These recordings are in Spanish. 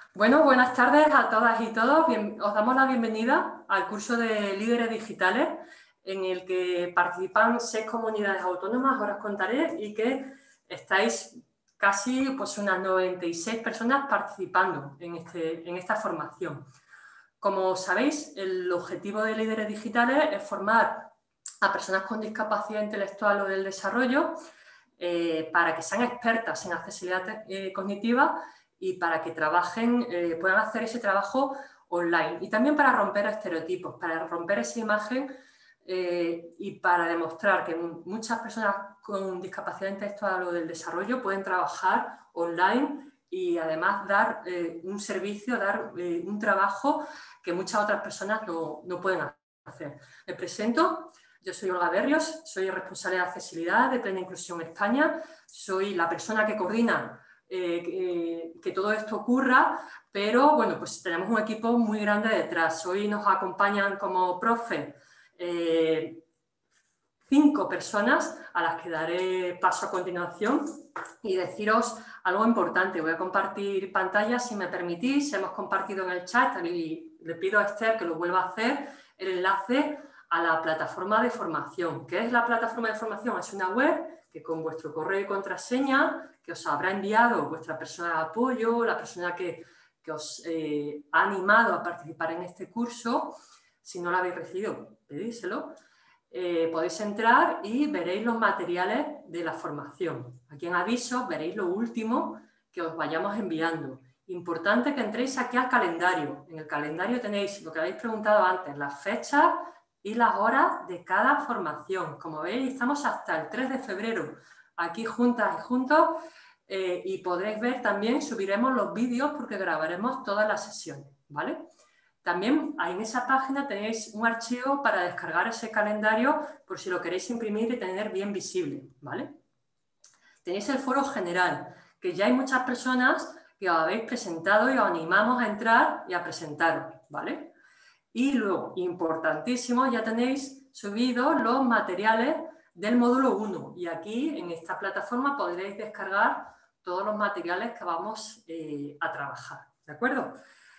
Bueno, buenas tardes a todas y todos. Os damos la bienvenida al curso de Líderes Digitales, en el que participan 6 comunidades autónomas, ahora os contaré, y que estáis casi pues, unas 96 personas participando en esta formación. Como sabéis, el objetivo de Líderes Digitales es formar a personas con discapacidad intelectual o del desarrollo para que sean expertas en accesibilidad cognitiva y para que trabajen, puedan hacer ese trabajo online. Y también para romper estereotipos, para romper esa imagen y para demostrar que muchas personas con discapacidad intelectual o del desarrollo pueden trabajar online y además dar un servicio, dar un trabajo que muchas otras personas no pueden hacer. Me presento. Yo soy Olga Berrios, soy responsable de accesibilidad de Plena Inclusión España, soy la persona que coordina que todo esto ocurra, pero bueno, pues tenemos un equipo muy grande detrás. Hoy nos acompañan como profe 5 personas a las que daré paso a continuación y deciros algo importante. Voy a compartir pantalla, si me permitís. Hemos compartido en el chat y le pido a Esther que lo vuelva a hacer, el enlace a la plataforma de formación. ¿Qué es la plataforma de formación? Es una web que con vuestro correo y contraseña que os habrá enviado vuestra persona de apoyo, la persona que os ha animado a participar en este curso. Si no lo habéis recibido, pedíselo. Podéis entrar y veréis los materiales de la formación. Aquí en aviso veréis lo último que os vayamos enviando. Importante que entréis aquí al calendario. En el calendario tenéis lo que habéis preguntado antes, las fechas y las horas de cada formación. Como veis, estamos hasta el 3 de febrero aquí juntas y juntos y podréis ver también, subiremos los vídeos porque grabaremos todas las sesiones, ¿vale? También ahí en esa página tenéis un archivo para descargar ese calendario por si lo queréis imprimir y tener bien visible, ¿vale? Tenéis el foro general, que ya hay muchas personas que os habéis presentado y os animamos a entrar y a presentaros, ¿vale? Y luego, importantísimo, ya tenéis subidos los materiales del módulo 1 y aquí en esta plataforma podréis descargar todos los materiales que vamos a trabajar, ¿de acuerdo?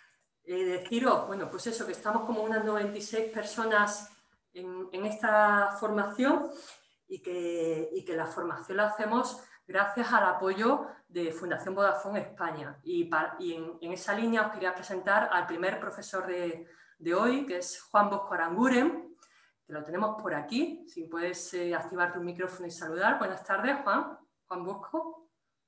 Deciros, bueno, pues eso, que estamos como unas 96 personas en esta formación y que la formación la hacemos gracias al apoyo de Fundación Vodafone España. Y en esa línea os quería presentar al primer profesor de hoy, que es Juan Bosco Aranguren, que lo tenemos por aquí. Si puedes activar tu micrófono y saludar. Buenas tardes, Juan. Juan Bosco.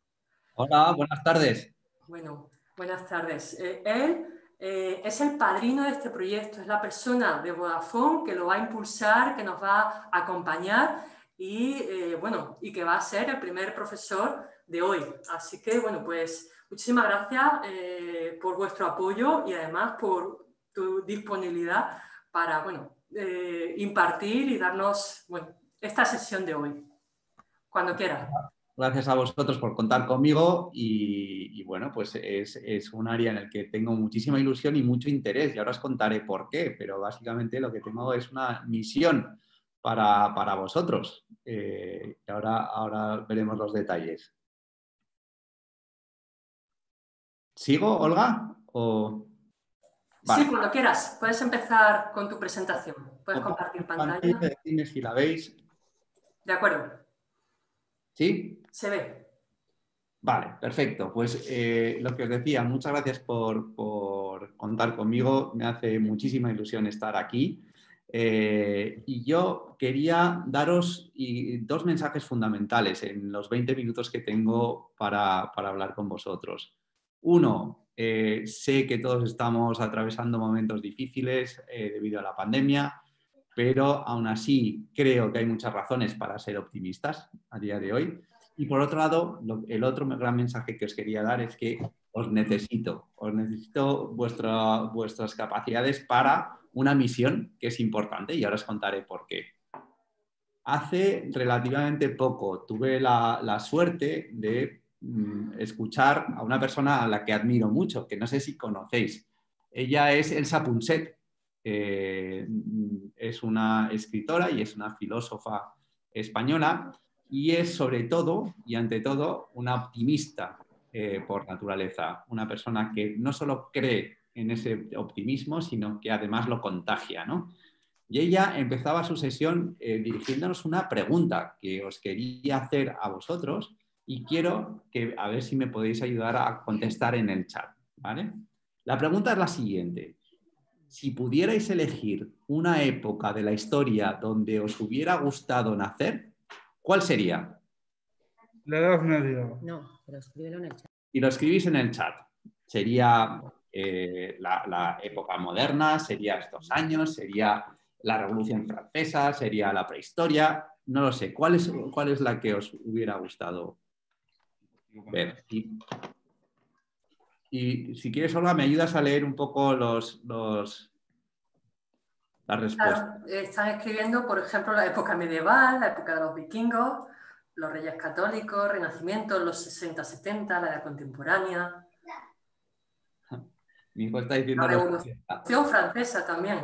Hola, buenas tardes. Bueno, buenas tardes. Él es el padrino de este proyecto, es la persona de Vodafone que lo va a impulsar, que nos va a acompañar y, bueno, y que va a ser el primer profesor de hoy. Así que, bueno, pues muchísimas gracias por vuestro apoyo y además por tu disponibilidad para, bueno, impartir y darnos, bueno, esta sesión de hoy. Cuando quieras. Gracias a vosotros por contar conmigo y bueno, pues es un área en el que tengo muchísima ilusión y mucho interés y ahora os contaré por qué, pero básicamente lo que tengo es una misión para vosotros. Ahora veremos los detalles. ¿Sigo, Olga? Sí, Vale. cuando quieras. Puedes empezar con tu presentación. Puedes compartir pantalla. Decidme si la veis. De acuerdo. ¿Sí? Se ve. Vale, perfecto. Pues lo que os decía, muchas gracias por contar conmigo. Me hace muchísima ilusión estar aquí. Y yo quería daros dos mensajes fundamentales en los 20 minutos que tengo para hablar con vosotros. Uno, sé que todos estamos atravesando momentos difíciles debido a la pandemia, pero aún así creo que hay muchas razones para ser optimistas a día de hoy. Y por otro lado, el otro gran mensaje que os quería dar es que os necesito vuestras capacidades para una misión que es importante y ahora os contaré por qué. Hace relativamente poco tuve la suerte de escuchar a una persona a la que admiro mucho, que no sé si conocéis. Ella es Elsa Punset. Es una escritora y es una filósofa española y es sobre todo y ante todo una optimista. por naturaleza. Una persona que no solo cree en ese optimismo, sino que además lo contagia, ¿no? Y ella empezaba su sesión dirigiéndonos una pregunta que os quería hacer a vosotros y quiero que a ver si me podéis ayudar a contestar en el chat, ¿vale? La pregunta es la siguiente. Si pudierais elegir una época de la historia donde os hubiera gustado nacer, ¿cuál sería? La Edad Media. No, pero escríbelo en el chat. Y lo escribís en el chat. Sería la época moderna, sería estos años, sería la Revolución Francesa, sería la prehistoria, no lo sé. ¿Cuál es la que os hubiera gustado ver? Y si quieres, Olga, me ayudas a leer un poco las respuestas. Claro, están escribiendo, por ejemplo, la época medieval, la época de los vikingos, los reyes católicos, Renacimiento, los 60-70, la edad contemporánea. Mi hijo está diciendo La Revolución Francesa también.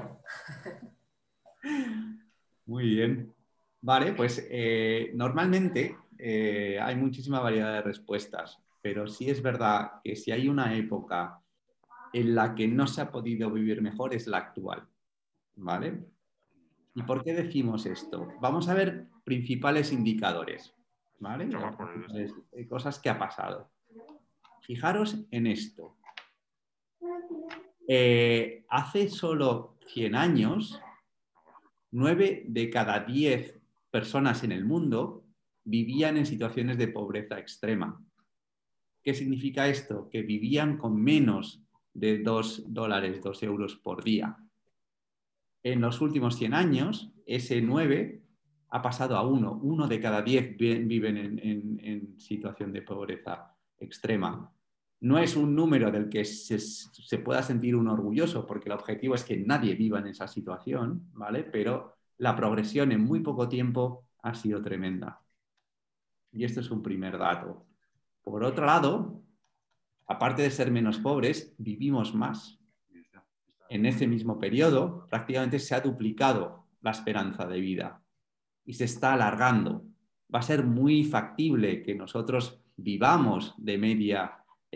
Muy bien. Vale, pues normalmente hay muchísima variedad de respuestas, pero sí es verdad que si hay una época en la que no se ha podido vivir mejor es la actual, ¿vale? ¿Y por qué decimos esto? Vamos a ver principales indicadores, ¿vale? Cosas que ha pasado. Fijaros en esto. Hace solo 100 años, 9 de cada 10 personas en el mundo vivían en situaciones de pobreza extrema. ¿Qué significa esto? Que vivían con menos de $2, 2 euros por día. En los últimos 100 años, ese 9 ha pasado a 1. 1 de cada 10 viven en situación de pobreza extrema. No es un número del que se pueda sentir uno orgulloso, porque el objetivo es que nadie viva en esa situación, ¿vale? Pero la progresión en muy poco tiempo ha sido tremenda. Y esto es un primer dato. Por otro lado, aparte de ser menos pobres, vivimos más. En ese mismo periodo, prácticamente se ha duplicado la esperanza de vida y se está alargando. Va a ser muy factible que nosotros vivamos de media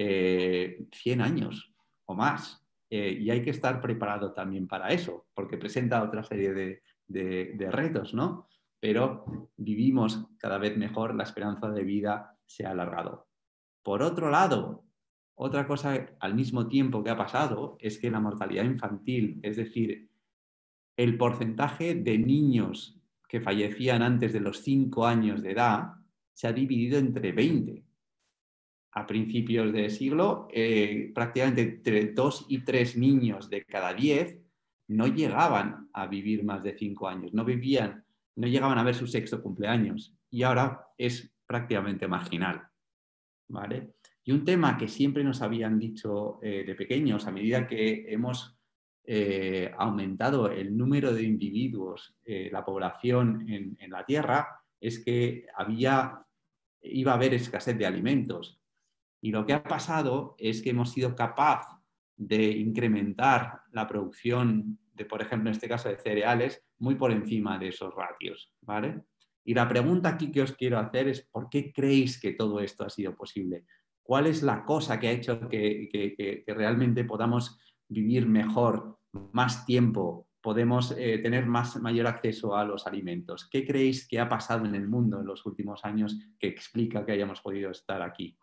100 años o más. Y hay que estar preparado también para eso, porque presenta otra serie de retos, ¿no? Pero vivimos cada vez mejor, la esperanza de vida se ha alargado. Por otro lado, otra cosa al mismo tiempo que ha pasado es que la mortalidad infantil, es decir, el porcentaje de niños que fallecían antes de los 5 años de edad, se ha dividido entre 20. A principios de siglo, prácticamente entre 2 y 3 niños de cada 10 no llegaban a vivir más de 5 años, no llegaban a ver su sexto cumpleaños, y ahora es prácticamente marginal, ¿vale? Y un tema que siempre nos habían dicho de pequeños, a medida que hemos aumentado el número de individuos, la población en la Tierra, es que iba a haber escasez de alimentos. Y lo que ha pasado es que hemos sido capaces de incrementar la producción de, por ejemplo, en este caso de cereales, muy por encima de esos ratios, ¿vale? Y la pregunta aquí que os quiero hacer es, ¿por qué creéis que todo esto ha sido posible? ¿Cuál es la cosa que ha hecho que realmente podamos vivir mejor, más tiempo, podemos tener mayor acceso a los alimentos? ¿Qué creéis que ha pasado en el mundo en los últimos años que explica que hayamos podido estar aquí?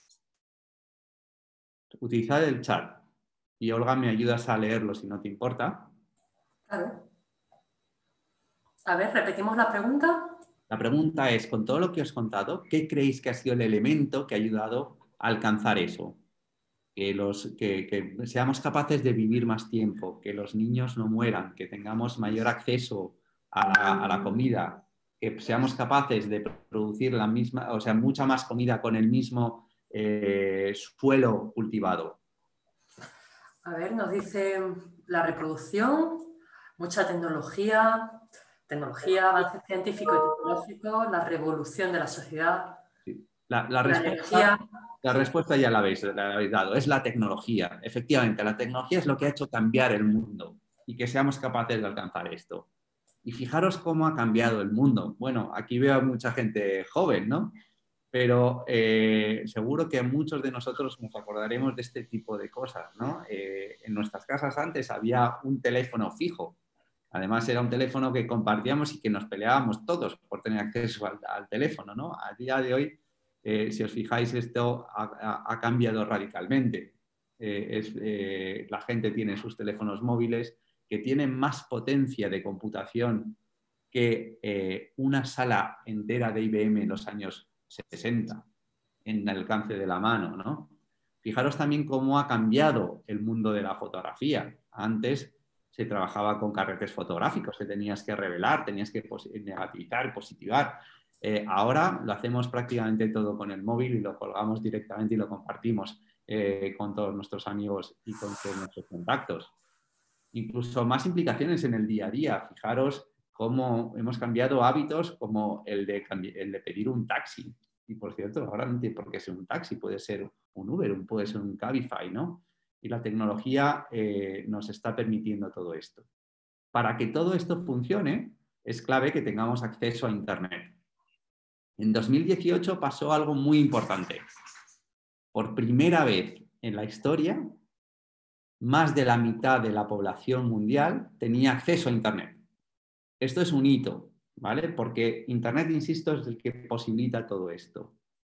Utilizad el chat y Olga me ayudas a leerlo si no te importa. Claro. A ver, repetimos la pregunta. La pregunta es, con todo lo que os he contado, ¿qué creéis que ha sido el elemento que ha ayudado a alcanzar eso? Que seamos capaces de vivir más tiempo, que los niños no mueran, que tengamos mayor acceso a la comida, que seamos capaces de producir la misma, o sea, mucha más comida con el mismo suelo cultivado. A ver, nos dice la reproducción, mucha tecnología, avance científico y tecnológico, la revolución de la sociedad. Sí. La respuesta ya la habéis dado, es la tecnología. Efectivamente, la tecnología es lo que ha hecho cambiar el mundo y que seamos capaces de alcanzar esto. Y fijaros cómo ha cambiado el mundo. Bueno, aquí veo a mucha gente joven, ¿no? pero seguro que muchos de nosotros nos acordaremos de este tipo de cosas, ¿no? En nuestras casas antes había un teléfono fijo. Además, era un teléfono que compartíamos y que nos peleábamos todos por tener acceso al teléfono, ¿no? A día de hoy, si os fijáis, esto ha cambiado radicalmente. La gente tiene sus teléfonos móviles que tienen más potencia de computación que una sala entera de IBM en los años 60, en el alcance de la mano, ¿no? Fijaros también cómo ha cambiado el mundo de la fotografía. Antes se trabajaba con carretes fotográficos, que tenías que revelar, tenías que negativizar, positivar. Ahora lo hacemos prácticamente todo con el móvil y lo colgamos directamente y lo compartimos con todos nuestros amigos y con todos nuestros contactos. Incluso más implicaciones en el día a día. Fijaros cómo hemos cambiado hábitos como el de pedir un taxi. Y por cierto, ahora no tiene por qué ser un taxi, puede ser un Uber, puede ser un Cabify, ¿no? Y la tecnología nos está permitiendo todo esto. Para que todo esto funcione, es clave que tengamos acceso a Internet. En 2018 pasó algo muy importante. Por primera vez en la historia, más de la mitad de la población mundial tenía acceso a Internet. Esto es un hito, ¿vale? Porque Internet, insisto, es el que posibilita todo esto.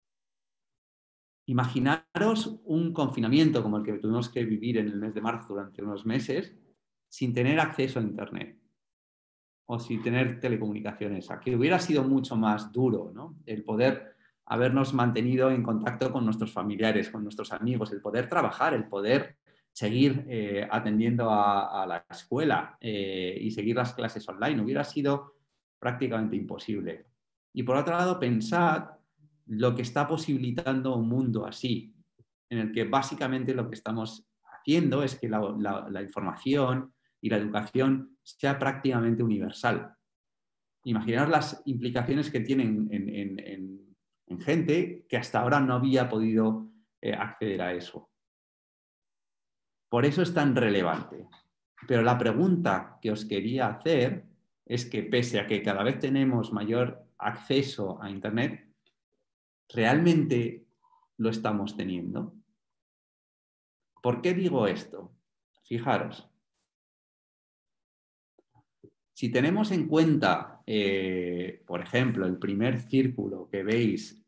Imaginaros un confinamiento como el que tuvimos que vivir en el mes de marzo durante unos meses sin tener acceso a Internet o sin tener telecomunicaciones. Aquí hubiera sido mucho más duro, ¿no? El poder habernos mantenido en contacto con nuestros familiares, con nuestros amigos, el poder trabajar, el poder seguir atendiendo a la escuela y seguir las clases online. Hubiera sido prácticamente imposible. Y por otro lado, pensad lo que está posibilitando un mundo así, en el que básicamente lo que estamos haciendo es que la información y la educación sea prácticamente universal. Imaginaos las implicaciones que tienen en gente que hasta ahora no había podido acceder a eso. Por eso es tan relevante. Pero la pregunta que os quería hacer es que pese a que cada vez tenemos mayor acceso a Internet, ¿realmente lo estamos teniendo? ¿Por qué digo esto? Fijaros. Si tenemos en cuenta, por ejemplo, el primer círculo que veis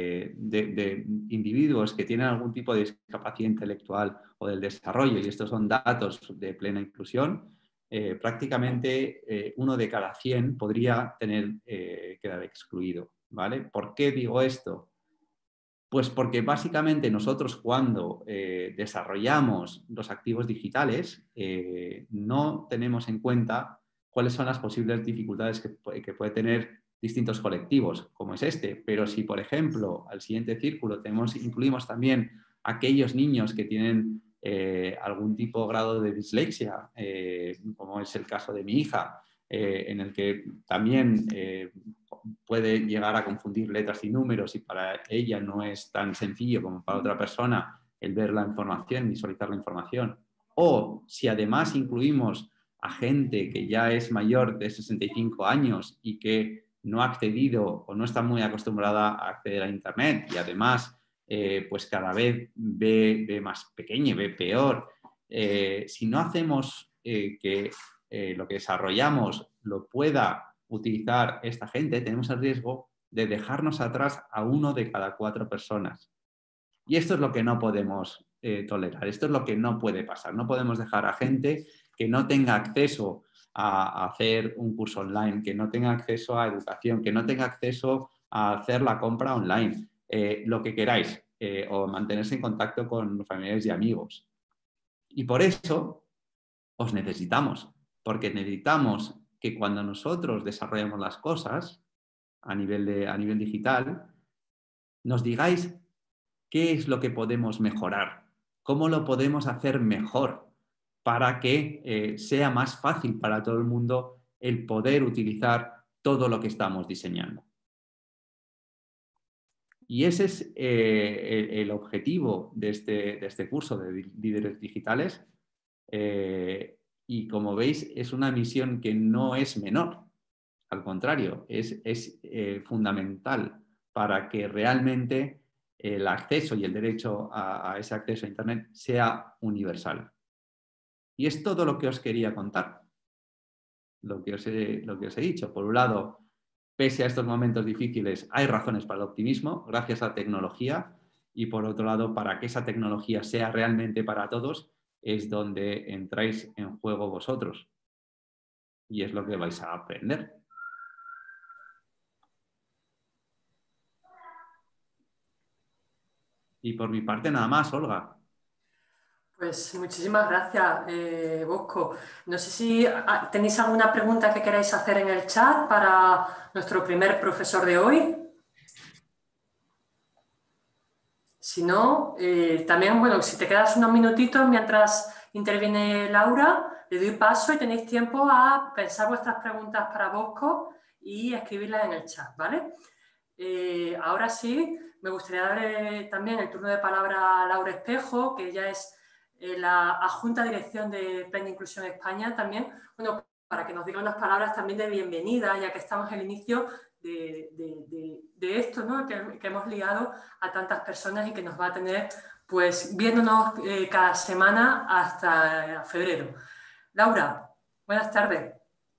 de individuos que tienen algún tipo de discapacidad intelectual o del desarrollo, y estos son datos de plena inclusión, prácticamente 1 de cada 100 podría quedar excluido, ¿vale? ¿Por qué digo esto? Pues porque básicamente nosotros cuando desarrollamos los activos digitales no tenemos en cuenta cuáles son las posibles dificultades que puede tener distintos colectivos, como es este. Pero si, por ejemplo, al siguiente círculo incluimos también aquellos niños que tienen algún tipo de grado de dislexia, como es el caso de mi hija, en el que también puede llegar a confundir letras y números y para ella no es tan sencillo como para otra persona el ver la información, visualizar la información. O si además incluimos a gente que ya es mayor de 65 años y que no ha accedido o no está muy acostumbrada a acceder a Internet y además pues cada vez ve más pequeño, ve peor. Si no hacemos que lo que desarrollamos lo pueda utilizar esta gente, tenemos el riesgo de dejarnos atrás a 1 de cada 4 personas. Y esto es lo que no podemos tolerar, esto es lo que no puede pasar. No podemos dejar a gente que no tenga acceso a hacer un curso online, que no tenga acceso a educación, que no tenga acceso a hacer la compra online, lo que queráis, o mantenerse en contacto con familiares y amigos. Y por eso os necesitamos, porque necesitamos que cuando nosotros desarrollamos las cosas a nivel digital, nos digáis qué es lo que podemos mejorar, cómo lo podemos hacer mejor para que sea más fácil para todo el mundo el poder utilizar todo lo que estamos diseñando. Y ese es el objetivo de este curso de líderes digitales. Y como veis, es una misión que no es menor. Al contrario, es fundamental para que realmente el acceso y el derecho a ese acceso a Internet sea universal. Y es todo lo que os quería contar, lo que os he dicho. Por un lado, pese a estos momentos difíciles, hay razones para el optimismo, gracias a la tecnología, y por otro lado, para que esa tecnología sea realmente para todos, es donde entráis en juego vosotros. Y es lo que vais a aprender. Y por mi parte, nada más, Olga. Pues muchísimas gracias, Bosco. No sé si tenéis alguna pregunta que queráis hacer en el chat para nuestro primer profesor de hoy. Si no, también, bueno, si te quedas unos minutitos mientras interviene Laura, le doy paso y tenéis tiempo a pensar vuestras preguntas para Bosco y escribirlas en el chat, ¿vale? Ahora sí, me gustaría dar también el turno de palabra a Laura Espejo, que ella es la adjunta dirección de Plena Inclusión España también, bueno, para que nos diga unas palabras también de bienvenida, ya que estamos en el inicio de esto, ¿no? que hemos liado a tantas personas y que nos va a tener pues viéndonos cada semana hasta febrero. Laura, buenas tardes.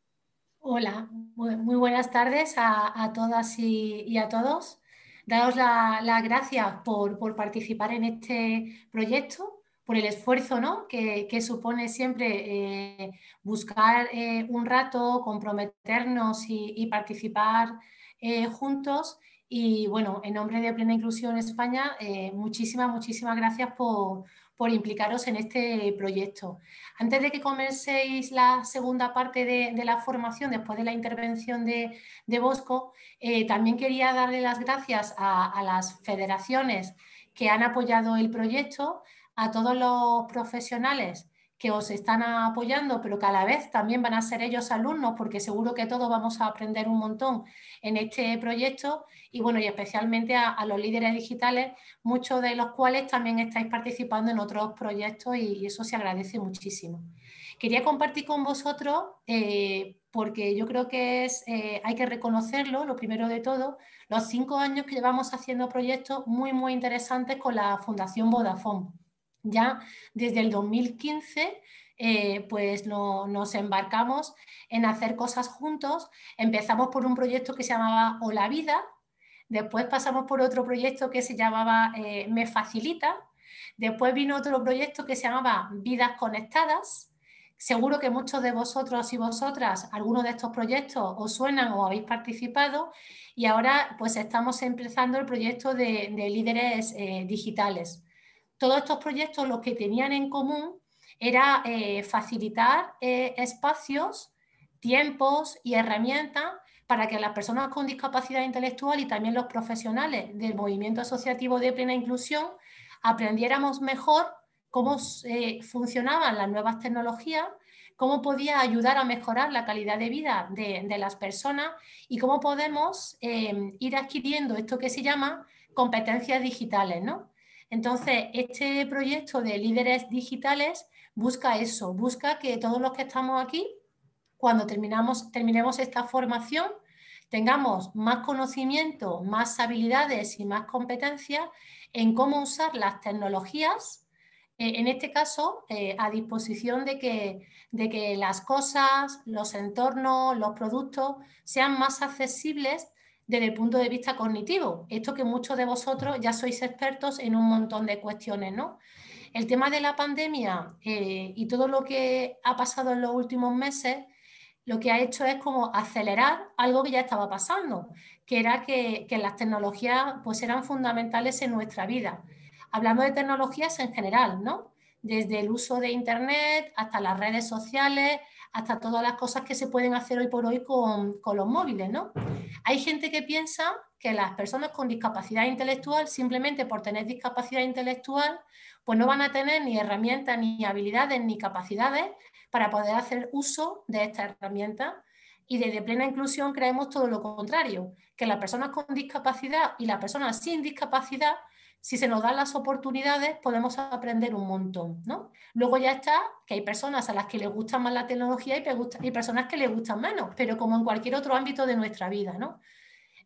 Hola, muy buenas tardes a todas y a todos. Daos las gracias por participar en este proyecto, por el esfuerzo, ¿no? que supone siempre buscar un rato, comprometernos y participar juntos. Y bueno, en nombre de Plena Inclusión España, muchísimas gracias por implicaros en este proyecto. Antes de que comencéis la segunda parte de la formación, después de la intervención de Bosco, también quería darle las gracias a las federaciones que han apoyado el proyecto, a todos los profesionales que os están apoyando, pero que a la vez también van a ser ellos alumnos, porque seguro que todos vamos a aprender un montón en este proyecto, y bueno, y especialmente a los líderes digitales, muchos de los cuales también estáis participando en otros proyectos y eso se agradece muchísimo. Quería compartir con vosotros, porque yo creo que hay que reconocerlo, lo primero de todo, los 5 años que llevamos haciendo proyectos muy interesantes con la Fundación Vodafone. Ya desde el 2015 pues nos embarcamos en hacer cosas juntos. Empezamos por un proyecto que se llamaba Hola Vida, después pasamos por otro proyecto que se llamaba Me Facilita, después vino otro proyecto que se llamaba Vidas Conectadas. Seguro que muchos de vosotros y vosotras, algunos de estos proyectos os suenan o habéis participado, y ahora pues estamos empezando el proyecto de líderes digitales. Todos estos proyectos lo que tenían en común era facilitar espacios, tiempos y herramientas para que las personas con discapacidad intelectual y también los profesionales del movimiento asociativo de Plena Inclusión aprendiéramos mejor cómo funcionaban las nuevas tecnologías, cómo podía ayudar a mejorar la calidad de vida de las personas y cómo podemos ir adquiriendo esto que se llama competencias digitales, ¿no? Entonces, este proyecto de líderes digitales busca eso, busca que todos los que estamos aquí, cuando terminemos esta formación, tengamos más conocimiento, más habilidades y más competencias en cómo usar las tecnologías, en este caso, a disposición de que las cosas, los entornos, los productos sean más accesibles desde el punto de vista cognitivo. Esto que muchos de vosotros ya sois expertos en un montón de cuestiones, ¿no? El tema de la pandemia y todo lo que ha pasado en los últimos meses, lo que ha hecho es como acelerar algo que ya estaba pasando, que era que las tecnologías pues eran fundamentales en nuestra vida. Hablando de tecnologías en general, ¿no? Desde el uso de Internet hasta las redes sociales, hasta todas las cosas que se pueden hacer hoy por hoy con los móviles, ¿no? Hay gente que piensa que las personas con discapacidad intelectual, simplemente por tener discapacidad intelectual, pues no van a tener ni herramientas, ni habilidades, ni capacidades para poder hacer uso de estas herramientas. Y desde Plena Inclusión creemos todo lo contrario, que las personas con discapacidad y las personas sin discapacidad, si se nos dan las oportunidades, podemos aprender un montón, ¿no? Luego ya está que hay personas a las que les gusta más la tecnología y personas que les gustan menos, pero como en cualquier otro ámbito de nuestra vida, ¿no?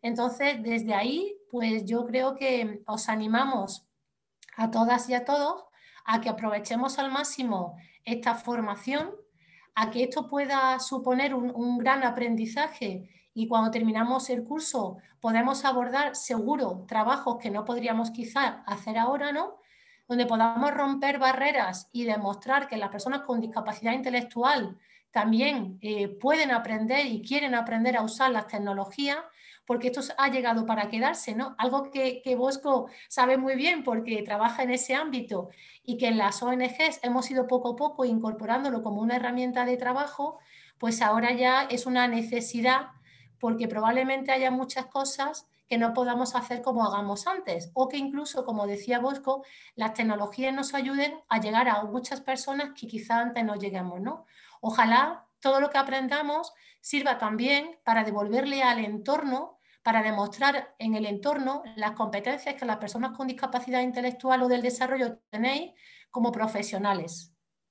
Entonces, desde ahí, pues yo creo que os animamos a todas y a todos a que aprovechemos al máximo esta formación, a que esto pueda suponer un gran aprendizaje y cuando terminamos el curso podemos abordar seguro trabajos que no podríamos quizás hacer ahora, ¿no? Donde podamos romper barreras y demostrar que las personas con discapacidad intelectual también pueden aprender y quieren aprender a usar las tecnologías, porque esto ha llegado para quedarse, ¿no? Algo que Bosco sabe muy bien porque trabaja en ese ámbito y que en las ONGs hemos ido poco a poco incorporándolo como una herramienta de trabajo, pues ahora ya es una necesidad porque probablemente haya muchas cosas que no podamos hacer como hagamos antes o que incluso, como decía Bosco, las tecnologías nos ayuden a llegar a muchas personas que quizá antes no lleguemos, ¿no? Ojalá todo lo que aprendamos sirva también para devolverle al entorno, para demostrar en el entorno las competencias que las personas con discapacidad intelectual o del desarrollo tenéis como profesionales.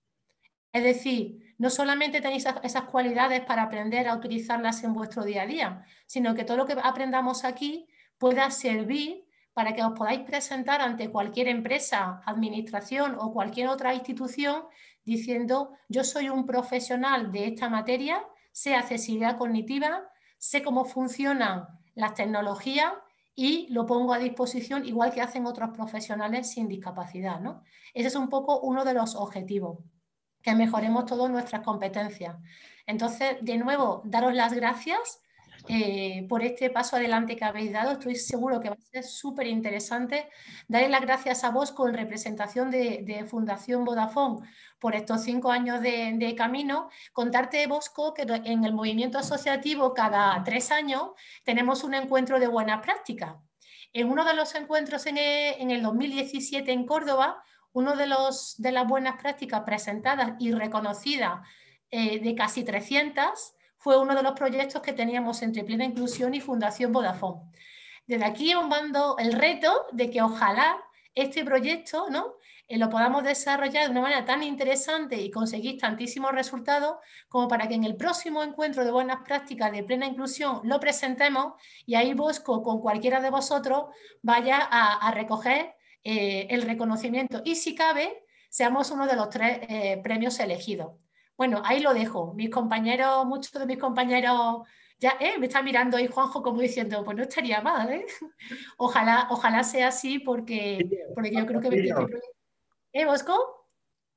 Es decir, no solamente tenéis esas cualidades para aprender a utilizarlas en vuestro día a día, sino que todo lo que aprendamos aquí pueda servir para que os podáis presentar ante cualquier empresa, administración o cualquier otra institución diciendo yo soy un profesional de esta materia, sé accesibilidad cognitiva, sé cómo funcionan las tecnologías y lo pongo a disposición igual que hacen otros profesionales sin discapacidad, ¿no? Ese es un poco uno de los objetivos, que mejoremos todas nuestras competencias. Entonces, de nuevo, daros las gracias por este paso adelante que habéis dado. Estoy seguro que va a ser súper interesante. Daré las gracias a Bosco en representación de Fundación Vodafone por estos 5 años de camino. Contarte, Bosco, que en el movimiento asociativo cada 3 años tenemos un encuentro de buenas prácticas. En uno de los encuentros en el 2017 en Córdoba, uno de las buenas prácticas presentadas y reconocidas de casi 300 fue uno de los proyectos que teníamos entre Plena Inclusión y Fundación Vodafone. Desde aquí os mando el reto de que ojalá este proyecto, ¿no?, lo podamos desarrollar de una manera tan interesante y conseguir tantísimos resultados como para que en el próximo encuentro de buenas prácticas de Plena Inclusión lo presentemos y ahí Bosco con cualquiera de vosotros vaya a recoger el reconocimiento y si cabe seamos uno de los 3 premios elegidos. Bueno, ahí lo dejo. Mis compañeros, muchos de mis compañeros ya me están mirando ahí Juanjo como diciendo, pues no estaría mal, ¿eh? Ojalá sea así porque yo creo que este proyecto... Bosco?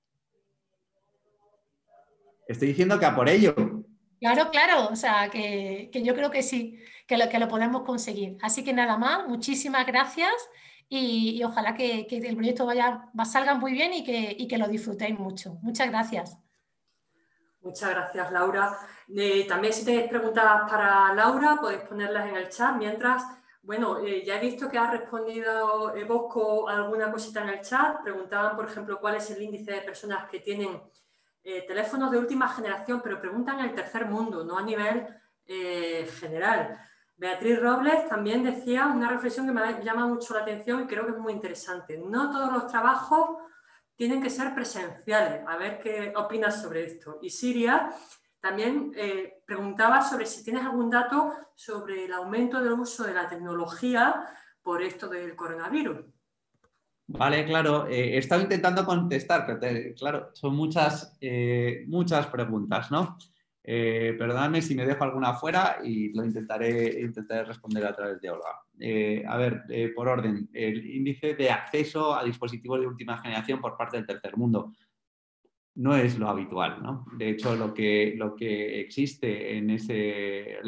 Estoy diciendo que a por ello. Claro, o sea, que yo creo que sí, que lo podemos conseguir. Así que nada más, muchísimas gracias y ojalá que el proyecto salga muy bien y que lo disfrutéis mucho. Muchas gracias. Muchas gracias, Laura. También si tenéis preguntas para Laura, podéis ponerlas en el chat. Mientras, bueno, ya he visto que ha respondido Bosco alguna cosita en el chat. Preguntaban, por ejemplo, cuál es el índice de personas que tienen teléfonos de última generación, pero preguntan en el tercer mundo, no a nivel general. Beatriz Robles también decía una reflexión que me llama mucho la atención y creo que es muy interesante. No todos los trabajos tienen que ser presenciales. A ver qué opinas sobre esto. Y Siria también preguntaba sobre si tienes algún dato sobre el aumento del uso de la tecnología por esto del coronavirus. Vale, claro. He estado intentando contestar, pero claro, son muchas preguntas, ¿no? Perdóname si me dejo alguna fuera y lo intentaré responder a través de Olga. A ver, por orden, el índice de acceso a dispositivos de última generación por parte del tercer mundo no es lo habitual, ¿no? De hecho, lo que existe en ese...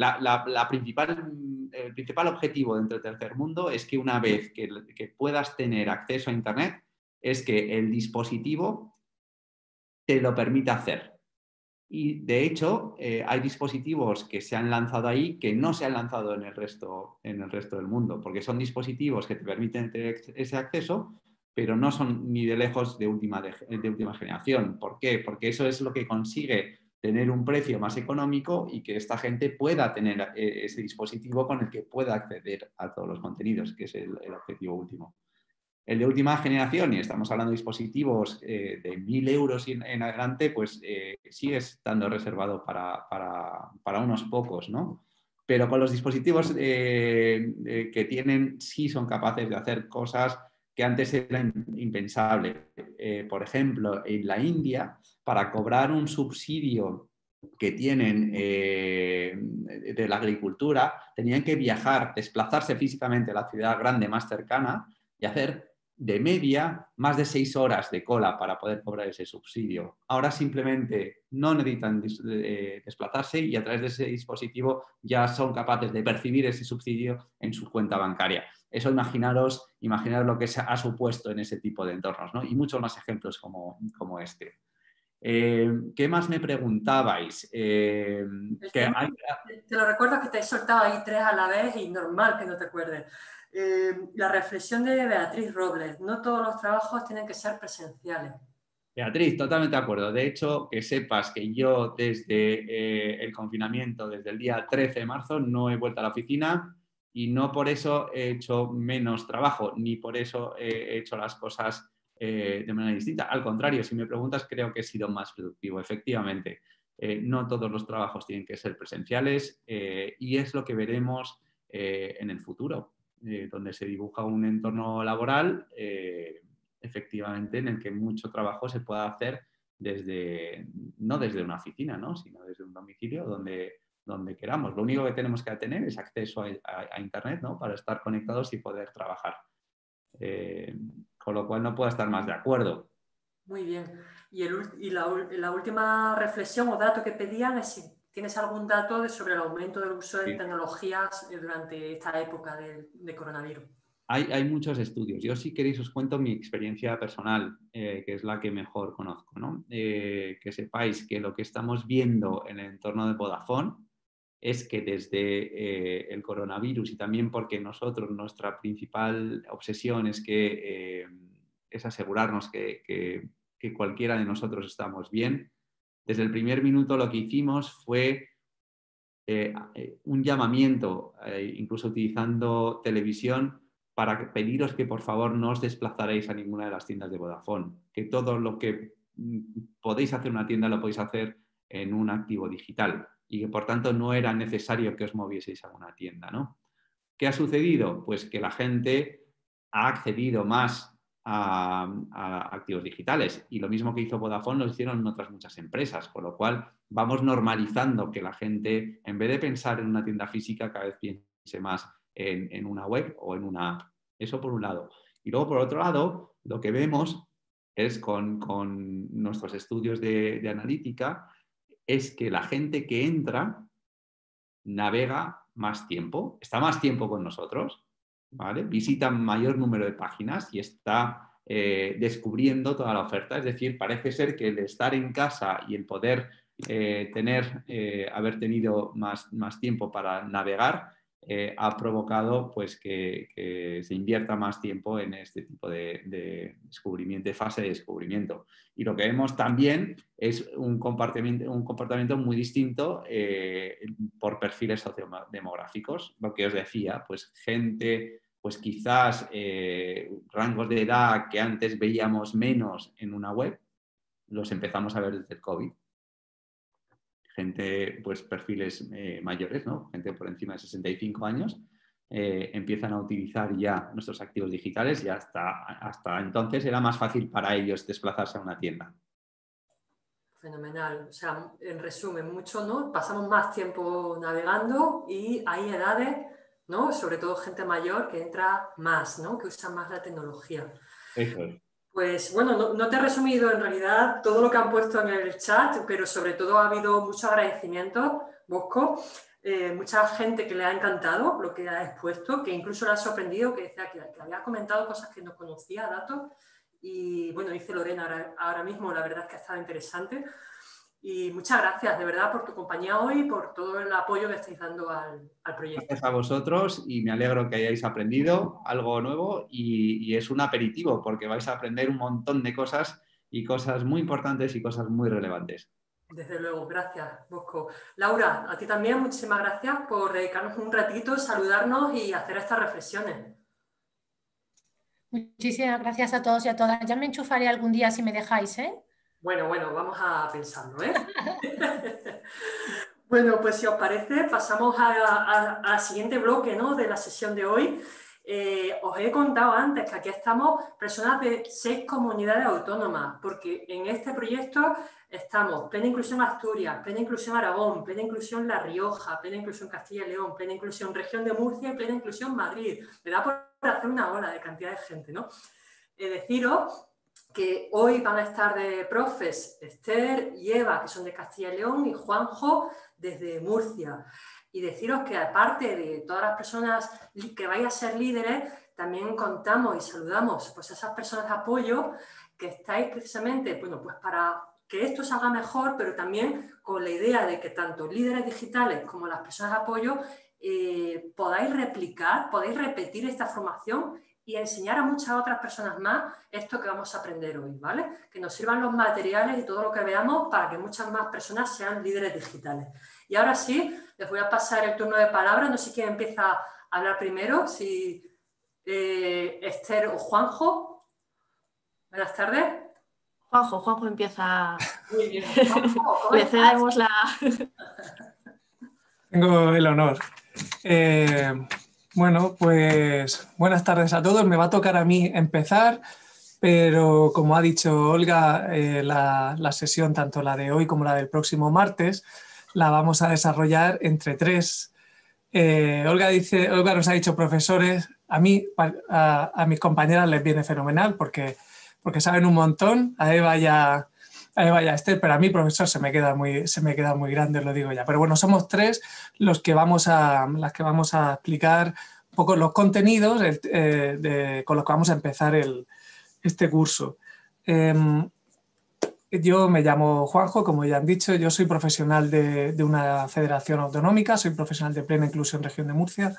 El principal objetivo dentro del tercer mundo es que una vez que puedas tener acceso a Internet, es que el dispositivo te lo permita hacer. Y, de hecho, hay dispositivos que se han lanzado ahí que no se han lanzado en el resto del mundo, porque son dispositivos que te permiten tener ese acceso, pero no son ni de lejos de última generación. ¿Por qué? Porque eso es lo que consigue tener un precio más económico y que esta gente pueda tener ese dispositivo con el que pueda acceder a todos los contenidos, que es el objetivo último. El de última generación, y estamos hablando de dispositivos de 1.000 euros en adelante, pues sigue estando reservado para unos pocos, ¿no? pero con los dispositivos que tienen sí son capaces de hacer cosas que antes eran impensables. Por ejemplo, en la India, para cobrar un subsidio que tienen de la agricultura, tenían que viajar, desplazarse físicamente a la ciudad grande más cercana y hacer de media más de 6 horas de cola para poder cobrar ese subsidio. Ahora simplemente no necesitan desplazarse y a través de ese dispositivo ya son capaces de percibir ese subsidio en su cuenta bancaria. Eso imaginaros lo que se ha supuesto en ese tipo de entornos, ¿no? Y muchos más ejemplos como este. ¿Qué más me preguntabais? Te lo recuerdo que te he soltado ahí 3 a la vez y normal que no te acuerdes. La reflexión de Beatriz Robles, no todos los trabajos tienen que ser presenciales. Beatriz, totalmente de acuerdo. De hecho, que sepas que yo desde el confinamiento, desde el día 13 de marzo, no he vuelto a la oficina y no por eso he hecho menos trabajo, ni por eso he hecho las cosas de manera distinta. Al contrario, si me preguntas, creo que he sido más productivo. Efectivamente, no todos los trabajos tienen que ser presenciales y es lo que veremos en el futuro. Donde se dibuja un entorno laboral, efectivamente, en el que mucho trabajo se pueda hacer no desde una oficina, ¿no? Sino desde un domicilio donde queramos. Lo único que tenemos que tener es acceso a Internet, ¿no? Para estar conectados y poder trabajar. Con lo cual no puedo estar más de acuerdo. Muy bien. Y la última reflexión o dato que pedían es si tienes algún dato sobre el aumento del uso de tecnologías durante esta época de coronavirus. Hay muchos estudios. Yo, si queréis, os cuento mi experiencia personal, que es la que mejor conozco, ¿no? Que sepáis que lo que estamos viendo en el entorno de Vodafone es que desde el coronavirus y también porque nuestra principal obsesión es asegurarnos que cualquiera de nosotros estamos bien, desde el primer minuto lo que hicimos fue un llamamiento, incluso utilizando televisión, para pediros que por favor no os desplazaréis a ninguna de las tiendas de Vodafone, que todo lo que podéis hacer en una tienda lo podéis hacer en un activo digital y que por tanto no era necesario que os movieseis a una tienda, ¿no? ¿Qué ha sucedido? Pues que la gente ha accedido más a activos digitales y lo mismo que hizo Vodafone lo hicieron otras muchas empresas, con lo cual vamos normalizando que la gente, en vez de pensar en una tienda física, cada vez piense más en una web o en una app. Eso por un lado. Y luego, por otro lado, lo que vemos es con nuestros estudios de analítica, es que la gente que entra navega más tiempo, está más tiempo con nosotros, ¿vale? Visita mayor número de páginas y está descubriendo toda la oferta. Es decir, parece ser que el estar en casa y el poder haber tenido más tiempo para navegar ha provocado pues, que se invierta más tiempo en este tipo de descubrimiento, de fase de descubrimiento. Y lo que vemos también es un comportamiento muy distinto por perfiles sociodemográficos. Lo que os decía, pues gente, pues quizás rangos de edad que antes veíamos menos en una web, los empezamos a ver desde el COVID. Gente, pues perfiles mayores, ¿no? Gente por encima de 65 años, empiezan a utilizar ya nuestros activos digitales y hasta entonces era más fácil para ellos desplazarse a una tienda. Fenomenal. O sea, en resumen, mucho, ¿no? Pasamos más tiempo navegando y hay edades, ¿no? Sobre todo gente mayor que entra más, ¿no? Que usa más la tecnología. Eso es. Pues bueno, no te he resumido en realidad todo lo que han puesto en el chat, pero sobre todo ha habido mucho agradecimiento, Bosco, mucha gente que le ha encantado lo que has expuesto, que incluso le ha sorprendido, que decía que había comentado cosas que no conocía, datos, y bueno, dice Lorena ahora mismo, la verdad es que ha estado interesante. Y muchas gracias, de verdad, por tu compañía hoy y por todo el apoyo que estáis dando al proyecto. Gracias a vosotros y me alegro que hayáis aprendido algo nuevo y es un aperitivo porque vais a aprender un montón de cosas y cosas muy importantes y cosas muy relevantes. Desde luego, gracias, Bosco. Laura, a ti también muchísimas gracias por dedicarnos un ratito, saludarnos y hacer estas reflexiones. Muchísimas gracias a todos y a todas. Ya me enchufaré algún día si me dejáis, ¿eh? Bueno, vamos a pensarlo, ¿eh? Bueno, pues si os parece, pasamos al siguiente bloque, ¿no?, de la sesión de hoy. Os he contado antes que aquí estamos personas de 6 comunidades autónomas, porque en este proyecto estamos Plena Inclusión Asturias, Plena Inclusión Aragón, Plena Inclusión La Rioja, Plena Inclusión Castilla y León, Plena Inclusión Región de Murcia y Plena Inclusión Madrid. Me da por hacer una ola de cantidad de gente, ¿no? Deciros que hoy van a estar de profes Esther y Eva, que son de Castilla y León, y Juanjo desde Murcia. Y deciros que aparte de todas las personas que vais a ser líderes, también contamos y saludamos pues, a esas personas de apoyo que estáis precisamente, bueno, pues para que esto se haga mejor, pero también con la idea de que tanto líderes digitales como las personas de apoyo podáis replicar, podéis repetir esta formación y enseñar a muchas otras personas más esto que vamos a aprender hoy, ¿vale? Que nos sirvan los materiales y todo lo que veamos para que muchas más personas sean líderes digitales. Y ahora sí, les voy a pasar el turno de palabra. No sé quién empieza a hablar primero, si Esther o Juanjo. Buenas tardes. Juanjo empieza. Muy bien. Juanjo, ¿cómo Le estás? cedemos la... Tengo el honor. Bueno, pues buenas tardes a todos. Me va a tocar a mí empezar, pero como ha dicho Olga, la sesión, tanto la de hoy como la del próximo martes, la vamos a desarrollar entre 3. Olga nos ha dicho profesores. A mí, a mis compañeras les viene fenomenal porque saben un montón. A Eva y a Esther, pero a mí, profesor, se me queda muy grande, lo digo ya. Pero bueno, somos 3 las que vamos a explicar un poco los contenidos con los que vamos a empezar este curso. Yo me llamo Juanjo, como ya han dicho, yo soy profesional de una federación autonómica, soy profesional de Plena Inclusión Región de Murcia.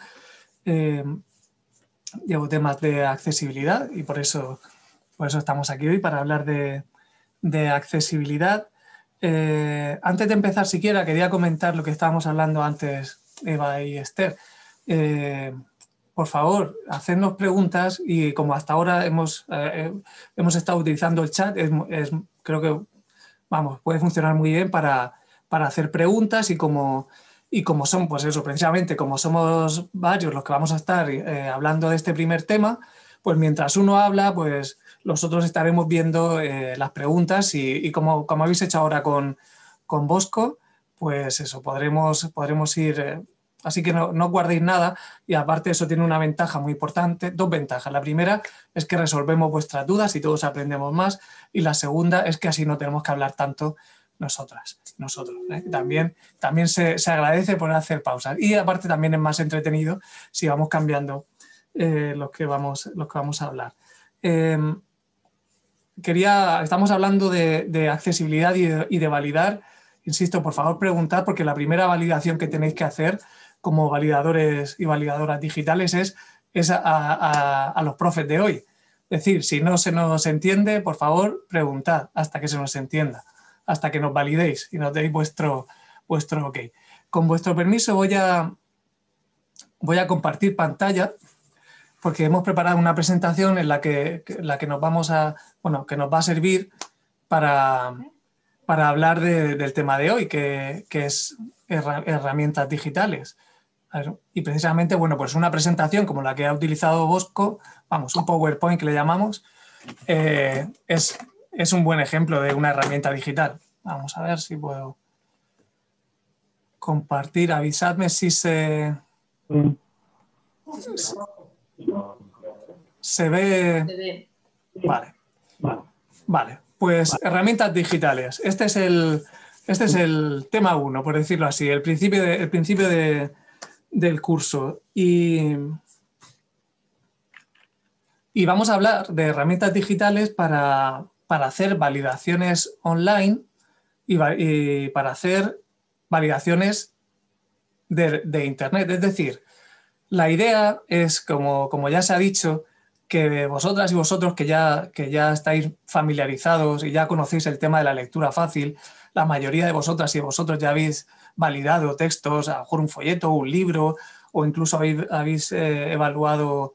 Llevo temas de accesibilidad y por eso estamos aquí hoy para hablar de accesibilidad. Antes de empezar siquiera quería comentar lo que estábamos hablando antes Eva y Esther. Por favor, hacednos preguntas y como hasta ahora hemos estado utilizando el chat, creo que puede funcionar muy bien para hacer preguntas y como son, pues eso, precisamente como somos varios los que vamos a estar hablando de este primer tema, pues mientras uno habla, pues los otros estaremos viendo las preguntas y como habéis hecho ahora con Bosco, pues eso, podremos ir... Así que no guardéis nada y aparte eso tiene una ventaja muy importante, 2 ventajas. La primera es que resolvemos vuestras dudas y todos aprendemos más y la segunda es que así no tenemos que hablar tanto nosotros. También se agradece poder hacer pausas y aparte también es más entretenido si vamos cambiando lo que vamos a hablar. Estamos hablando de accesibilidad y de validar. Insisto, por favor, preguntad porque la primera validación que tenéis que hacer como validadores y validadoras digitales es a los profes de hoy. Es decir, si no se nos entiende, por favor, preguntad hasta que se nos entienda, hasta que nos validéis y nos deis vuestro ok. Con vuestro permiso voy a compartir pantalla porque hemos preparado una presentación en la que nos va a servir para hablar del tema de hoy, que es herramientas digitales. Y precisamente, bueno, pues una presentación como la que ha utilizado Bosco, un PowerPoint que le llamamos, es un buen ejemplo de una herramienta digital. Vamos a ver si puedo compartir. Avisadme si se ve. Vale. Pues herramientas digitales. Este es el tema 1, por decirlo así, el principio del curso. Y vamos a hablar de herramientas digitales para hacer validaciones online y para hacer validaciones de Internet. Es decir, la idea es, como ya se ha dicho, que vosotras y vosotros que ya estáis familiarizados y ya conocéis el tema de la lectura fácil, la mayoría de vosotras y vosotros ya habéis validado textos, a lo mejor un folleto, un libro, o incluso habéis evaluado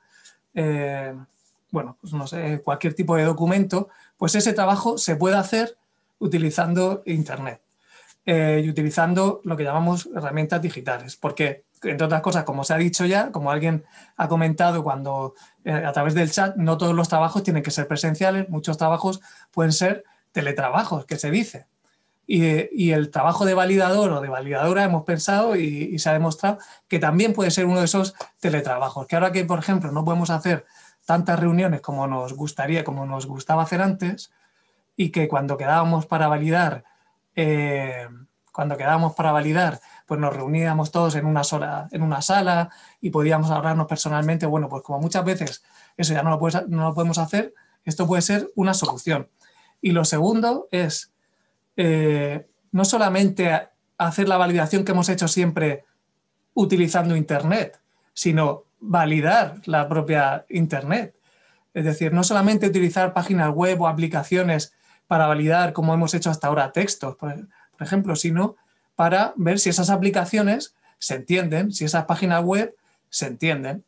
pues no sé, cualquier tipo de documento, pues ese trabajo se puede hacer utilizando Internet. y utilizando lo que llamamos herramientas digitales. Porque, entre otras cosas, como se ha dicho ya, como alguien ha comentado cuando a través del chat, no todos los trabajos tienen que ser presenciales, muchos trabajos pueden ser teletrabajos, que se dice. Y el trabajo de validador o de validadora hemos pensado y se ha demostrado que también puede ser uno de esos teletrabajos. Que ahora que, por ejemplo, no podemos hacer tantas reuniones como nos gustaría, como nos gustaba hacer antes, y que cuando quedábamos para validar, pues nos reuníamos todos en una sala y podíamos hablarnos personalmente. Bueno, pues como muchas veces eso ya no lo podemos hacer, esto puede ser una solución. Y lo segundo es no solamente hacer la validación que hemos hecho siempre utilizando Internet, sino validar la propia Internet. Es decir, no solamente utilizar páginas web o aplicaciones para validar, como hemos hecho hasta ahora, textos, por ejemplo, sino para ver si esas aplicaciones se entienden, si esas páginas web se entienden.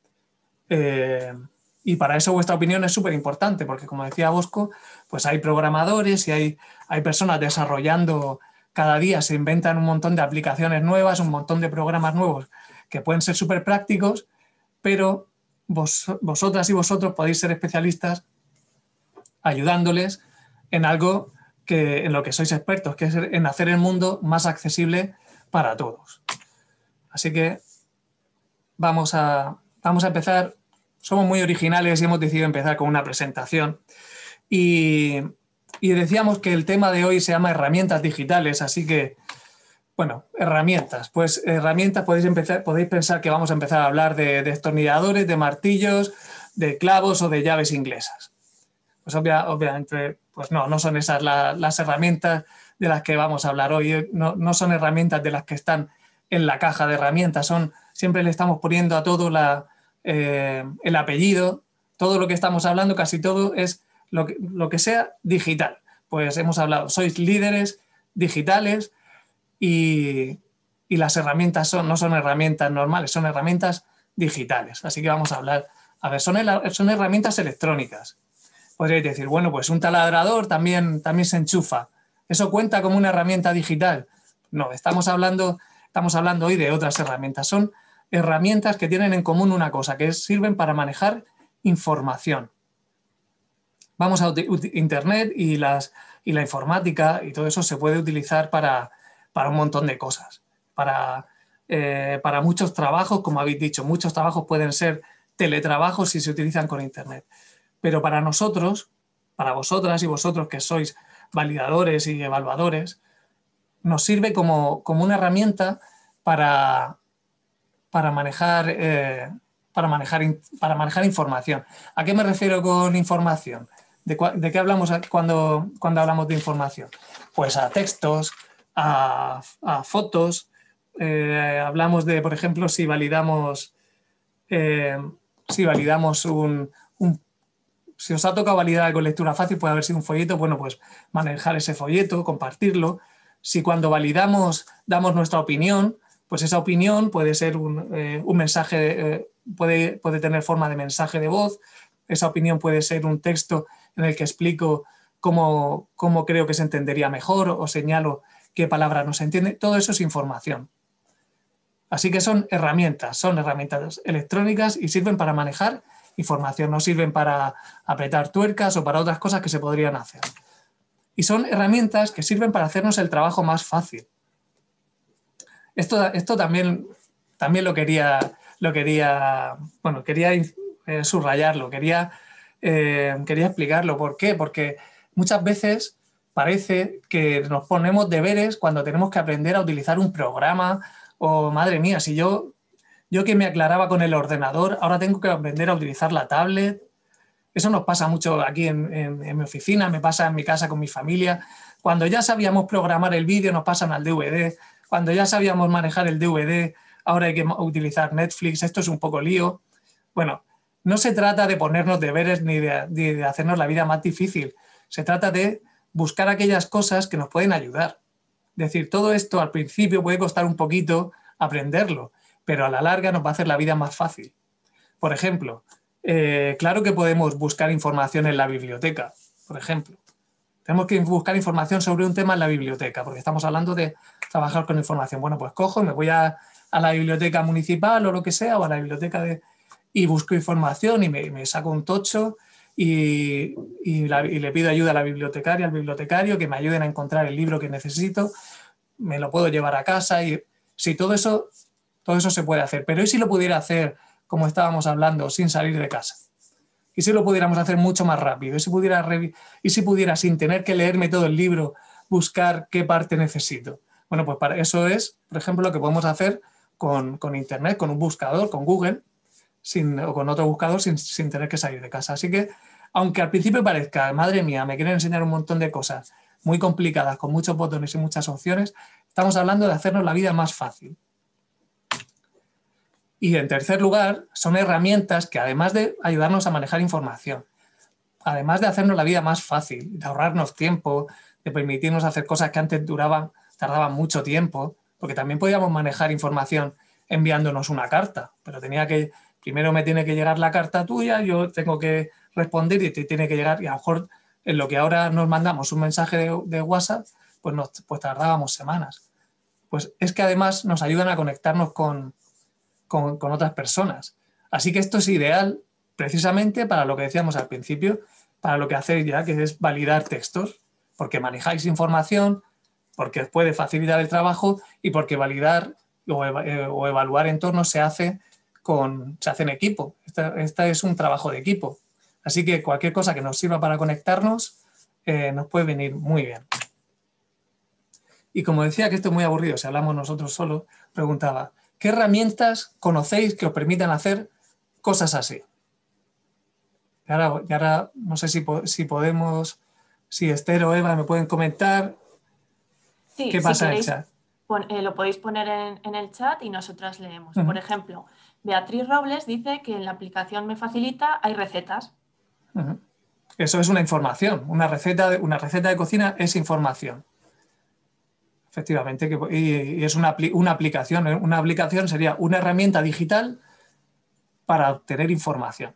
Y para eso vuestra opinión es súper importante, porque como decía Bosco, pues hay programadores y hay personas desarrollando, cada día se inventan un montón de aplicaciones nuevas, un montón de programas nuevos que pueden ser súper prácticos, pero vosotras y vosotros podéis ser especialistas ayudándoles en algo en lo que sois expertos, que es en hacer el mundo más accesible para todos. Así que vamos a empezar. Somos muy originales y hemos decidido empezar con una presentación. Y decíamos que el tema de hoy se llama herramientas digitales, así que, bueno, herramientas. Pues herramientas, podéis pensar que vamos a empezar a hablar de destornilladores, de martillos, de clavos o de llaves inglesas. Pues obviamente, pues no son esas las herramientas de las que vamos a hablar hoy. No son herramientas de las que están en la caja de herramientas. Siempre le estamos poniendo a todo el apellido. Todo lo que estamos hablando, casi todo, es lo que sea digital. Pues hemos hablado, sois líderes digitales y las herramientas no son herramientas normales, son herramientas digitales. Así que vamos a hablar. A ver, son herramientas electrónicas. Podríais decir, bueno, pues un taladrador también se enchufa. ¿Eso cuenta como una herramienta digital? No, estamos hablando hoy de otras herramientas. Son herramientas que tienen en común una cosa, que sirven para manejar información. Vamos a Internet y la informática y todo eso se puede utilizar para un montón de cosas. Para muchos trabajos, como habéis dicho, muchos trabajos pueden ser teletrabajos si se utilizan con Internet. Pero para nosotros, para vosotras y vosotros que sois validadores y evaluadores, nos sirve como una herramienta para manejar información. ¿A qué me refiero con información? ¿De qué hablamos cuando hablamos de información? Pues a textos, a fotos. Hablamos de, por ejemplo, si validamos si os ha tocado validar algo en lectura fácil, puede haber sido un folleto, bueno, pues manejar ese folleto, compartirlo. Si cuando validamos damos nuestra opinión, pues esa opinión puede ser un mensaje, puede tener forma de mensaje de voz. Esa opinión puede ser un texto en el que explico cómo creo que se entendería mejor o señalo qué palabra no se entiende. Todo eso es información. Así que son herramientas electrónicas y sirven para manejar información, no sirven para apretar tuercas o para otras cosas que se podrían hacer. Y son herramientas que sirven para hacernos el trabajo más fácil. Esto también lo quería subrayarlo, quería explicarlo. ¿Por qué? Porque muchas veces parece que nos ponemos deberes cuando tenemos que aprender a utilizar un programa o, madre mía, si yo que me aclaraba con el ordenador, ahora tengo que aprender a utilizar la tablet. Eso nos pasa mucho aquí en mi oficina, me pasa en mi casa con mi familia. Cuando ya sabíamos programar el vídeo, nos pasan al DVD. Cuando ya sabíamos manejar el DVD, ahora hay que utilizar Netflix. Esto es un poco lío. Bueno, no se trata de ponernos deberes ni de hacernos la vida más difícil. Se trata de buscar aquellas cosas que nos pueden ayudar. Es decir, todo esto al principio puede costar un poquito aprenderlo, pero a la larga nos va a hacer la vida más fácil. Por ejemplo, claro que podemos buscar información en la biblioteca, por ejemplo. Tenemos que buscar información sobre un tema en la biblioteca, porque estamos hablando de trabajar con información. Bueno, pues cojo y me voy a la biblioteca municipal o lo que sea, o a la biblioteca y busco información y me saco un tocho y le pido ayuda a la bibliotecaria, al bibliotecario, que me ayuden a encontrar el libro que necesito, me lo puedo llevar a casa y sí, todo eso se puede hacer. Pero ¿y si lo pudiera hacer, como estábamos hablando, sin salir de casa? ¿Y si lo pudiéramos hacer mucho más rápido? ¿Y si pudiera, sin tener que leerme todo el libro, buscar qué parte necesito? Bueno, pues para eso es, por ejemplo, lo que podemos hacer con Internet, con un buscador, con Google, o con otro buscador sin tener que salir de casa. Así que, aunque al principio parezca, madre mía, me quieren enseñar un montón de cosas muy complicadas, con muchos botones y muchas opciones, estamos hablando de hacernos la vida más fácil. Y en tercer lugar, son herramientas que además de ayudarnos a manejar información, además de hacernos la vida más fácil, de ahorrarnos tiempo, de permitirnos hacer cosas que antes tardaban mucho tiempo, porque también podíamos manejar información enviándonos una carta, pero primero me tiene que llegar la carta tuya, yo tengo que responder y te tiene que llegar, y a lo mejor en lo que ahora nos mandamos un mensaje de WhatsApp, pues tardábamos semanas. Pues es que además nos ayudan a conectarnos con otras personas. Así que esto es ideal precisamente para lo que decíamos al principio, para lo que hacéis ya, que es validar textos, porque manejáis información, porque os puede facilitar el trabajo y porque validar o evaluar entornos se hace en equipo. Este es un trabajo de equipo. Así que cualquier cosa que nos sirva para conectarnos nos puede venir muy bien. Y como decía que esto es muy aburrido, si hablamos nosotros solos, preguntaba, ¿qué herramientas conocéis que os permitan hacer cosas así? Y ahora no sé si podemos, si Esther o Eva me pueden comentar qué pasa en el chat. Lo podéis poner en el chat y nosotras leemos. Por ejemplo, Beatriz Robles dice que en la aplicación Me Facilita hay recetas. Eso es una información. Una receta de cocina es información. Efectivamente, y es una aplicación. Una aplicación sería una herramienta digital para obtener información,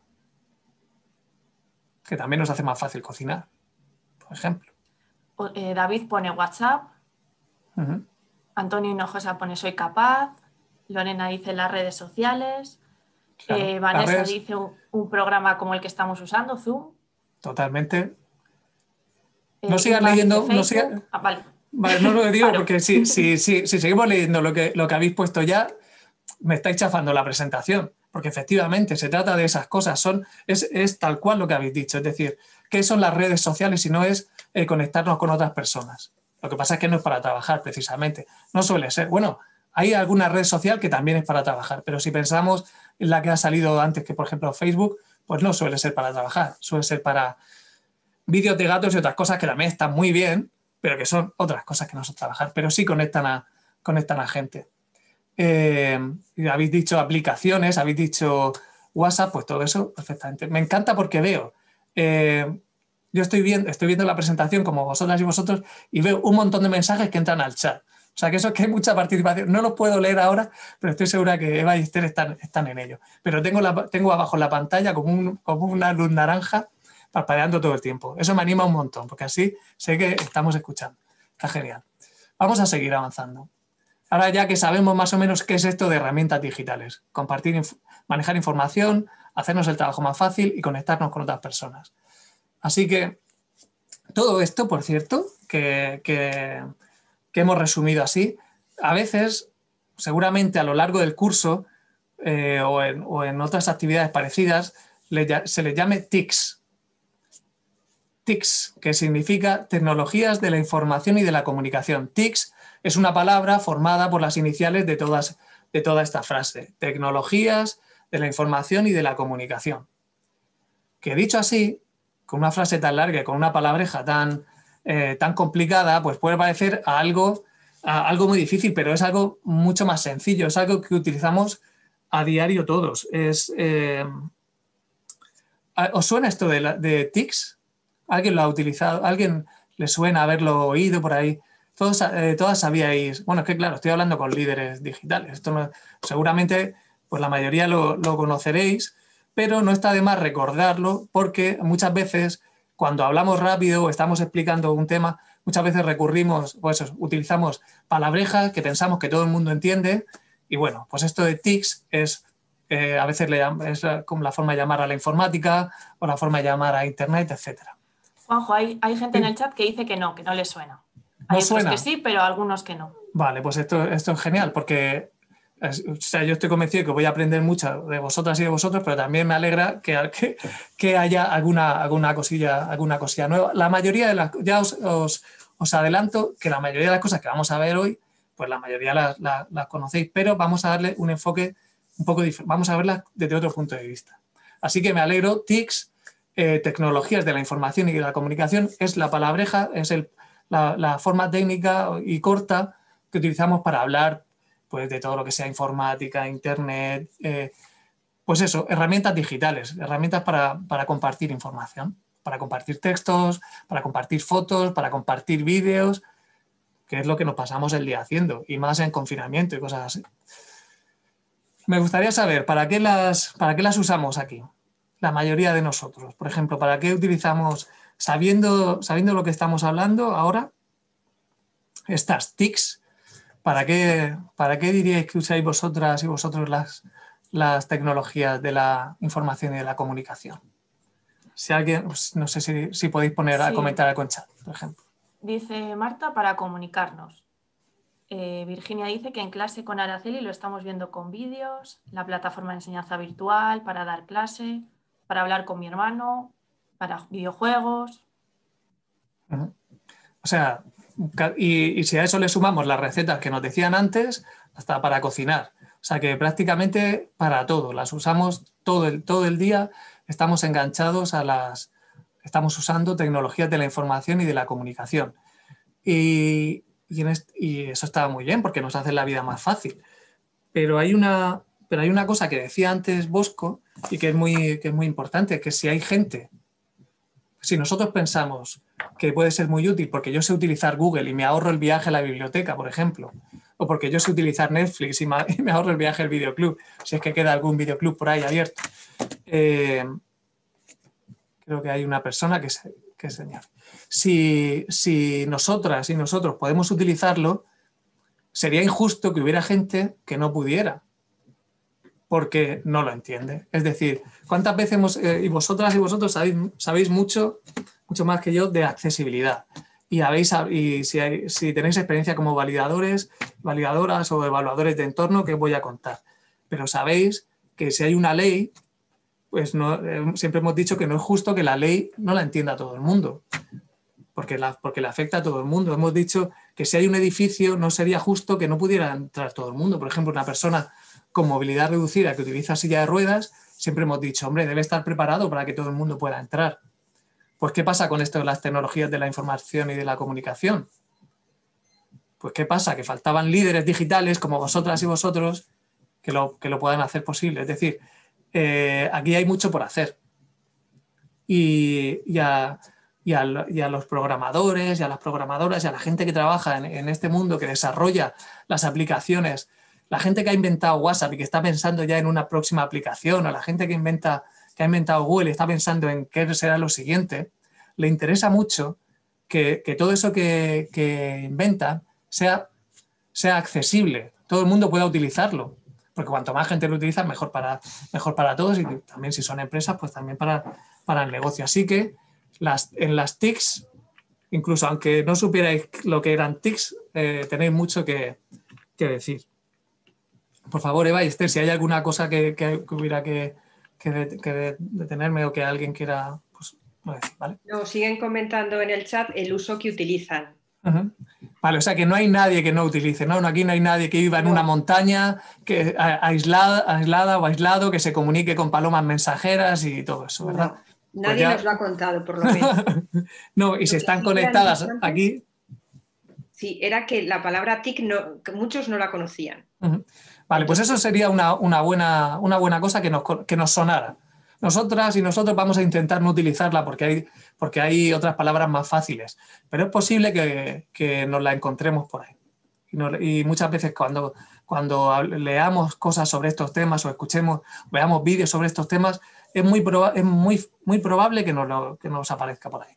que también nos hace más fácil cocinar, por ejemplo. David pone WhatsApp. Antonio Hinojosa pone Soy Capaz. Lorena dice las redes sociales. Claro, Vanessa dice un programa como el que estamos usando, Zoom. Totalmente. No sigas leyendo. Vale, no lo digo porque si seguimos leyendo lo que habéis puesto ya, me estáis chafando la presentación, porque efectivamente se trata de esas cosas, es tal cual lo que habéis dicho, es decir, ¿qué son las redes sociales si no es conectarnos con otras personas? Lo que pasa es que no es para trabajar precisamente, no suele ser. Bueno, hay alguna red social que también es para trabajar, pero si pensamos en la que ha salido antes, que por ejemplo Facebook, pues no suele ser para trabajar, suele ser para vídeos de gatos y otras cosas que también están muy bien, pero que son otras cosas que no son trabajar, pero sí conectan a gente. Y habéis dicho aplicaciones, habéis dicho WhatsApp, pues todo eso perfectamente. Me encanta porque veo, yo estoy viendo la presentación como vosotras y vosotros y veo un montón de mensajes que entran al chat. O sea, que eso es que hay mucha participación. No los puedo leer ahora, pero estoy segura que Eva y Esther están en ello. Pero tengo abajo en la pantalla como una luz naranja parpadeando todo el tiempo. Eso me anima un montón, porque así sé que estamos escuchando. Está genial. Vamos a seguir avanzando. Ahora ya que sabemos más o menos qué es esto de herramientas digitales, manejar información, hacernos el trabajo más fácil y conectarnos con otras personas. Así que todo esto, por cierto, que hemos resumido así, a veces, seguramente a lo largo del curso o en otras actividades parecidas, se les llame TICs. TICs, que significa Tecnologías de la Información y de la Comunicación. TICs es una palabra formada por las iniciales de toda esta frase. Tecnologías de la Información y de la Comunicación. Que dicho así, con una frase tan larga y con una palabreja tan complicada, pues puede parecer algo muy difícil, pero es algo mucho más sencillo. Es algo que utilizamos a diario todos. ¿Os suena esto de TICs? ¿Alguien lo ha utilizado? ¿Alguien le suena haberlo oído por ahí? Todas sabíais. Bueno, es que claro, estoy hablando con líderes digitales. Esto seguramente pues la mayoría lo conoceréis, pero no está de más recordarlo porque muchas veces cuando hablamos rápido o estamos explicando un tema, muchas veces recurrimos, pues utilizamos palabrejas que pensamos que todo el mundo entiende y bueno, pues esto de tics es, a veces es como la forma de llamar a la informática o la forma de llamar a Internet, etc. Juanjo, hay gente en el chat que dice que no les suena. Hay otros que sí, pero algunos que no. Vale, pues esto es genial porque o sea, yo estoy convencido que voy a aprender mucho de vosotras y de vosotros, pero también me alegra que haya alguna cosilla nueva. La mayoría de las, ya os adelanto que la mayoría de las cosas que vamos a ver hoy, pues la mayoría las conocéis, pero vamos a darle un enfoque un poco diferente, vamos a verlas desde otro punto de vista. Así que me alegro, TICs, tecnologías de la información y de la comunicación, es la palabreja, es la forma técnica y corta que utilizamos para hablar pues, de todo lo que sea informática, internet, pues eso, herramientas digitales, herramientas para compartir información, para compartir textos, para compartir fotos, para compartir vídeos, que es lo que nos pasamos el día haciendo, y más en confinamiento y cosas así. Me gustaría saber, ¿para qué las usamos aquí? La mayoría de nosotros. Por ejemplo, ¿para qué utilizamos, sabiendo lo que estamos hablando ahora, estas TICs? ¿Para qué diríais que usáis vosotras y vosotros las tecnologías de la información y de la comunicación? Si alguien, pues, no sé si podéis poner a comentar algo en chat, por ejemplo. Dice Marta, para comunicarnos. Virginia dice que en clase con Araceli lo estamos viendo con vídeos, la plataforma de enseñanza virtual, para dar clase, para hablar con mi hermano, para videojuegos. O sea, y si a eso le sumamos las recetas que nos decían antes, hasta para cocinar. O sea que prácticamente para todo, las usamos todo el día, estamos enganchados estamos usando tecnologías de la información y de la comunicación. Y eso está muy bien porque nos hace la vida más fácil. Pero hay una cosa que decía antes Bosco y que es muy importante, que si nosotros pensamos que puede ser muy útil porque yo sé utilizar Google y me ahorro el viaje a la biblioteca, por ejemplo, o porque yo sé utilizar Netflix y me ahorro el viaje al videoclub, si es que queda algún videoclub por ahí abierto. Creo que hay una persona que es señor. Si nosotras y nosotros podemos utilizarlo, sería injusto que hubiera gente que no pudiera, porque no lo entiende. Es decir, ¿cuántas veces y vosotras y vosotros sabéis mucho más que yo de accesibilidad? Y si tenéis experiencia como validadoras o evaluadores de entorno, que os voy a contar. Pero sabéis que si hay una ley, pues siempre hemos dicho que no es justo que la ley no la entienda todo el mundo, porque le afecta a todo el mundo. Hemos dicho que si hay un edificio no sería justo que no pudiera entrar todo el mundo. Por ejemplo, una persona con movilidad reducida que utiliza silla de ruedas, siempre hemos dicho, hombre, debe estar preparado para que todo el mundo pueda entrar. Pues, ¿qué pasa con esto de las tecnologías de la información y de la comunicación? Pues, ¿qué pasa? Que faltaban líderes digitales como vosotras y vosotros que lo puedan hacer posible. Es decir, aquí hay mucho por hacer. Y a los programadores y a las programadoras y a la gente que trabaja en este mundo, que desarrolla las aplicaciones, la gente que ha inventado WhatsApp y que está pensando ya en una próxima aplicación, o la gente que ha inventado Google y está pensando en qué será lo siguiente, le interesa mucho que todo eso que inventan sea accesible, todo el mundo pueda utilizarlo, porque cuanto más gente lo utiliza, mejor para todos, y también si son empresas, pues también para el negocio. Así que en las TICs, incluso aunque no supierais lo que eran TICs, tenéis mucho que decir. Por favor, Eva y Esther, si hay alguna cosa que hubiera que detenerme o que alguien quiera, pues no decir, ¿vale? Nos siguen comentando en el chat el uso que utilizan. Vale, o sea que no hay nadie que no utilice, ¿no? Aquí no hay nadie que viva en una montaña aislada o aislado, que se comunique con palomas mensajeras y todo eso, ¿verdad? No, nadie nos lo ha contado, por lo menos. No, y si están conectadas aquí. Sí, era que la palabra TIC que muchos no la conocían. Vale, pues eso sería una buena cosa que nos sonara. Nosotras y nosotros vamos a intentar no utilizarla porque hay otras palabras más fáciles, pero es posible que nos la encontremos por ahí. Y muchas veces cuando leamos cosas sobre estos temas o veamos vídeos sobre estos temas, es muy probable que nos aparezca por ahí.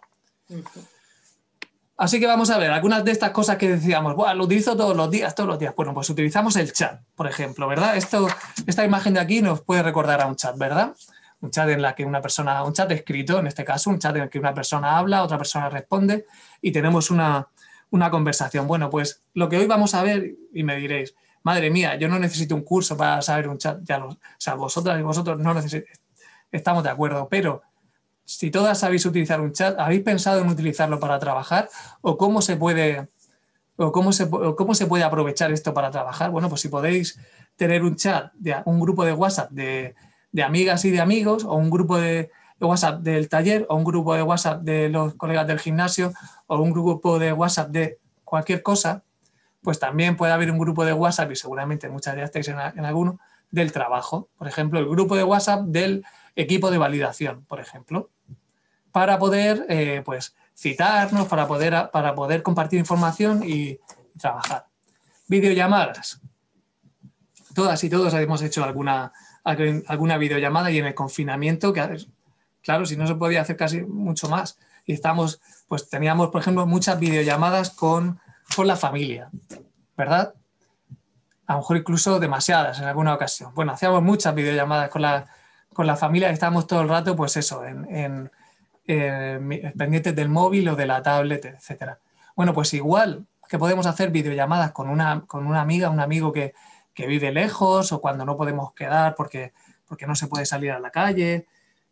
Así que vamos a ver, algunas de estas cosas que decíamos, bueno, lo utilizo todos los días. Bueno, pues utilizamos el chat, por ejemplo, ¿verdad? Esta imagen de aquí nos puede recordar a un chat, ¿verdad? Un chat en la que un chat escrito, en este caso, un chat en el que una persona habla, otra persona responde y tenemos una conversación. Bueno, pues lo que hoy vamos a ver, y me diréis, madre mía, yo no necesito un curso para saber un chat, o sea, vosotras y vosotros no necesitáis, estamos de acuerdo, pero si todas sabéis utilizar un chat, ¿habéis pensado en utilizarlo para trabajar? ¿O cómo se puede aprovechar esto para trabajar? Bueno, pues si podéis tener un chat, un grupo de WhatsApp de amigas y de amigos, o un grupo de WhatsApp del taller, o un grupo de WhatsApp de los colegas del gimnasio, o un grupo de WhatsApp de cualquier cosa, pues también puede haber un grupo de WhatsApp, y seguramente muchas ya estáis en alguno, del trabajo. Por ejemplo, el grupo de WhatsApp del equipo de validación, por ejemplo, para poder pues, citarnos, para poder compartir información y trabajar. Videollamadas. Todas y todos hemos hecho alguna videollamada y en el confinamiento, que claro, si no se podía hacer casi mucho más. Y pues teníamos, por ejemplo, muchas videollamadas con la familia, ¿verdad? A lo mejor incluso demasiadas en alguna ocasión. Bueno, hacíamos muchas videollamadas con la familia y estábamos todo el rato, pues eso, pendientes del móvil o de la tablet, etcétera. Bueno, pues igual que podemos hacer videollamadas con una amiga, un amigo que vive lejos, o cuando no podemos quedar porque no se puede salir a la calle,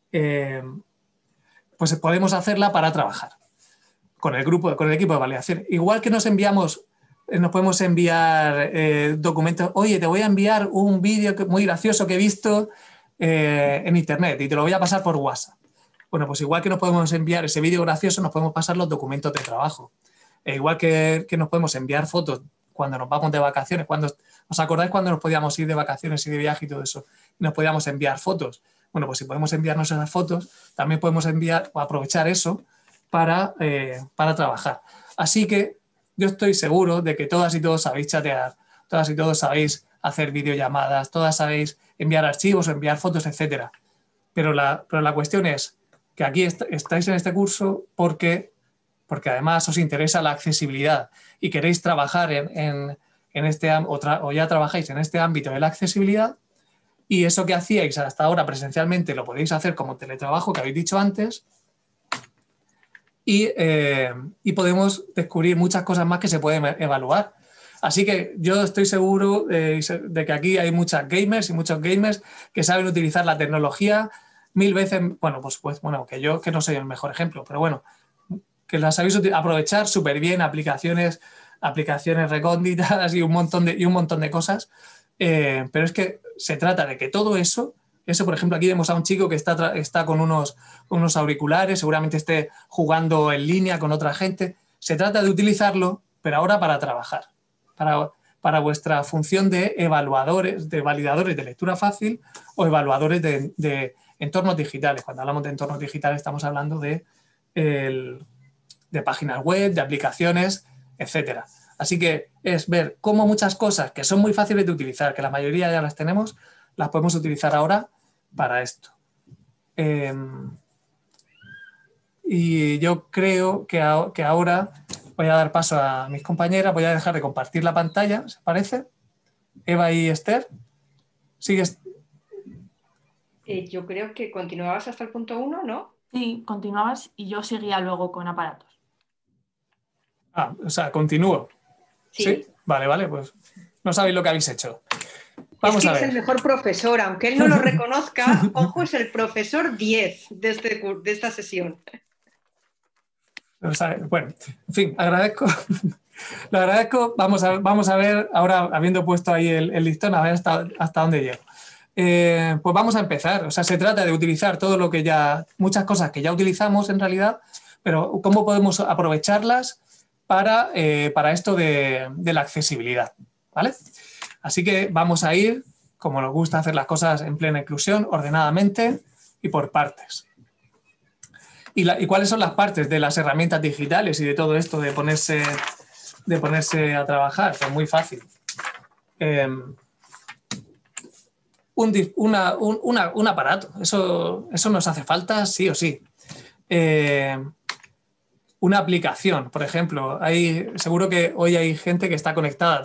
pues podemos hacerla para trabajar con el equipo de validación. Igual que nos podemos enviar documentos. Oye, te voy a enviar un vídeo muy gracioso que he visto en internet y te lo voy a pasar por WhatsApp. Bueno, pues igual que nos podemos enviar ese vídeo gracioso, nos podemos pasar los documentos de trabajo. Igual que nos podemos enviar fotos cuando nos vamos de vacaciones. ¿Os acordáis cuando nos podíamos ir de vacaciones y de viaje y todo eso? Nos podíamos enviar fotos. Bueno, pues si podemos enviarnos esas fotos, también podemos aprovechar eso para trabajar. Así que yo estoy seguro de que todas y todos sabéis chatear, todas y todos sabéis hacer videollamadas, todas sabéis enviar archivos o enviar fotos, etcétera. Pero la cuestión es que aquí estáis en este curso porque además os interesa la accesibilidad y queréis trabajar en este o ya trabajáis en este ámbito de la accesibilidad, y eso que hacíais hasta ahora presencialmente lo podéis hacer como teletrabajo, que habéis dicho antes, y podemos descubrir muchas cosas más que se pueden evaluar. Así que yo estoy seguro de que aquí hay muchas gamers y muchos gamers que saben utilizar la tecnología 1000 veces, bueno, que yo que no soy el mejor ejemplo, pero bueno, que las sabéis aprovechar súper bien, aplicaciones recónditas y un montón de cosas, pero es que se trata de que todo eso, por ejemplo, aquí vemos a un chico que está con unos auriculares, seguramente esté jugando en línea con otra gente. Se trata de utilizarlo, pero ahora para trabajar, para vuestra función de evaluadores, de validadores de lectura fácil o evaluadores de entornos digitales. Cuando hablamos de entornos digitales estamos hablando de páginas web, de aplicaciones, etcétera. Así que es ver cómo muchas cosas que son muy fáciles de utilizar, que la mayoría ya las tenemos, las podemos utilizar ahora para esto. Y yo creo que ahora voy a dar paso a mis compañeras, voy a dejar de compartir la pantalla, ¿se parece? Eva y Esther, ¿sigues? Yo creo que continuabas hasta el punto 1, ¿no? Sí, continuabas y yo seguía luego con aparatos. O sea, continúo. Sí. Vale, pues no sabéis lo que habéis hecho. Vamos a ver. Es el mejor profesor, aunque él no lo reconozca, ojo, es el profesor 10 de esta sesión. Bueno, en fin, agradezco. Lo agradezco. Vamos a ver, ahora habiendo puesto ahí el listón, a ver hasta dónde llego. Pues vamos a empezar. O sea, se trata de utilizar todo lo que muchas cosas que ya utilizamos en realidad, pero cómo podemos aprovecharlas para esto de la accesibilidad, ¿vale? Así que vamos a ir, como nos gusta hacer las cosas en plena inclusión, ordenadamente y por partes. ¿Y cuáles son las partes de las herramientas digitales y de todo esto de ponerse a trabajar? Pues muy fácil. un aparato. Eso nos hace falta sí o sí. Una aplicación, por ejemplo. Seguro que hoy hay gente que está conectada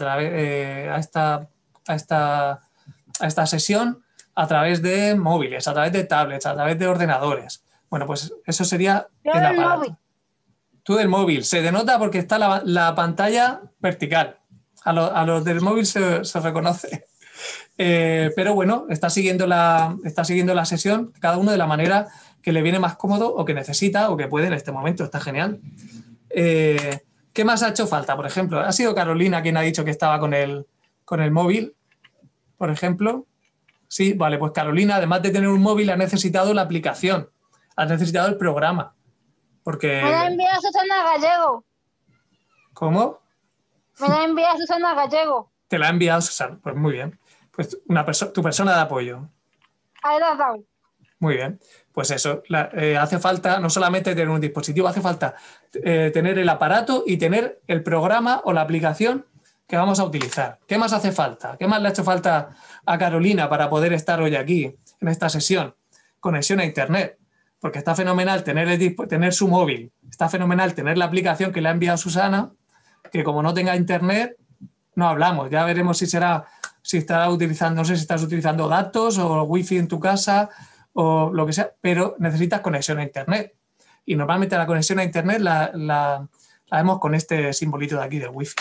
a esta sesión a través de móviles, a través de tablets, a través de ordenadores. Bueno, pues eso sería el aparato. Móvil. Tú del móvil. Se denota porque está la pantalla vertical. A los del móvil se reconoce. Pero bueno, está siguiendo la sesión, cada uno de la manera que le viene más cómodo o que necesita o que puede en este momento. Está genial. ¿Qué más ha hecho falta? Por ejemplo, ha sido Carolina quien ha dicho que estaba con el móvil, por ejemplo. Sí, vale, pues Carolina, además de tener un móvil, ha necesitado la aplicación, ha necesitado el programa. Porque... Me la envía Susana Gallego. ¿Cómo? Me la envía Susana Gallego. Te la ha enviado Susana, pues muy bien. Pues tu persona de apoyo. Ahí la has dado. Muy bien, pues eso, hace falta no solamente tener un dispositivo, hace falta tener el aparato y tener el programa o la aplicación que vamos a utilizar. ¿Qué más hace falta? ¿Qué más le ha hecho falta a Carolina para poder estar hoy aquí, en esta sesión? Conexión a Internet, porque está fenomenal tener su móvil, está fenomenal tener la aplicación que le ha enviado Susana, que como no tenga Internet, no hablamos. Ya veremos si estará utilizando, no sé si estás utilizando datos o wifi en tu casa o lo que sea, pero necesitas conexión a Internet. Y normalmente la conexión a Internet la vemos con este simbolito de aquí del wifi.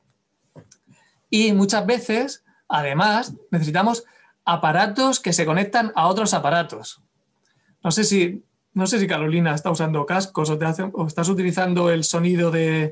Y muchas veces, además, necesitamos aparatos que se conectan a otros aparatos. No sé si Carolina está usando cascos o estás utilizando el sonido y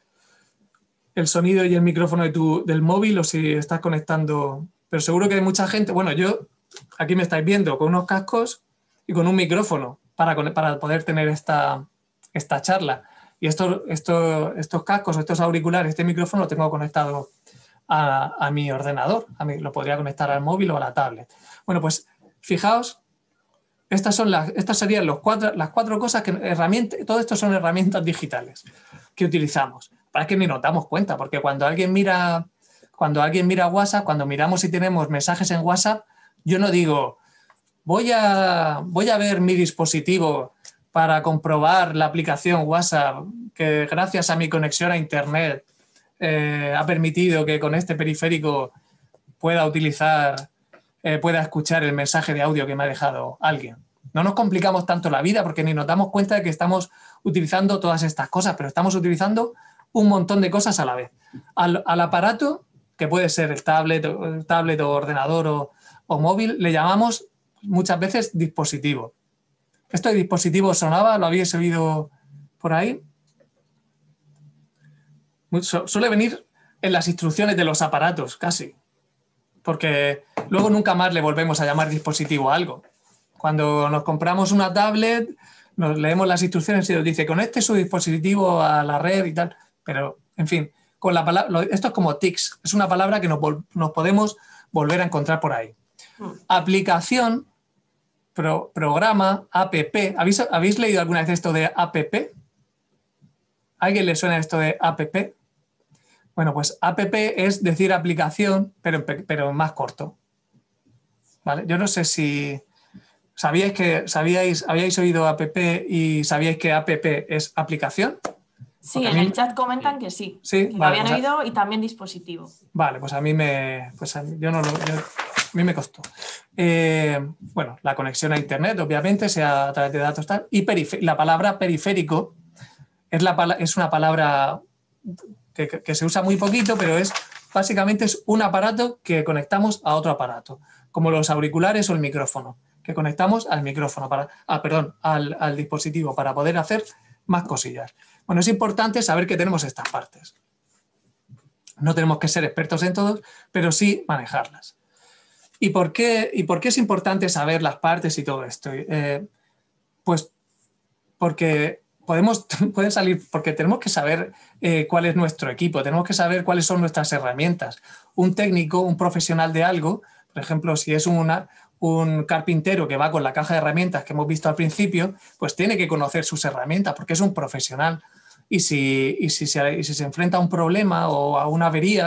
el micrófono del móvil o si estás conectando. Pero seguro que hay mucha gente. Bueno, aquí me estáis viendo con unos cascos y con un micrófono para poder tener esta charla. Y estos cascos, estos auriculares, este micrófono lo tengo conectado a mi ordenador. Lo podría conectar al móvil o a la tablet. Bueno, pues fijaos, estas serían las cuatro cosas todo esto son herramientas digitales que utilizamos. Para que ni nos damos cuenta, porque cuando alguien mira WhatsApp, cuando miramos si tenemos mensajes en WhatsApp, yo no digo, voy a ver mi dispositivo para comprobar la aplicación WhatsApp que gracias a mi conexión a Internet ha permitido que con este periférico pueda escuchar el mensaje de audio que me ha dejado alguien. No nos complicamos tanto la vida porque ni nos damos cuenta de que estamos utilizando todas estas cosas, pero estamos utilizando un montón de cosas a la vez. Al aparato, que puede ser el tablet o ordenador o móvil, le llamamos muchas veces dispositivo. ¿Esto de dispositivo sonaba? ¿Lo habéis oído por ahí? Suele venir en las instrucciones de los aparatos, casi. Porque luego nunca más le volvemos a llamar dispositivo a algo. Cuando nos compramos una tablet, nos leemos las instrucciones y nos dice conecte su dispositivo a la red y tal. Pero, en fin, con la palabra, esto es como TICs. Es una palabra que nos podemos volver a encontrar por ahí. Aplicación, programa, app. ¿Habéis leído alguna vez esto de app? ¿A alguien le suena esto de app? Bueno, pues app es decir aplicación, pero más corto. ¿Vale? Yo no sé si habíais oído app y sabíais que app es aplicación. Sí, en el chat comentan que sí, que lo habían oído y también dispositivo. Vale, pues a mí me costó. Bueno, la conexión a Internet, obviamente, sea a través de datos tal, y la palabra periférico es una palabra que se usa muy poquito, pero básicamente es un aparato que conectamos a otro aparato, como los auriculares o el micrófono, que conectamos al micrófono, al dispositivo para poder hacer más cosillas. Bueno, es importante saber que tenemos estas partes. No tenemos que ser expertos en todos, pero sí manejarlas. ¿Y por qué es importante saber las partes y todo esto? Pues porque porque tenemos que saber cuál es nuestro equipo, tenemos que saber cuáles son nuestras herramientas. Un técnico, un profesional de algo, por ejemplo, si es un carpintero que va con la caja de herramientas que hemos visto al principio, pues tiene que conocer sus herramientas porque es un profesional. Y si se enfrenta a un problema o a una avería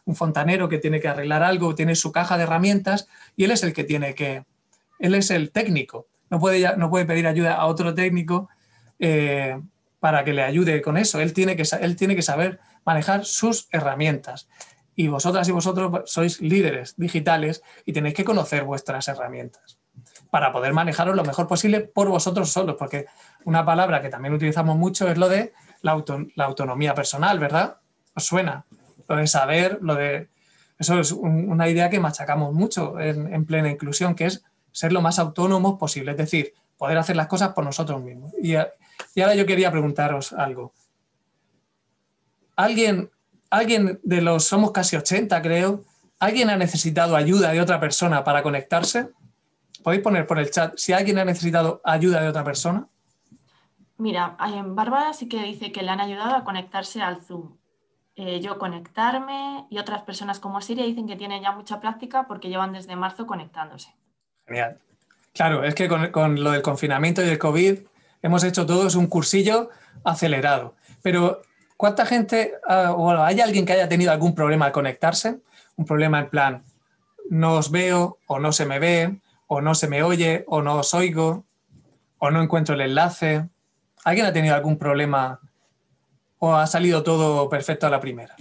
un fontanero que tiene que arreglar algo, tiene su caja de herramientas y él es el que él es el técnico. No puede pedir ayuda a otro técnico para que le ayude con eso. Él tiene que saber manejar sus herramientas. Y vosotras y vosotros sois líderes digitales y tenéis que conocer vuestras herramientas para poder manejaros lo mejor posible por vosotros solos, porque una palabra que también utilizamos mucho es lo de la autonomía personal, ¿verdad? ¿Os suena? Lo de saber, eso es una idea que machacamos mucho en plena inclusión, que es ser lo más autónomos posible, es decir, poder hacer las cosas por nosotros mismos. Y ahora yo quería preguntaros algo. ¿Alguien de los, somos casi 80 creo, ¿alguien ha necesitado ayuda de otra persona para conectarse? ¿Podéis poner por el chat si alguien ha necesitado ayuda de otra persona? Mira, Bárbara sí que dice que le han ayudado a conectarse al Zoom. Yo conectarme y otras personas como Siria dicen que tienen ya mucha práctica porque llevan desde marzo conectándose. Genial. Claro, es que con lo del confinamiento y el COVID hemos hecho todos un cursillo acelerado. Pero ¿cuánta gente, ¿hay alguien que haya tenido algún problema al conectarse? Un problema en plan, no os veo, o no se me ve, o no se me oye, o no os oigo, o no encuentro el enlace. ¿Alguien ha tenido algún problema o ha salido todo perfecto a la primera?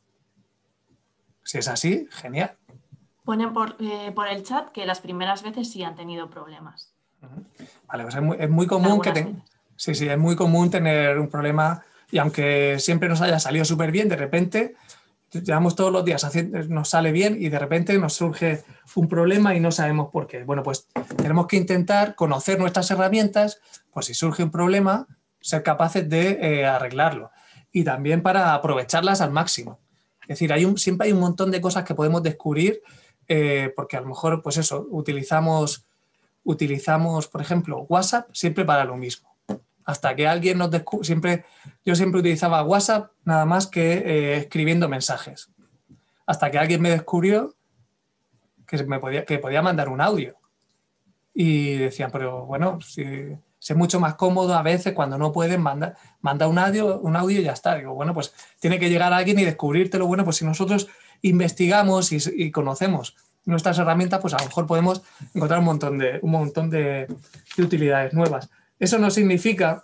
Si es así, genial. Ponen por el chat que las primeras veces sí han tenido problemas. Vale, pues es muy común sí, es muy común tener un problema y aunque siempre nos haya salido súper bien, de repente llevamos todos los días nos sale bien y de repente nos surge un problema y no sabemos por qué. Bueno, pues tenemos que intentar conocer nuestras herramientas, pues si surge un problema, ser capaces de arreglarlo y también para aprovecharlas al máximo. Es decir, siempre hay un montón de cosas que podemos descubrir porque a lo mejor, pues eso, utilizamos, por ejemplo, WhatsApp siempre para lo mismo. Hasta que alguien nos descubre, yo siempre utilizaba WhatsApp nada más que escribiendo mensajes. Hasta que alguien me descubrió que podía mandar un audio. Y decían, pero bueno, si es mucho más cómodo a veces cuando no pueden manda un audio y ya está. Digo, bueno, pues tiene que llegar alguien y descubrírtelo. Bueno, pues si nosotros investigamos y conocemos nuestras herramientas, pues a lo mejor podemos encontrar un montón de utilidades nuevas. Eso no significa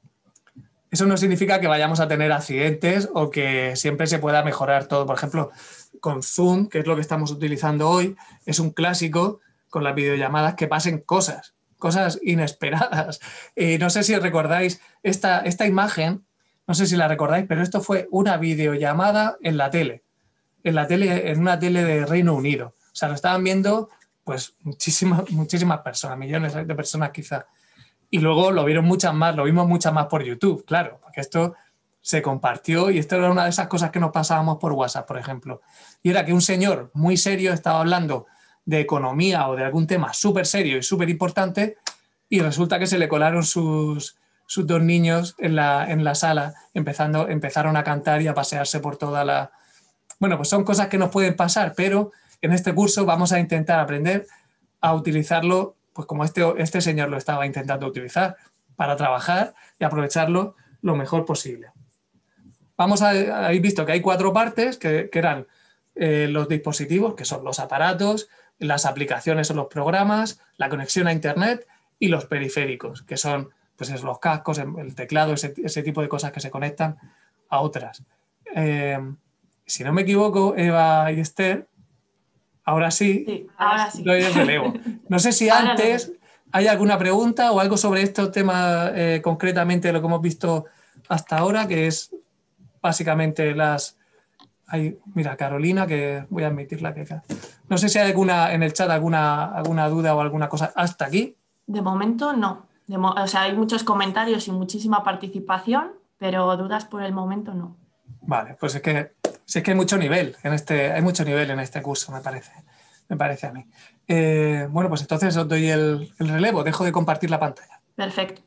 que vayamos a tener accidentes o que siempre se pueda mejorar todo. Por ejemplo, con Zoom, que es lo que estamos utilizando hoy, es un clásico con las videollamadas que pasen cosas inesperadas. No sé si recordáis esta imagen, no sé si la recordáis, pero esto fue una videollamada en la tele, en una tele de Reino Unido. O sea, lo estaban viendo pues muchísimas personas, millones de personas quizá. Y luego lo vimos muchas más por YouTube, claro, porque esto se compartió y esto era una de esas cosas que nos pasábamos por WhatsApp, por ejemplo. Y era que un señor muy serio estaba hablando de economía o de algún tema súper serio y súper importante y resulta que se le colaron sus dos niños en la sala, empezaron a cantar y a pasearse por toda la... Bueno, pues son cosas que nos pueden pasar, pero en este curso vamos a intentar aprender a utilizarlo pues como este señor lo estaba intentando utilizar, para trabajar y aprovecharlo lo mejor posible. Habéis visto que hay 4 partes que eran los dispositivos, que son los aparatos, las aplicaciones o los programas, la conexión a Internet y los periféricos, que son pues los cascos, el teclado, ese tipo de cosas que se conectan a otras. Si no me equivoco, Eva y Esther, ahora sí, ahora sí. Doy el relevo. No sé si antes hay alguna pregunta o algo sobre este tema concretamente de lo que hemos visto hasta ahora, que es básicamente mira, Carolina, que voy a admitirla que... No sé si hay alguna en el chat, alguna duda o alguna cosa hasta aquí. De momento no. O sea, hay muchos comentarios y muchísima participación, pero dudas por el momento no. Vale, pues es que hay mucho nivel hay mucho nivel en este curso, me parece a mí. Bueno, pues entonces os doy el relevo, dejo de compartir la pantalla. Perfecto.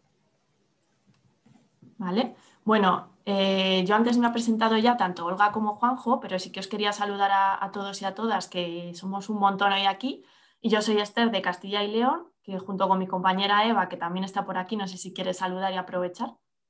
Vale, bueno, yo antes me he presentado ya tanto Olga como Juanjo, pero sí que os quería saludar a todos y a todas, que somos un montón hoy aquí. Y yo soy Esther de Castilla y León, que junto con mi compañera Eva, que también está por aquí, no sé si quiere saludar y aprovechar.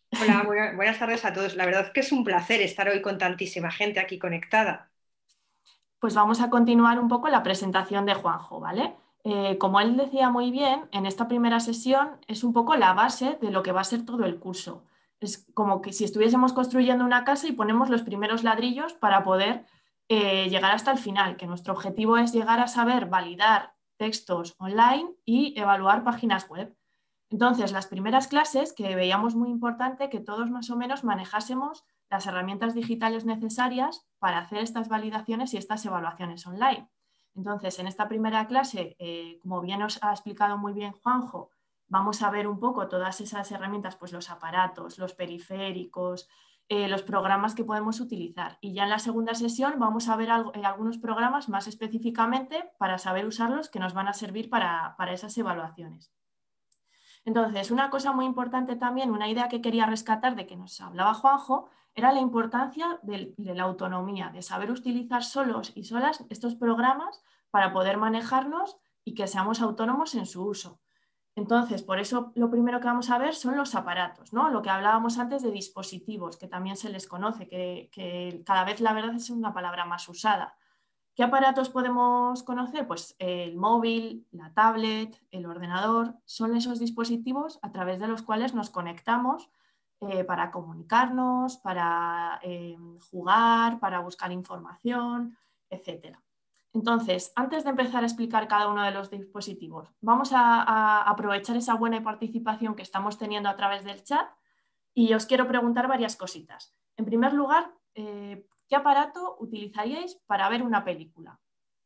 Hola, buenas tardes a todos. La verdad es que es un placer estar hoy con tantísima gente aquí conectada. Pues vamos a continuar un poco la presentación de Juanjo, ¿vale? Como él decía muy bien, en esta primera sesión es un poco la base de lo que va a ser todo el curso. Es como que si estuviésemos construyendo una casa y ponemos los primeros ladrillos para poder llegar hasta el final, que nuestro objetivo es llegar a saber validar textos online y evaluar páginas web. Entonces, las primeras clases que veíamos muy importante que todos más o menos manejásemos las herramientas digitales necesarias para hacer estas validaciones y estas evaluaciones online. Entonces, en esta primera clase, como bien os ha explicado muy bien Juanjo, vamos a ver un poco todas esas herramientas, pues los aparatos, los periféricos, los programas que podemos utilizar. Y ya en la segunda sesión vamos a ver algunos programas más específicamente para saber usarlos que nos van a servir para esas evaluaciones. Entonces, una cosa muy importante también, una idea que quería rescatar de que nos hablaba Juanjo, era la importancia de la autonomía, de saber utilizar solos y solas estos programas para poder manejarnos y que seamos autónomos en su uso. Entonces, por eso lo primero que vamos a ver son los aparatos, ¿no? Lo que hablábamos antes de dispositivos, que también se les conoce, que cada vez la verdad es una palabra más usada. ¿Qué aparatos podemos conocer? Pues el móvil, la tablet, el ordenador, son esos dispositivos a través de los cuales nos conectamos para comunicarnos, para jugar, para buscar información, etc. Entonces, antes de empezar a explicar cada uno de los dispositivos, vamos a aprovechar esa buena participación que estamos teniendo a través del chat y os quiero preguntar varias cositas. En primer lugar, ¿qué aparato utilizaríais para ver una película?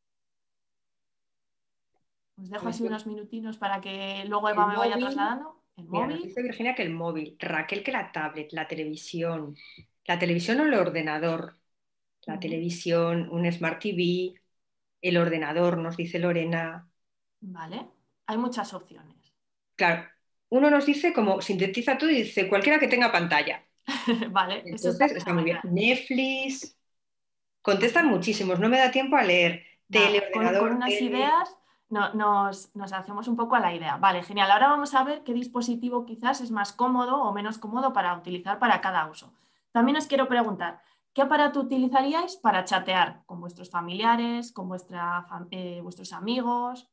Os dejo así unos minutinos para que luego Eva me vaya trasladando. El móvil. móvil. Nos dice Virginia que el móvil, Raquel que la tablet, la televisión o el ordenador, la televisión, un Smart TV, el ordenador, nos dice Lorena. Vale, hay muchas opciones. Claro, uno nos dice como sintetiza todo y dice cualquiera que tenga pantalla. Vale, entonces eso está muy bien. Netflix, contestan muchísimos, no me da tiempo a leer. Tele, ordenador, con unas ideas nos hacemos un poco a la idea. Vale, genial. Ahora vamos a ver qué dispositivo quizás es más cómodo o menos cómodo para utilizar para cada uso. También os quiero preguntar, ¿qué aparato utilizaríais para chatear con vuestros familiares, con vuestros amigos?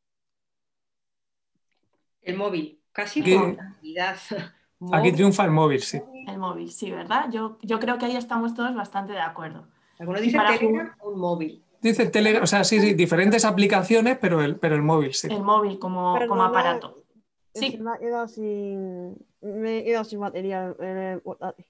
El móvil, casi por unanimidad. Aquí triunfa el móvil, sí. El móvil, sí, ¿verdad? Yo creo que ahí estamos todos bastante de acuerdo. Algunos dicen Telegram o un móvil. Dice Telegram, o sea, sí, diferentes aplicaciones, pero el móvil, sí. El móvil como aparato. Sí. Me he quedado sin batería en el portátil.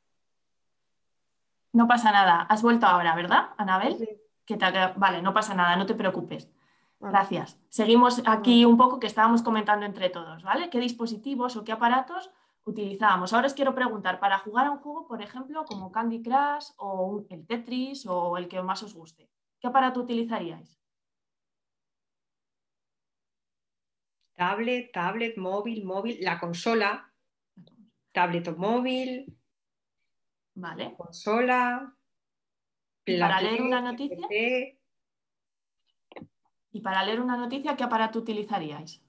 No pasa nada. Has vuelto ahora, ¿verdad, Anabel? Sí. Vale, no pasa nada, no te preocupes. Gracias. Seguimos aquí un poco que estábamos comentando entre todos, ¿vale? ¿Qué dispositivos o qué aparatos utilizábamos? Ahora os quiero preguntar, para jugar a un juego, por ejemplo, como Candy Crush o el Tetris o el que más os guste, ¿qué aparato utilizaríais? Tablet, móvil, la consola, tablet o móvil, vale. Consola. ¿Y para leer una noticia? ¿Y para leer una noticia qué aparato utilizaríais?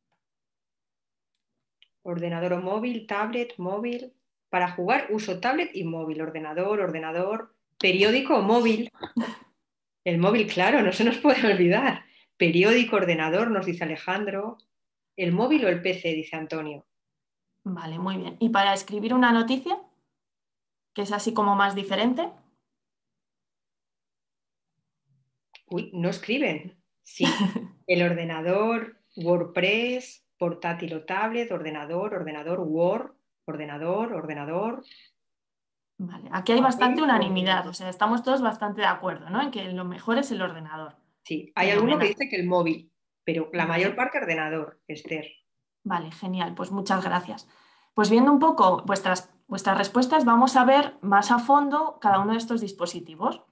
Ordenador o móvil, tablet, móvil. Para jugar uso tablet y móvil, ordenador, periódico o móvil. El móvil, claro, no se nos puede olvidar. Periódico, ordenador, nos dice Alejandro. ¿El móvil o el PC? Dice Antonio. Vale, muy bien. ¿Y para escribir una noticia? Que es así como más diferente. Uy, no escriben. Sí, el ordenador, WordPress, portátil o tablet, ordenador, Word, ordenador. Vale, aquí hay bastante unanimidad, o sea, estamos todos bastante de acuerdo, ¿no? En que lo mejor es el ordenador. Sí, hay alguno que dice que el móvil, pero la mayor parte ordenador, Esther. Vale, genial, pues muchas gracias. Pues viendo un poco vuestras respuestas, vamos a ver más a fondo cada uno de estos dispositivos.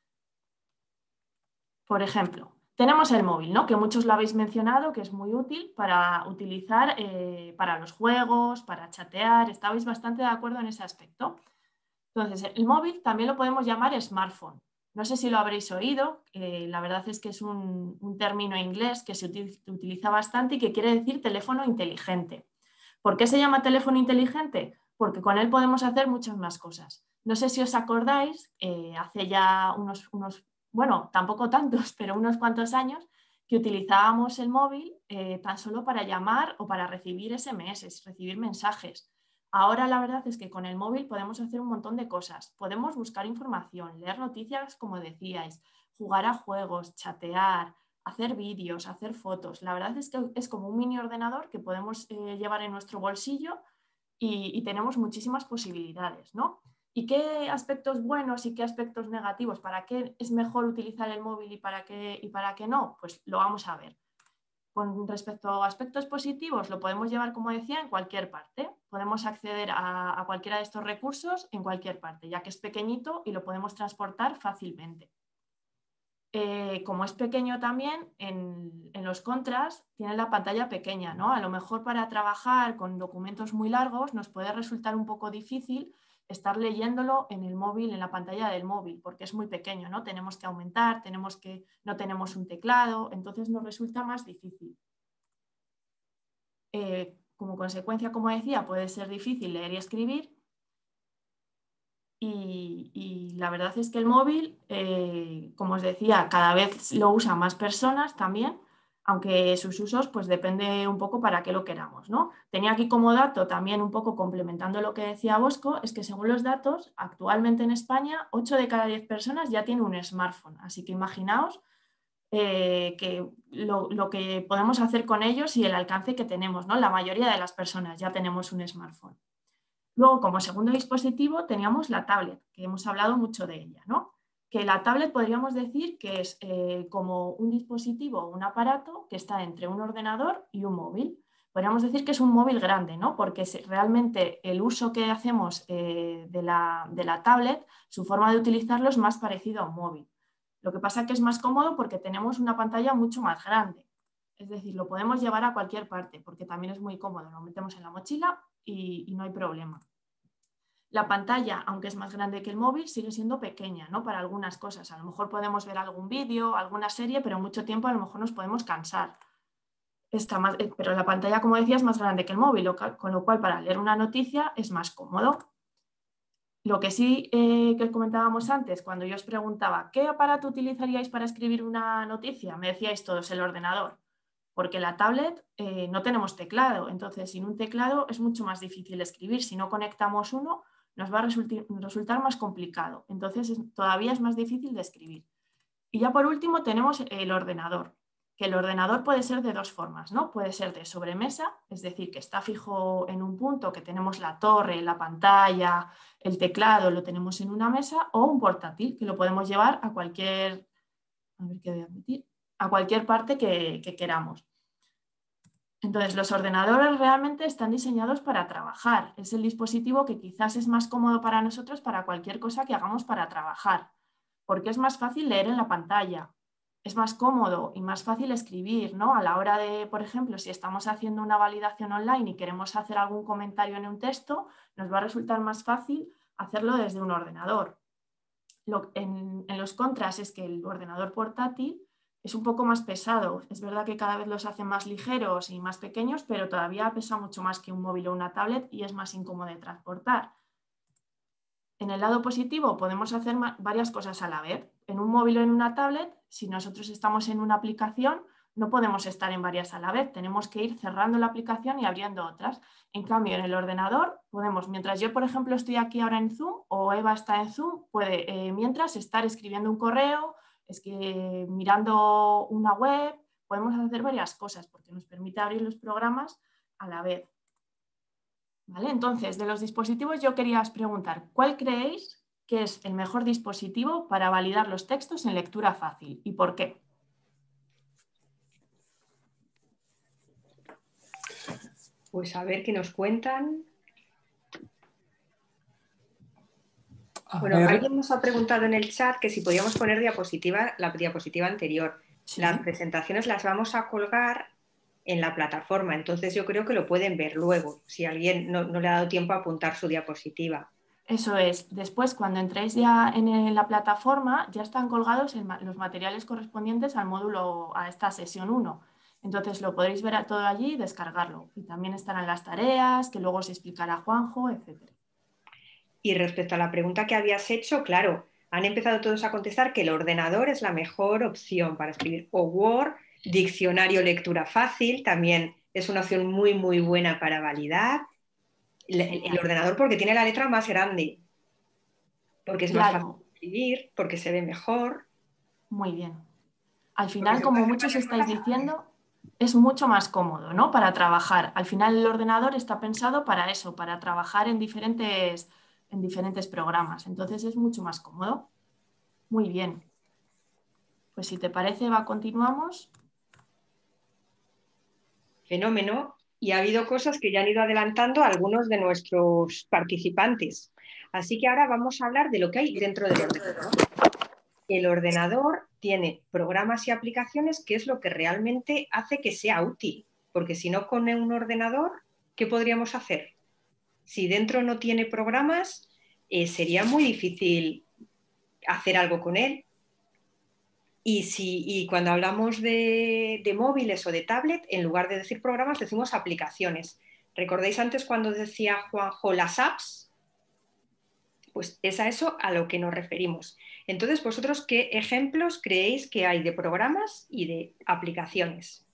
Por ejemplo, tenemos el móvil, ¿no? Que muchos lo habéis mencionado, que es muy útil para utilizar para los juegos, para chatear. Estabais bastante de acuerdo en ese aspecto. Entonces, el móvil también lo podemos llamar smartphone. No sé si lo habréis oído, la verdad es que es un término inglés que se utiliza bastante y que quiere decir teléfono inteligente. ¿Por qué se llama teléfono inteligente? porque con él podemos hacer muchas más cosas. No sé si os acordáis, hace ya bueno, tampoco tantos, pero unos cuantos años, que utilizábamos el móvil tan solo para llamar o para recibir SMS, recibir mensajes. Ahora la verdad es que con el móvil podemos hacer un montón de cosas. Podemos buscar información, leer noticias, como decíais, jugar a juegos, chatear, hacer vídeos, hacer fotos. La verdad es que es como un mini ordenador que podemos llevar en nuestro bolsillo y tenemos muchísimas posibilidades, ¿no? ¿Y qué aspectos buenos y qué aspectos negativos? ¿Para qué es mejor utilizar el móvil y para qué no? Pues lo vamos a ver. Con respecto a aspectos positivos, lo podemos llevar, como decía, en cualquier parte. Podemos acceder a cualquiera de estos recursos en cualquier parte, ya que es pequeñito y lo podemos transportar fácilmente. Como es pequeño también, en los contras tiene la pantalla pequeña, ¿no? A lo mejor para trabajar con documentos muy largos nos puede resultar un poco difícil estar leyéndolo en el móvil, en la pantalla del móvil, porque es muy pequeño, ¿no? Tenemos que aumentar, no tenemos un teclado, entonces nos resulta más difícil. Como consecuencia, como decía, puede ser difícil leer y escribir. Y la verdad es que el móvil, como os decía, cada vez lo usan más personas también, aunque sus usos pues depende un poco para qué lo queramos, ¿no? Tenía aquí como dato también un poco complementando lo que decía Bosco, es que según los datos, actualmente en España 8 de cada 10 personas ya tienen un smartphone, así que imaginaos que lo que podemos hacer con ellos y el alcance que tenemos, ¿no? La mayoría de las personas ya tenemos un smartphone. Luego, como segundo dispositivo, teníamos la tablet, que hemos hablado mucho de ella, ¿no? Que la tablet podríamos decir que es como un dispositivo o un aparato que está entre un ordenador y un móvil. Podríamos decir que es un móvil grande, ¿no? Porque realmente el uso que hacemos de la tablet, su forma de utilizarlo es más parecido a un móvil. Lo que pasa es que es más cómodo porque tenemos una pantalla mucho más grande. Es decir, lo podemos llevar a cualquier parte porque también es muy cómodo. Lo metemos en la mochila y no hay problema. La pantalla, aunque es más grande que el móvil, sigue siendo pequeña, ¿no? Para algunas cosas. A lo mejor podemos ver algún vídeo, alguna serie, pero mucho tiempo a lo mejor nos podemos cansar. Pero la pantalla, como decía, es más grande que el móvil, con lo cual para leer una noticia es más cómodo. Lo que sí que comentábamos antes, cuando yo os preguntaba ¿qué aparato utilizaríais para escribir una noticia? Me decíais todos el ordenador, porque la tablet no tenemos teclado, entonces sin un teclado es mucho más difícil escribir. Si no conectamos uno, nos va a resultar más complicado, entonces todavía es más difícil de escribir. Y ya por último tenemos el ordenador, que el ordenador puede ser de dos formas, ¿no? Puede ser de sobremesa, es decir, que está fijo en un punto, que tenemos la torre, la pantalla, el teclado, lo tenemos en una mesa, o un portátil, que lo podemos llevar a cualquier, a cualquier parte que queramos. Entonces, los ordenadores realmente están diseñados para trabajar. Es el dispositivo que quizás es más cómodo para nosotros para cualquier cosa que hagamos para trabajar, porque es más fácil leer en la pantalla. Es más cómodo y más fácil escribir, ¿no? A la hora de, por ejemplo, si estamos haciendo una validación online y queremos hacer algún comentario en un texto, nos va a resultar más fácil hacerlo desde un ordenador. En los contras es que el ordenador portátil es un poco más pesado. Es verdad que cada vez los hacen más ligeros y más pequeños, pero todavía pesa mucho más que un móvil o una tablet y es más incómodo de transportar. En el lado positivo podemos hacer varias cosas a la vez. En un móvil o en una tablet, si nosotros estamos en una aplicación, no podemos estar en varias a la vez. Tenemos que ir cerrando la aplicación y abriendo otras. En cambio, en el ordenador podemos, mientras yo, por ejemplo, estoy aquí ahora en Zoom o Eva está en Zoom, puede mientras estar escribiendo un correo, mirando una web, podemos hacer varias cosas porque nos permite abrir los programas a la vez. ¿Vale? Entonces, de los dispositivos yo quería os preguntar, ¿cuál creéis que es el mejor dispositivo para validar los textos en lectura fácil y por qué? Pues a ver qué nos cuentan. Bueno, alguien nos ha preguntado en el chat que si podíamos poner la diapositiva anterior. Sí. Las presentaciones las vamos a colgar en la plataforma, entonces yo creo que lo pueden ver luego, si alguien no le ha dado tiempo a apuntar su diapositiva. Eso es. Después, cuando entréis ya en la plataforma, ya están colgados los materiales correspondientes al módulo, a esta sesión 1. Entonces lo podréis ver todo allí y descargarlo. Y también estarán las tareas, que luego os explicará Juanjo, etc. Y respecto a la pregunta que habías hecho, claro, han empezado todos a contestar que el ordenador es la mejor opción para escribir. O Word, diccionario lectura fácil, también es una opción muy, muy buena para validar. El ordenador porque tiene la letra más grande, porque es más fácil de escribir, porque se ve mejor. Muy bien. Al final, como muchos estáis diciendo, es mucho más cómodo, ¿no? Para trabajar. Al final el ordenador está pensado para eso, para trabajar en diferentes programas. Entonces es mucho más cómodo. Muy bien. Pues si te parece, continuamos. Fenómeno. Y ha habido cosas que ya han ido adelantando algunos de nuestros participantes. Así que ahora vamos a hablar de lo que hay dentro del ordenador. El ordenador tiene programas y aplicaciones, que es lo que realmente hace que sea útil. Porque si no, con un ordenador, ¿qué podríamos hacer? Si dentro no tiene programas, sería muy difícil hacer algo con él. Y cuando hablamos de móviles o de tablet, en lugar de decir programas, decimos aplicaciones. ¿Recordáis antes cuando decía Juanjo las apps? Pues es a eso a lo que nos referimos. Entonces, ¿vosotros qué ejemplos creéis que hay de programas y de aplicaciones?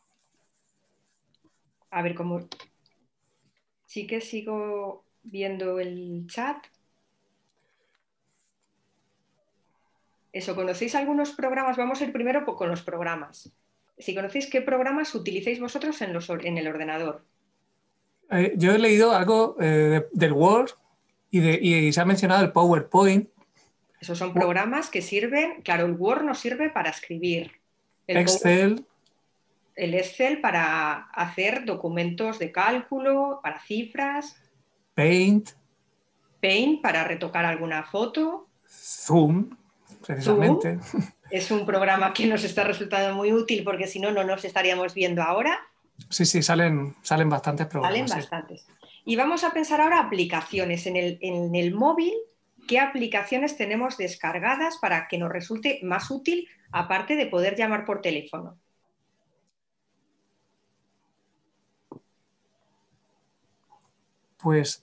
A ver cómo... Sí que sigo viendo el chat. Eso, ¿conocéis algunos programas? Vamos a ir primero con los programas. Si conocéis qué programas utilizáis vosotros en el ordenador. Yo he leído algo del Word y se ha mencionado el PowerPoint. Esos son programas que sirven, claro, el Word nos sirve para escribir. Excel. El Excel para hacer documentos de cálculo, para cifras. Paint. Paint para retocar alguna foto. Zoom, precisamente. Zoom es un programa que nos está resultando muy útil porque si no, no nos estaríamos viendo ahora. Sí, salen bastantes programas. Salen bastantes. Y vamos a pensar ahora aplicaciones. En el móvil, ¿qué aplicaciones tenemos descargadas para que nos resulte más útil, aparte de poder llamar por teléfono? Pues,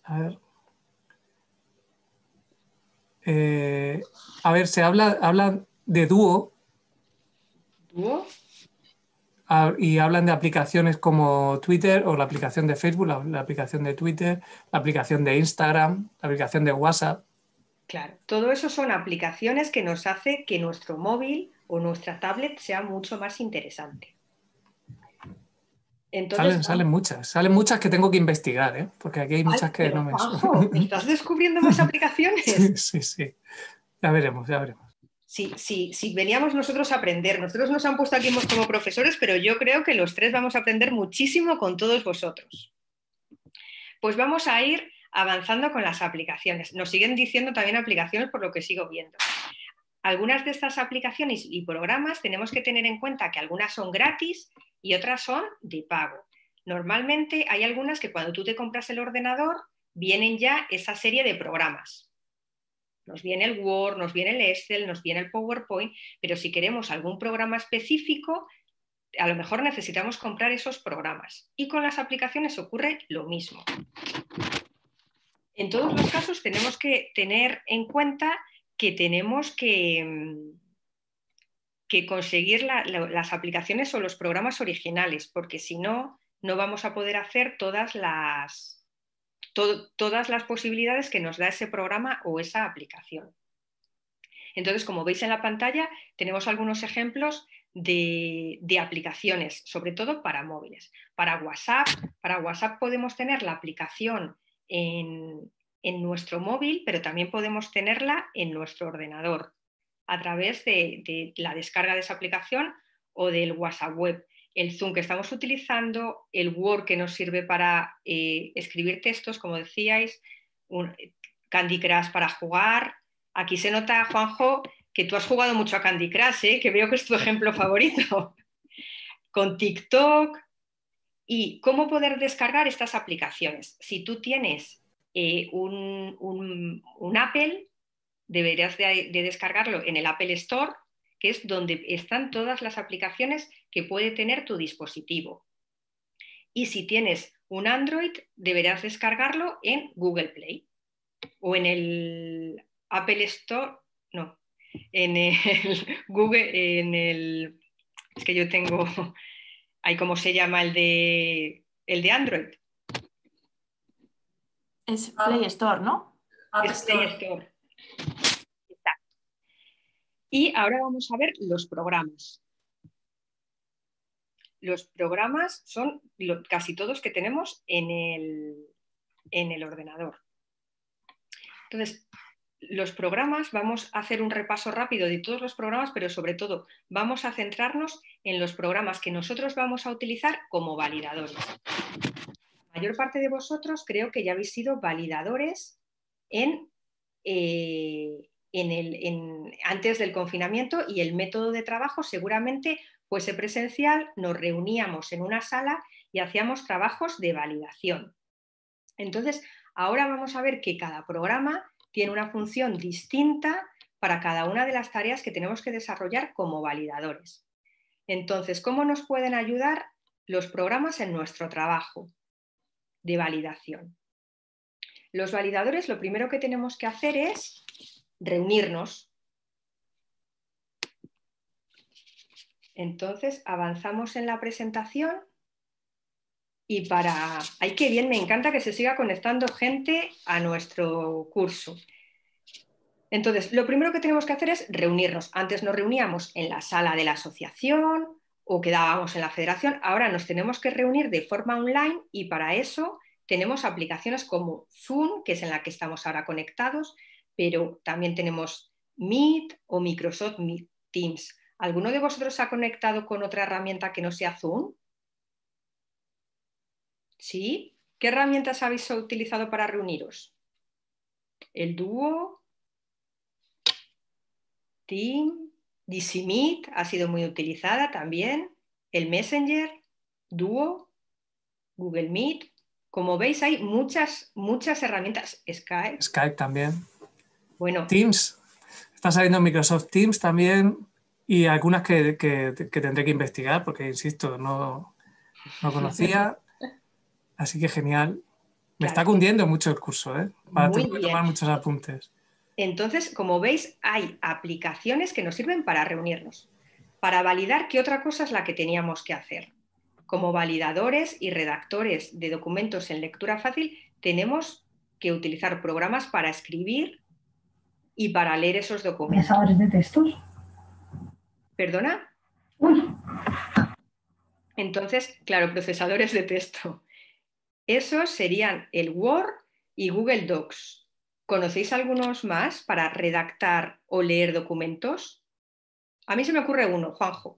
a ver, se habla de Duo. ¿Duo? Y hablan de aplicaciones como Twitter o la aplicación de Facebook, la aplicación de Twitter, la aplicación de Instagram, la aplicación de WhatsApp. Claro, todo eso son aplicaciones que nos hace que nuestro móvil o nuestra tablet sea mucho más interesante. Entonces, salen muchas que tengo que investigar, ¿eh? Porque aquí hay muchas que no me... Juanjo, ¿estás descubriendo más aplicaciones? Sí, ya veremos. Sí, veníamos nosotros a aprender. Nosotros nos han puesto aquí como profesores, pero yo creo que los tres vamos a aprender muchísimo con todos vosotros. Pues vamos a ir avanzando con las aplicaciones. Nos siguen diciendo también aplicaciones por lo que sigo viendo. Algunas de estas aplicaciones y programas tenemos que tener en cuenta que algunas son gratis y otras son de pago. Normalmente hay algunas que cuando tú te compras el ordenador vienen ya esa serie de programas. Nos viene el Word, nos viene el Excel, nos viene el PowerPoint, pero si queremos algún programa específico, a lo mejor necesitamos comprar esos programas. Y con las aplicaciones ocurre lo mismo. En todos los casos tenemos que tener en cuenta que tenemos que conseguir las aplicaciones o los programas originales, porque si no, no vamos a poder hacer todas las posibilidades que nos da ese programa o esa aplicación. Entonces, como veis en la pantalla, tenemos algunos ejemplos de aplicaciones, sobre todo para móviles. Para WhatsApp podemos tener la aplicación en nuestro móvil, pero también podemos tenerla en nuestro ordenador a través de la descarga de esa aplicación o del WhatsApp web. El Zoom que estamos utilizando, el Word que nos sirve para escribir textos, como decíais, Candy Crush para jugar. Aquí se nota, Juanjo, que tú has jugado mucho a Candy Crush, que veo que es tu ejemplo favorito. Con TikTok. ¿Y cómo poder descargar estas aplicaciones? Si tú tienes un Apple, deberías de descargarlo en el Apple Store, que es donde están todas las aplicaciones que puede tener tu dispositivo. Y si tienes un Android, deberás descargarlo en Google Play o en el Apple Store, no, en el Google, es que yo tengo, ahí cómo se llama el de Android. Es Play Store, ¿no? Es Play Store. Exacto. Y ahora vamos a ver los programas. Los programas son casi todos que tenemos en el ordenador. Entonces, los programas, vamos a hacer un repaso rápido de todos los programas, pero sobre todo vamos a centrarnos en los programas que nosotros vamos a utilizar como validadores. La mayor parte de vosotros creo que ya habéis sido validadores antes del confinamiento, y el método de trabajo seguramente fuese presencial, nos reuníamos en una sala y hacíamos trabajos de validación. Entonces, ahora vamos a ver que cada programa tiene una función distinta para cada una de las tareas que tenemos que desarrollar como validadores. Entonces, ¿cómo nos pueden ayudar los programas en nuestro trabajo de validación? Los validadores, lo primero que tenemos que hacer es reunirnos. Entonces, avanzamos en la presentación y ¡ay, qué bien! Me encanta que se siga conectando gente a nuestro curso. Entonces, lo primero que tenemos que hacer es reunirnos. Antes nos reuníamos en la sala de la asociación o quedábamos en la federación. Ahora nos tenemos que reunir de forma online y para eso tenemos aplicaciones como Zoom, que es en la que estamos ahora conectados, pero también tenemos Meet o Microsoft Teams. ¿Alguno de vosotros se ha conectado con otra herramienta que no sea Zoom? ¿Sí? ¿Qué herramientas habéis utilizado para reuniros? El Duo, Team, DC Meet ha sido muy utilizada también, el Messenger, Duo, Google Meet. Como veis, hay muchas herramientas. Skype también. Bueno. Teams. Está saliendo Microsoft Teams también y algunas que tendré que investigar porque, insisto, no conocía. Así que genial. Me está cundiendo mucho el curso, ¿eh? Para tomar muchos apuntes. Entonces, como veis, hay aplicaciones que nos sirven para reunirnos. Para validar, ¿qué otra cosa es la que teníamos que hacer? Como validadores y redactores de documentos en lectura fácil, tenemos que utilizar programas para escribir y para leer esos documentos. ¿Procesadores de textos? ¿Perdona? Uy. Entonces, claro, procesadores de texto. Esos serían el Word y Google Docs. ¿Conocéis algunos más para redactar o leer documentos? A mí se me ocurre uno, Juanjo.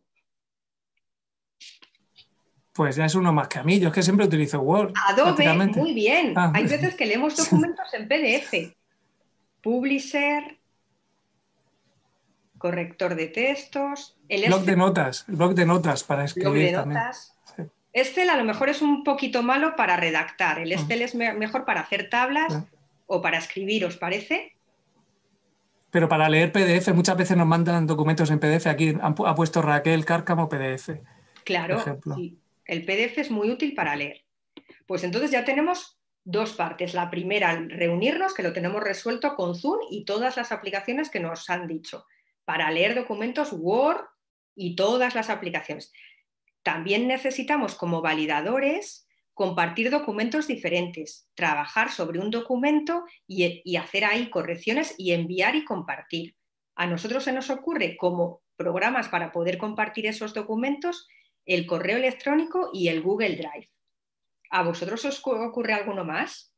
Pues ya es uno más que a mí. Yo es que siempre utilizo Word. Adobe, muy bien. Hay veces que leemos documentos en PDF. Publisher, corrector de textos. El blog de notas para escribir. Blog de notas. También. Excel a lo mejor es un poquito malo para redactar. El Excel es mejor para hacer tablas o para escribir, ¿os parece? Pero para leer PDF, muchas veces nos mandan documentos en PDF. Aquí ha puesto Raquel Cárcamo PDF. Claro, sí. El PDF es muy útil para leer. Pues entonces ya tenemos dos partes. La primera, reunirnos, que lo tenemos resuelto con Zoom y todas las aplicaciones que nos han dicho. Para leer documentos, Word y todas las aplicaciones. También necesitamos, como validadores, compartir documentos diferentes, trabajar sobre un documento y hacer ahí correcciones y enviar y compartir. A nosotros se nos ocurre como programas para poder compartir esos documentos el correo electrónico y el Google Drive. ¿A vosotros os ocurre alguno más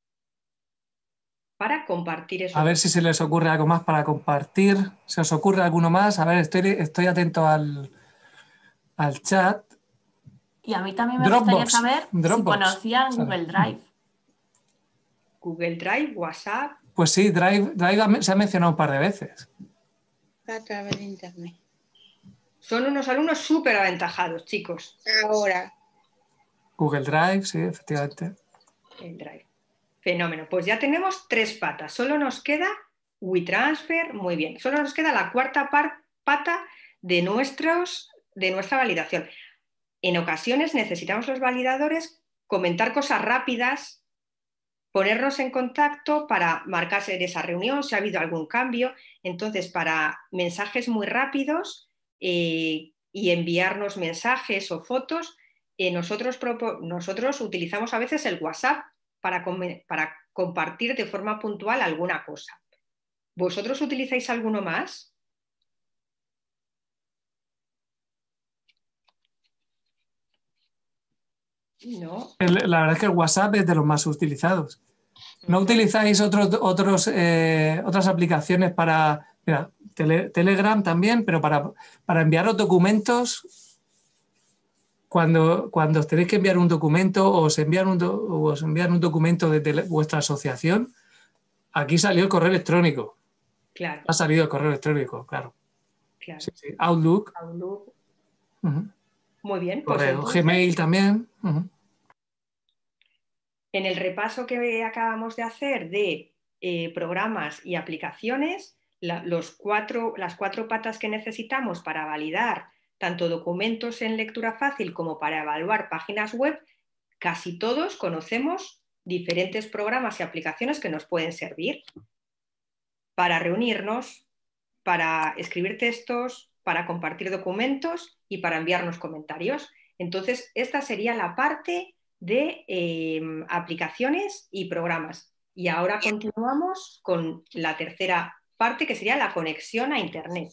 para compartir eso? A ver si se les ocurre algo más para compartir. ¿Se os ocurre alguno más? A ver, estoy atento al chat. Y a mí también me gustaría saber si conocían Google Drive. Google Drive, WhatsApp. Pues sí, Drive se ha mencionado un par de veces. A través de internet. Son unos alumnos súper aventajados, chicos. Ahora. Google Drive, sí, efectivamente. El Drive. Fenómeno. Pues ya tenemos 3 patas. Solo nos queda WeTransfer, muy bien. Solo nos queda la cuarta pata de nuestra validación. En ocasiones necesitamos los validadores comentar cosas rápidas, ponernos en contacto para marcarse en esa reunión si ha habido algún cambio. Entonces, para mensajes muy rápidos y enviarnos mensajes o fotos, nosotros utilizamos a veces el WhatsApp para compartir de forma puntual alguna cosa. ¿Vosotros utilizáis alguno más? No. La verdad es que el WhatsApp es de los más utilizados. ¿No utilizáis otras aplicaciones para... Mira, Telegram también, pero para enviar los documentos, cuando os tenéis que enviar un documento o os envían un documento desde vuestra asociación, aquí salió el correo electrónico. Claro. Ha salido el correo electrónico, claro. Claro. Sí, sí. Outlook. Muy bien. Correo, pues Gmail también. En el repaso que acabamos de hacer de programas y aplicaciones, las cuatro patas que necesitamos para validar tanto documentos en lectura fácil como para evaluar páginas web, casi todos conocemos diferentes programas y aplicaciones que nos pueden servir para reunirnos, para escribir textos, para compartir documentos y para enviarnos comentarios. Entonces, esta sería la parte de aplicaciones y programas. Y ahora continuamos con la tercera parte, que sería la conexión a Internet.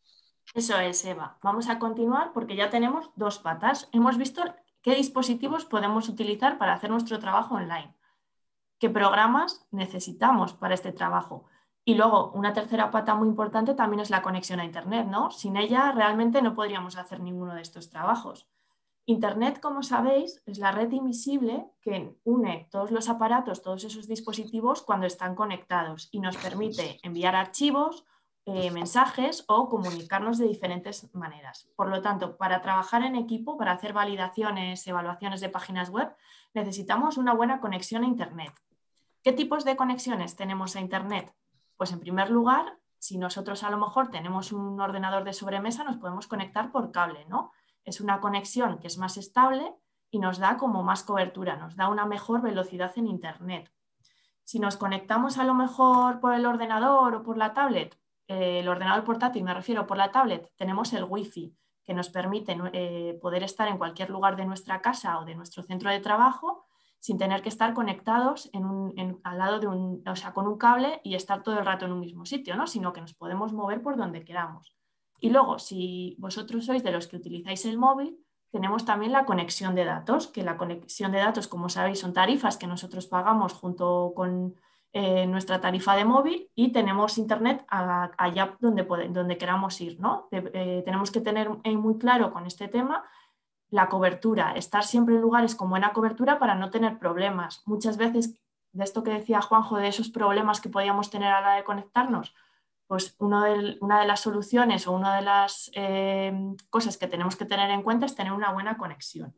Eso es, Eva. Vamos a continuar porque ya tenemos dos patas. Hemos visto qué dispositivos podemos utilizar para hacer nuestro trabajo online, qué programas necesitamos para este trabajo. Y luego, una tercera pata muy importante también es la conexión a Internet, ¿no? Sin ella realmente no podríamos hacer ninguno de estos trabajos. Internet, como sabéis, es la red invisible que une todos los aparatos, todos esos dispositivos cuando están conectados y nos permite enviar archivos, mensajes o comunicarnos de diferentes maneras. Por lo tanto, para trabajar en equipo, para hacer validaciones, evaluaciones de páginas web, necesitamos una buena conexión a Internet. ¿Qué tipos de conexiones tenemos a Internet? Pues en primer lugar, si nosotros a lo mejor tenemos un ordenador de sobremesa, nos podemos conectar por cable, ¿no? Es una conexión que es más estable y nos da como más cobertura, nos da una mejor velocidad en Internet. Si nos conectamos a lo mejor por el ordenador o por la tablet, el ordenador portátil me refiero, por la tablet, tenemos el Wi-Fi que nos permite poder estar en cualquier lugar de nuestra casa o de nuestro centro de trabajo sin tener que estar conectados al lado de con un cable y estar todo el rato en un mismo sitio, ¿no? Sino que nos podemos mover por donde queramos. Y luego, si vosotros sois de los que utilizáis el móvil, tenemos también la conexión de datos, que la conexión de datos, como sabéis, son tarifas que nosotros pagamos junto con nuestra tarifa de móvil y tenemos Internet allá donde queramos ir, ¿no? Tenemos que tener muy claro con este tema la cobertura, estar siempre en lugares con buena cobertura para no tener problemas. Muchas veces, de esto que decía Juanjo, de esos problemas que podíamos tener a la hora de conectarnos, pues una de las soluciones o una de las cosas que tenemos que tener en cuenta es tener una buena conexión.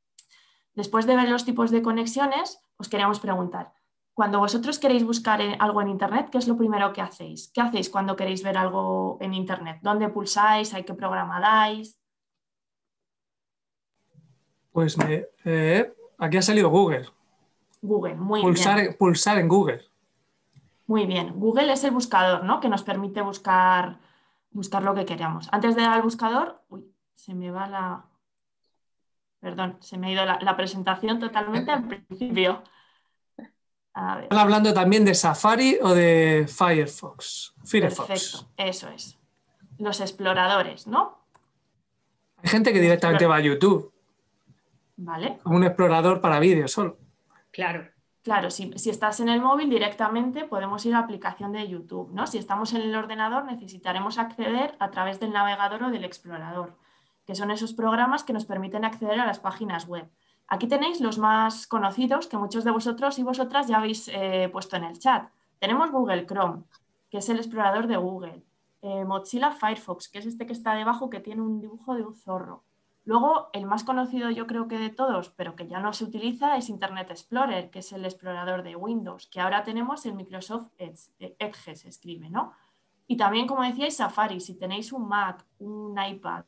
Después de ver los tipos de conexiones, os queríamos preguntar, cuando vosotros queréis buscar algo en Internet, ¿qué es lo primero que hacéis? ¿Qué hacéis cuando queréis ver algo en Internet? ¿Dónde pulsáis? ¿A qué programa dais? Pues aquí ha salido Google. Google, muy bien. Pulsar en Google. Muy bien. Google es el buscador, ¿no? Que nos permite buscar lo que queramos. Antes de dar al buscador, se me va la... Perdón, se me ha ido la presentación totalmente al principio. A ver. Están hablando también de Safari o de Firefox. Perfecto, eso es. Los exploradores, ¿no? Hay gente que directamente va a YouTube. Vale. Como un explorador para vídeos solo. Claro. Claro, si estás en el móvil directamente podemos ir a la aplicación de YouTube, ¿no? Si estamos en el ordenador necesitaremos acceder a través del navegador o del explorador, que son esos programas que nos permiten acceder a las páginas web. Aquí tenéis los más conocidos que muchos de vosotros y vosotras ya habéis puesto en el chat. Tenemos Google Chrome, que es el explorador de Google. Mozilla Firefox, que es este que está debajo que tiene un dibujo de un zorro. Luego, el más conocido yo creo que de todos, pero que ya no se utiliza, es Internet Explorer, que es el explorador de Windows, que ahora tenemos el Microsoft Edge, se escribe, ¿no? Y también, como decíais, Safari. Si tenéis un Mac, un iPad,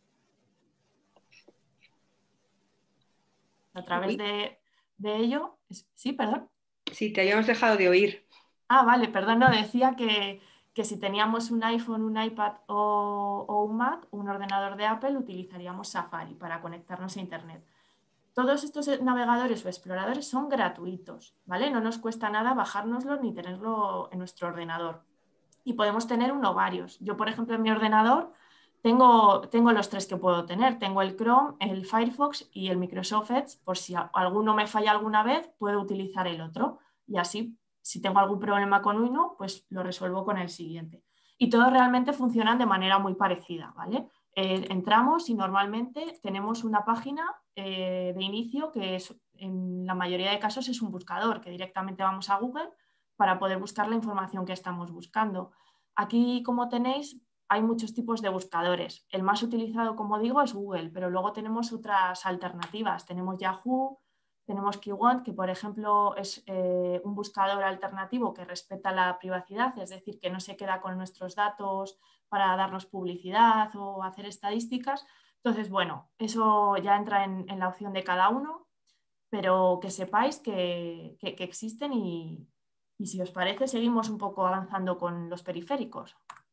a través de ello... Sí, perdón. Sí, te habíamos dejado de oír. Ah, vale, perdón, no, decía que si teníamos un iPhone, un iPad o un Mac, un ordenador de Apple, utilizaríamos Safari para conectarnos a Internet. Todos estos navegadores o exploradores son gratuitos, ¿vale? No nos cuesta nada bajárnoslo ni tenerlo en nuestro ordenador. Y podemos tener uno o varios. Yo, por ejemplo, en mi ordenador tengo los 3 que puedo tener. Tengo el Chrome, el Firefox y el Microsoft Edge. Por si alguno me falla alguna vez, puedo utilizar el otro. Y así, si tengo algún problema con uno, pues lo resuelvo con el siguiente. Y todos realmente funcionan de manera muy parecida, ¿vale? Entramos y normalmente tenemos una página de inicio que es, en la mayoría de casos es un buscador, que directamente vamos a Google para poder buscar la información que estamos buscando. Aquí, como tenéis, hay muchos tipos de buscadores. El más utilizado, como digo, es Google, pero luego tenemos otras alternativas. Tenemos Yahoo, tenemos Keyword, que por ejemplo es un buscador alternativo que respeta la privacidad, es decir, que no se queda con nuestros datos para darnos publicidad o hacer estadísticas. Entonces, bueno, eso ya entra en la opción de cada uno, pero que sepáis que existen y si os parece, seguimos un poco avanzando con los periféricos.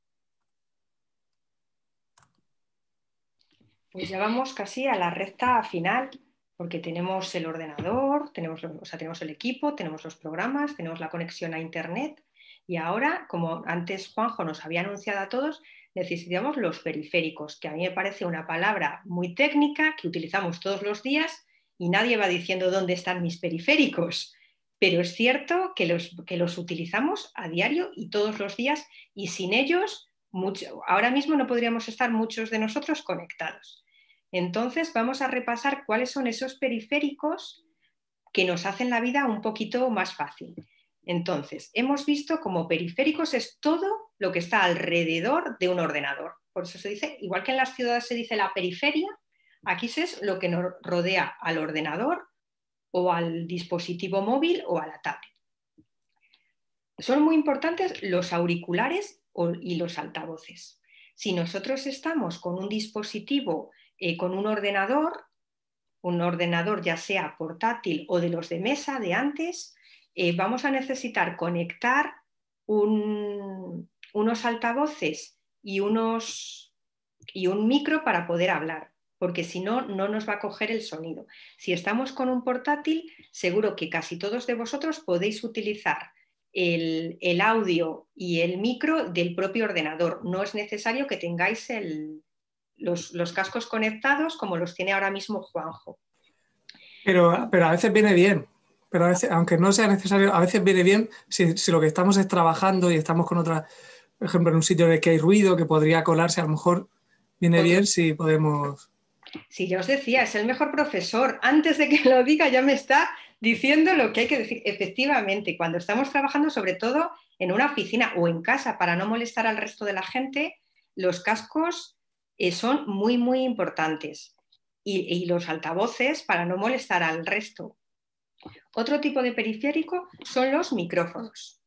Pues ya vamos casi a la recta final, porque tenemos el ordenador, tenemos el equipo, tenemos los programas, tenemos la conexión a Internet y ahora, como antes Juanjo nos había anunciado a todos, necesitamos los periféricos, que a mí me parece una palabra muy técnica que utilizamos todos los días y nadie va diciendo dónde están mis periféricos. Pero es cierto que los utilizamos a diario y todos los días y sin ellos ahora mismo no podríamos estar muchos de nosotros conectados. Entonces vamos a repasar cuáles son esos periféricos que nos hacen la vida un poquito más fácil. Entonces, hemos visto como periféricos es todo lo que está alrededor de un ordenador. Por eso se dice, igual que en las ciudades se dice la periferia, aquí es lo que nos rodea al ordenador o al dispositivo móvil o a la tablet. Son muy importantes los auriculares y los altavoces. Si nosotros estamos con un dispositivo, con un ordenador ya sea portátil o de los de mesa de antes, vamos a necesitar conectar unos altavoces y un micro para poder hablar, porque si no, no nos va a coger el sonido. Si estamos con un portátil, seguro que casi todos de vosotros podéis utilizar el audio y el micro del propio ordenador. No es necesario que tengáis los cascos conectados como los tiene ahora mismo Juanjo. Pero a veces viene bien. Pero a veces, aunque no sea necesario, a veces viene bien si lo que estamos es trabajando y estamos con otra, por ejemplo, en un sitio en el que hay ruido que podría colarse, a lo mejor viene bien si podemos... Sí, ya os decía, es el mejor profesor. Antes de que lo diga ya me está diciendo lo que hay que decir. Efectivamente, cuando estamos trabajando, sobre todo en una oficina o en casa, para no molestar al resto de la gente, los cascos son muy, muy importantes. Y los altavoces para no molestar al resto. Otro tipo de periférico son los micrófonos.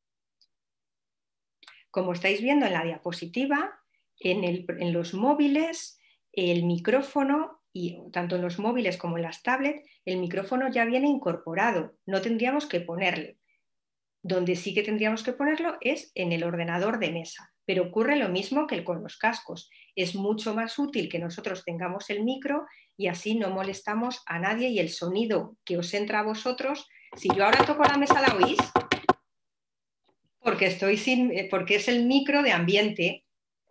Como estáis viendo en la diapositiva, en los móviles, el micrófono, y tanto en los móviles como en las tablets, el micrófono ya viene incorporado, no tendríamos que ponerlo. Donde sí que tendríamos que ponerlo es en el ordenador de mesa, pero ocurre lo mismo que con los cascos. Es mucho más útil que nosotros tengamos el micro y así no molestamos a nadie y el sonido que os entra a vosotros, si yo ahora toco la mesa, ¿la oís? Porque es el micro de ambiente.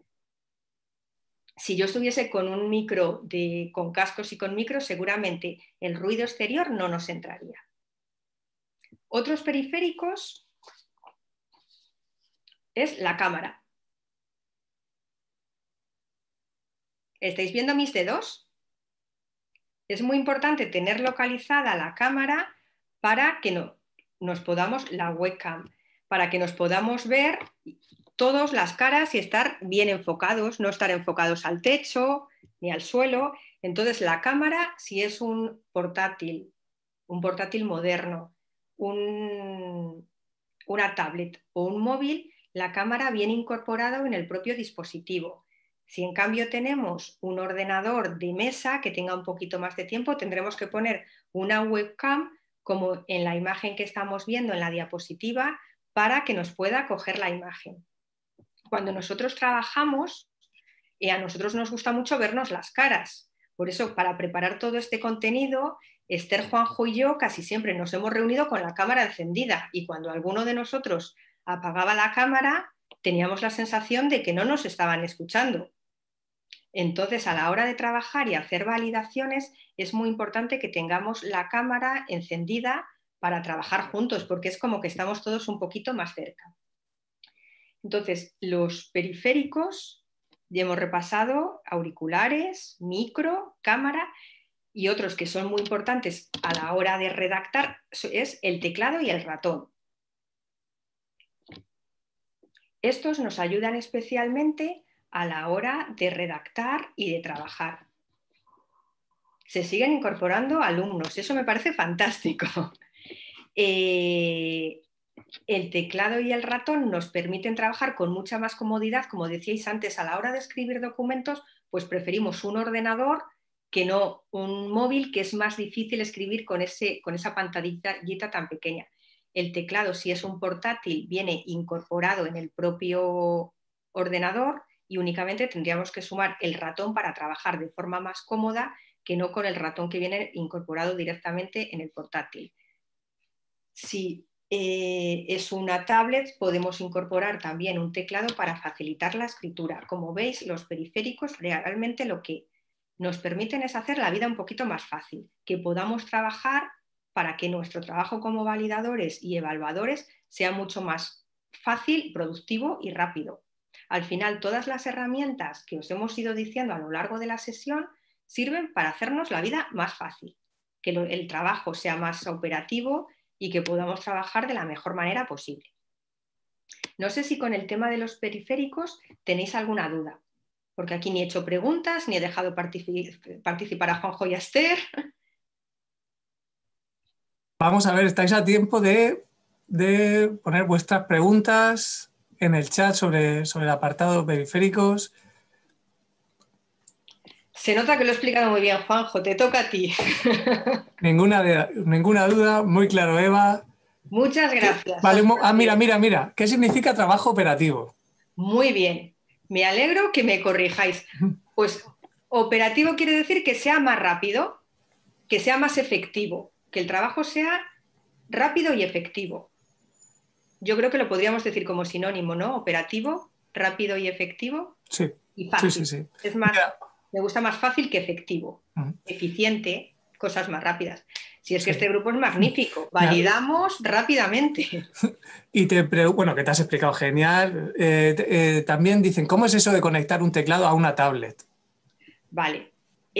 Si yo estuviese con un micro con cascos y con micro, seguramente el ruido exterior no nos entraría. Otros periféricos es la cámara. ¿Estáis viendo mis dedos? Es muy importante tener localizada la cámara para que nos podamos, la webcam, para que nos podamos ver todas las caras y estar bien enfocados, no estar enfocados al techo ni al suelo. Entonces la cámara, si es un portátil moderno, una tablet o un móvil, la cámara viene incorporada en el propio dispositivo. Si en cambio tenemos un ordenador de mesa que tenga un poquito más de tiempo, tendremos que poner una webcam, como en la imagen que estamos viendo en la diapositiva, para que nos pueda coger la imagen. Cuando nosotros trabajamos, a nosotros nos gusta mucho vernos las caras. Por eso, para preparar todo este contenido, Esther, Juanjo y yo casi siempre nos hemos reunido con la cámara encendida, y cuando alguno de nosotros apagaba la cámara, teníamos la sensación de que no nos estaban escuchando. Entonces, a la hora de trabajar y hacer validaciones, es muy importante que tengamos la cámara encendida para trabajar juntos, porque es como que estamos todos un poquito más cerca. Entonces, los periféricos, ya hemos repasado auriculares, micro, cámara, y otros que son muy importantes a la hora de redactar es el teclado y el ratón. Estos nos ayudan especialmente a la hora de redactar y de trabajar. Se siguen incorporando alumnos, eso me parece fantástico. El teclado y el ratón nos permiten trabajar con mucha más comodidad, como decíais antes, a la hora de escribir documentos, pues preferimos un ordenador que no un móvil, que es más difícil escribir con esa pantallita tan pequeña. El teclado, si es un portátil, viene incorporado en el propio ordenador, y únicamente tendríamos que sumar el ratón para trabajar de forma más cómoda que no con el ratón que viene incorporado directamente en el portátil. Si es una tablet, podemos incorporar también un teclado para facilitar la escritura. Como veis, los periféricos realmente lo que nos permiten es hacer la vida un poquito más fácil, que podamos trabajar para que nuestro trabajo como validadores y evaluadores sea mucho más fácil, productivo y rápido. Al final, todas las herramientas que os hemos ido diciendo a lo largo de la sesión sirven para hacernos la vida más fácil, que el trabajo sea más operativo y que podamos trabajar de la mejor manera posible. No sé si con el tema de los periféricos tenéis alguna duda, porque aquí ni he hecho preguntas, ni he dejado participar a Juanjo y a Esther. Vamos a ver, estáis a tiempo de poner vuestras preguntas en el chat sobre el apartado periféricos. Se nota que lo he explicado muy bien, Juanjo, te toca a ti. Ninguna duda, muy claro, Eva. Muchas gracias. Vale, mira, ¿qué significa trabajo operativo? Muy bien, me alegro que me corrijáis. Pues operativo quiere decir que sea más rápido, que sea más efectivo, que el trabajo sea rápido y efectivo. Yo creo que lo podríamos decir como sinónimo, ¿no? Operativo, rápido y efectivo. Sí. Y fácil. Sí. Es más, me gusta más fácil que efectivo. Eficiente, cosas más rápidas. Si es que este grupo es magnífico, validamos rápidamente. Y bueno, que te has explicado genial. También dicen, ¿cómo es eso de conectar un teclado a una tablet? Vale.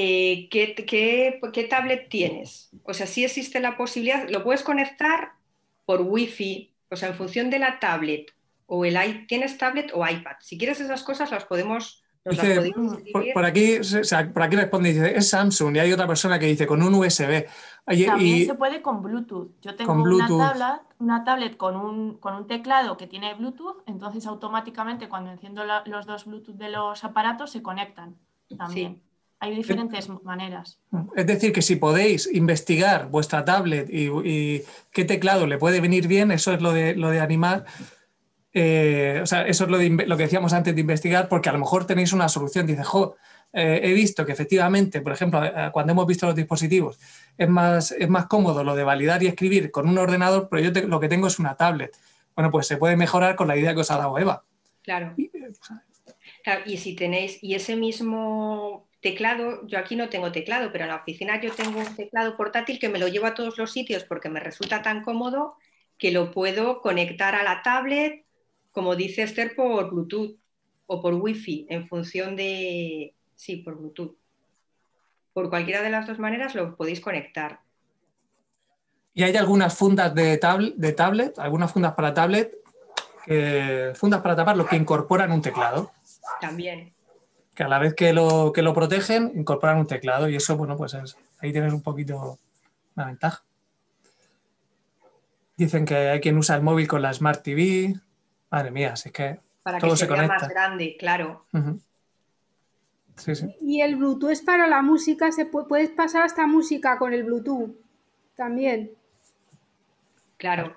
¿Qué tablet tienes? O sea, sí existe la posibilidad, lo puedes conectar por Wi-Fi, o sea, en función de la tablet, tienes tablet o iPad. Si quieres esas cosas las podemos escribir. Por aquí responde y dice, es Samsung, y hay otra persona que dice con un USB. También se puede con Bluetooth. Yo tengo una tablet con un teclado que tiene Bluetooth, entonces automáticamente cuando enciendo los dos Bluetooth de los aparatos se conectan también. Sí. Hay diferentes maneras. Es decir, que si podéis investigar vuestra tablet y qué teclado le puede venir bien, eso es lo de animar. O sea, eso es lo que decíamos antes de investigar, porque a lo mejor tenéis una solución. Dice, he visto que efectivamente, por ejemplo, cuando hemos visto los dispositivos, es más cómodo lo de validar y escribir con un ordenador, pero yo lo que tengo es una tablet. Bueno, pues se puede mejorar con la idea que os ha dado Eva. Claro. Y si tenéis, y ese mismo teclado, yo aquí no tengo teclado, pero en la oficina yo tengo un teclado portátil que me lo llevo a todos los sitios porque me resulta tan cómodo que lo puedo conectar a la tablet, como dice Esther, por Bluetooth o por Wi-Fi, en función de... Sí, por Bluetooth. Por cualquiera de las dos maneras lo podéis conectar. Y hay algunas fundas de tablet, algunas fundas para tablet, fundas para taparlo, que incorporan un teclado. También. Que a la vez que lo protegen, incorporan un teclado, y eso, bueno, pues ahí tienes un poquito una ventaja. Dicen que hay quien usa el móvil con la Smart TV. Madre mía, así es que para todo que se se vea conecta. más grande, claro. Sí, sí. Y el Bluetooth es para la música, puedes pasar hasta música con el Bluetooth también. Claro.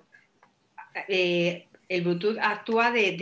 El Bluetooth actúa de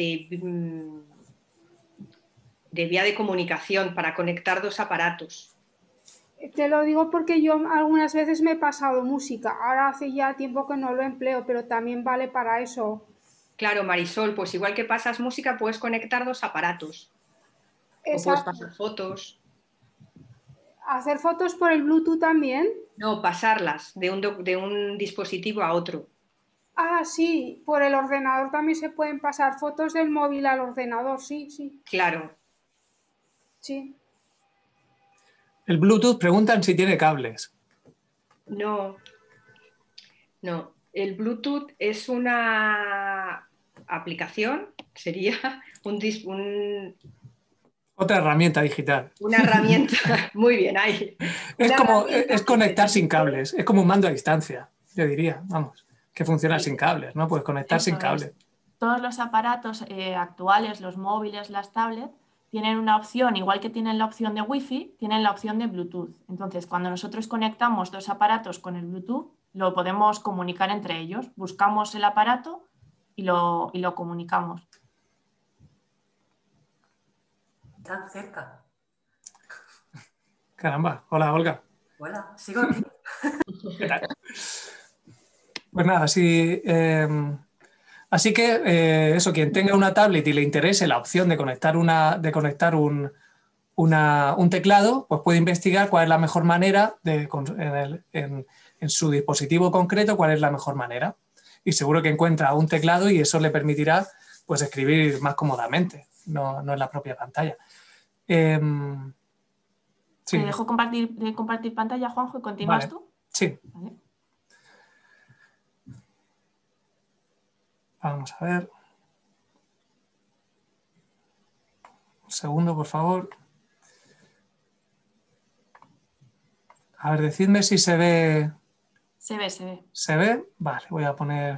vía de comunicación para conectar dos aparatos. Te lo digo porque yo algunas veces me he pasado música. Ahora hace ya tiempo que no lo empleo, pero también vale para eso. Claro, Marisol, pues igual que pasas música, puedes conectar dos aparatos. Exacto. O puedes pasar fotos. ¿Hacer fotos por el Bluetooth también? No, pasarlas de un dispositivo a otro. Ah, sí, por el ordenador también se pueden pasar fotos del móvil al ordenador, sí, sí. Claro. Sí. El Bluetooth preguntan si tiene cables. No. No. El Bluetooth es una aplicación, sería otra herramienta digital. Una herramienta, muy bien, ahí. Es conectar sin cables, es como un mando a distancia, yo diría, vamos, que funciona sin cables, ¿no? Puedes conectar sin cables. Todos los aparatos actuales, los móviles, las tablets, tienen una opción, igual que tienen la opción de Wi-Fi, tienen la opción de Bluetooth. Entonces, cuando nosotros conectamos dos aparatos con el Bluetooth, lo podemos comunicar entre ellos. Buscamos el aparato y lo comunicamos. Tan cerca. Caramba, hola Olga. Hola, sigo aquí. ¿Qué tal? Pues nada, sí, así que eso, quien tenga una tablet y le interese la opción de conectar un teclado, pues puede investigar cuál es la mejor manera en su dispositivo concreto, cuál es la mejor manera. Y seguro que encuentra un teclado y eso le permitirá pues escribir más cómodamente, no en la propia pantalla. Sí. ¿Te dejo compartir pantalla, Juanjo, y continúas tú? Sí. Vale. Vamos a ver. Un segundo, por favor. A ver, decidme si se ve. Se ve, se ve. ¿Se ve? Vale, voy a poner...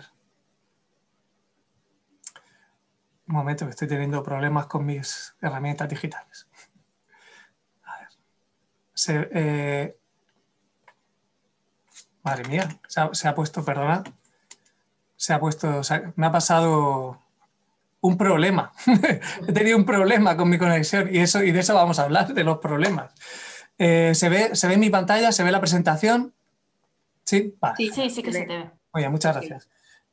Un momento, que estoy teniendo problemas con mis herramientas digitales. A ver. Madre mía, se ha puesto, perdona. Me ha pasado un problema. He tenido un problema con mi conexión y de eso vamos a hablar, de los problemas. ¿Se ve mi pantalla? ¿Se ve la presentación? ¿Sí? Vale. Sí que se te ve. Oye, muchas gracias.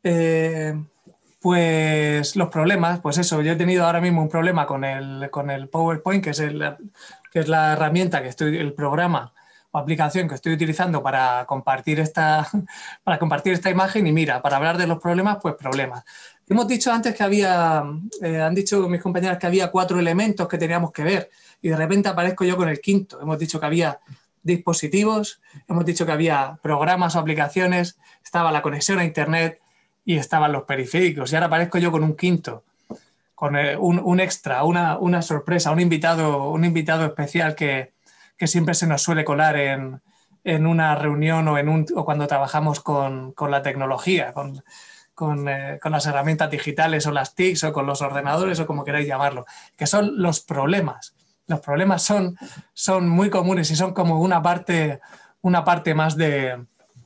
Pues los problemas, pues eso, yo he tenido ahora mismo un problema con el PowerPoint, que es la herramienta el programa o aplicación que estoy utilizando para compartir esta imagen y mira, para hablar de los problemas, pues problemas. Hemos dicho antes que han dicho mis compañeras que había 4 elementos que teníamos que ver y de repente aparezco yo con el quinto. Hemos dicho que había dispositivos, hemos dicho que había programas o aplicaciones, estaba la conexión a internet y estaban los periféricos y ahora aparezco yo con un quinto, con un extra, una sorpresa, un invitado especial que siempre se nos suele colar en una reunión o cuando trabajamos con la tecnología, con las herramientas digitales o las TICs o con los ordenadores o como queráis llamarlo, que son los problemas. Los problemas son muy comunes y son como una parte más de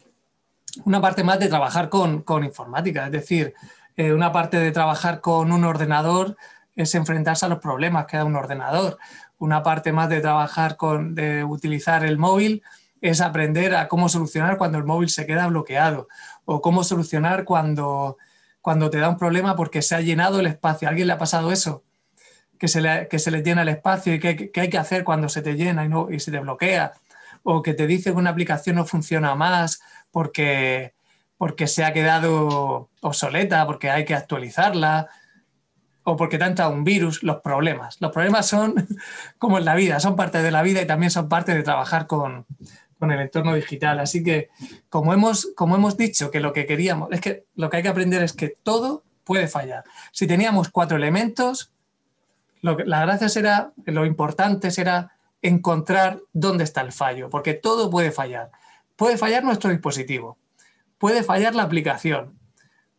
trabajar con informática. Es decir, una parte de trabajar con un ordenador es enfrentarse a los problemas que da un ordenador. Una parte más de trabajar de utilizar el móvil es aprender a cómo solucionar cuando el móvil se queda bloqueado o cómo solucionar cuando te da un problema porque se ha llenado el espacio. ¿A alguien le ha pasado eso? Que se le llena el espacio y qué hay que hacer cuando se te llena y se te bloquea. O que te dice que una aplicación no funciona más porque se ha quedado obsoleta, porque hay que actualizarla o porque te ha entrado un virus. Los problemas son como en la vida, son parte de la vida y también son parte de trabajar con el entorno digital. Así que como hemos dicho que lo que queríamos, es que lo que hay que aprender es que todo puede fallar. Si teníamos 4 elementos, la gracia será, lo importante será encontrar dónde está el fallo, porque todo puede fallar. Puede fallar nuestro dispositivo, puede fallar la aplicación,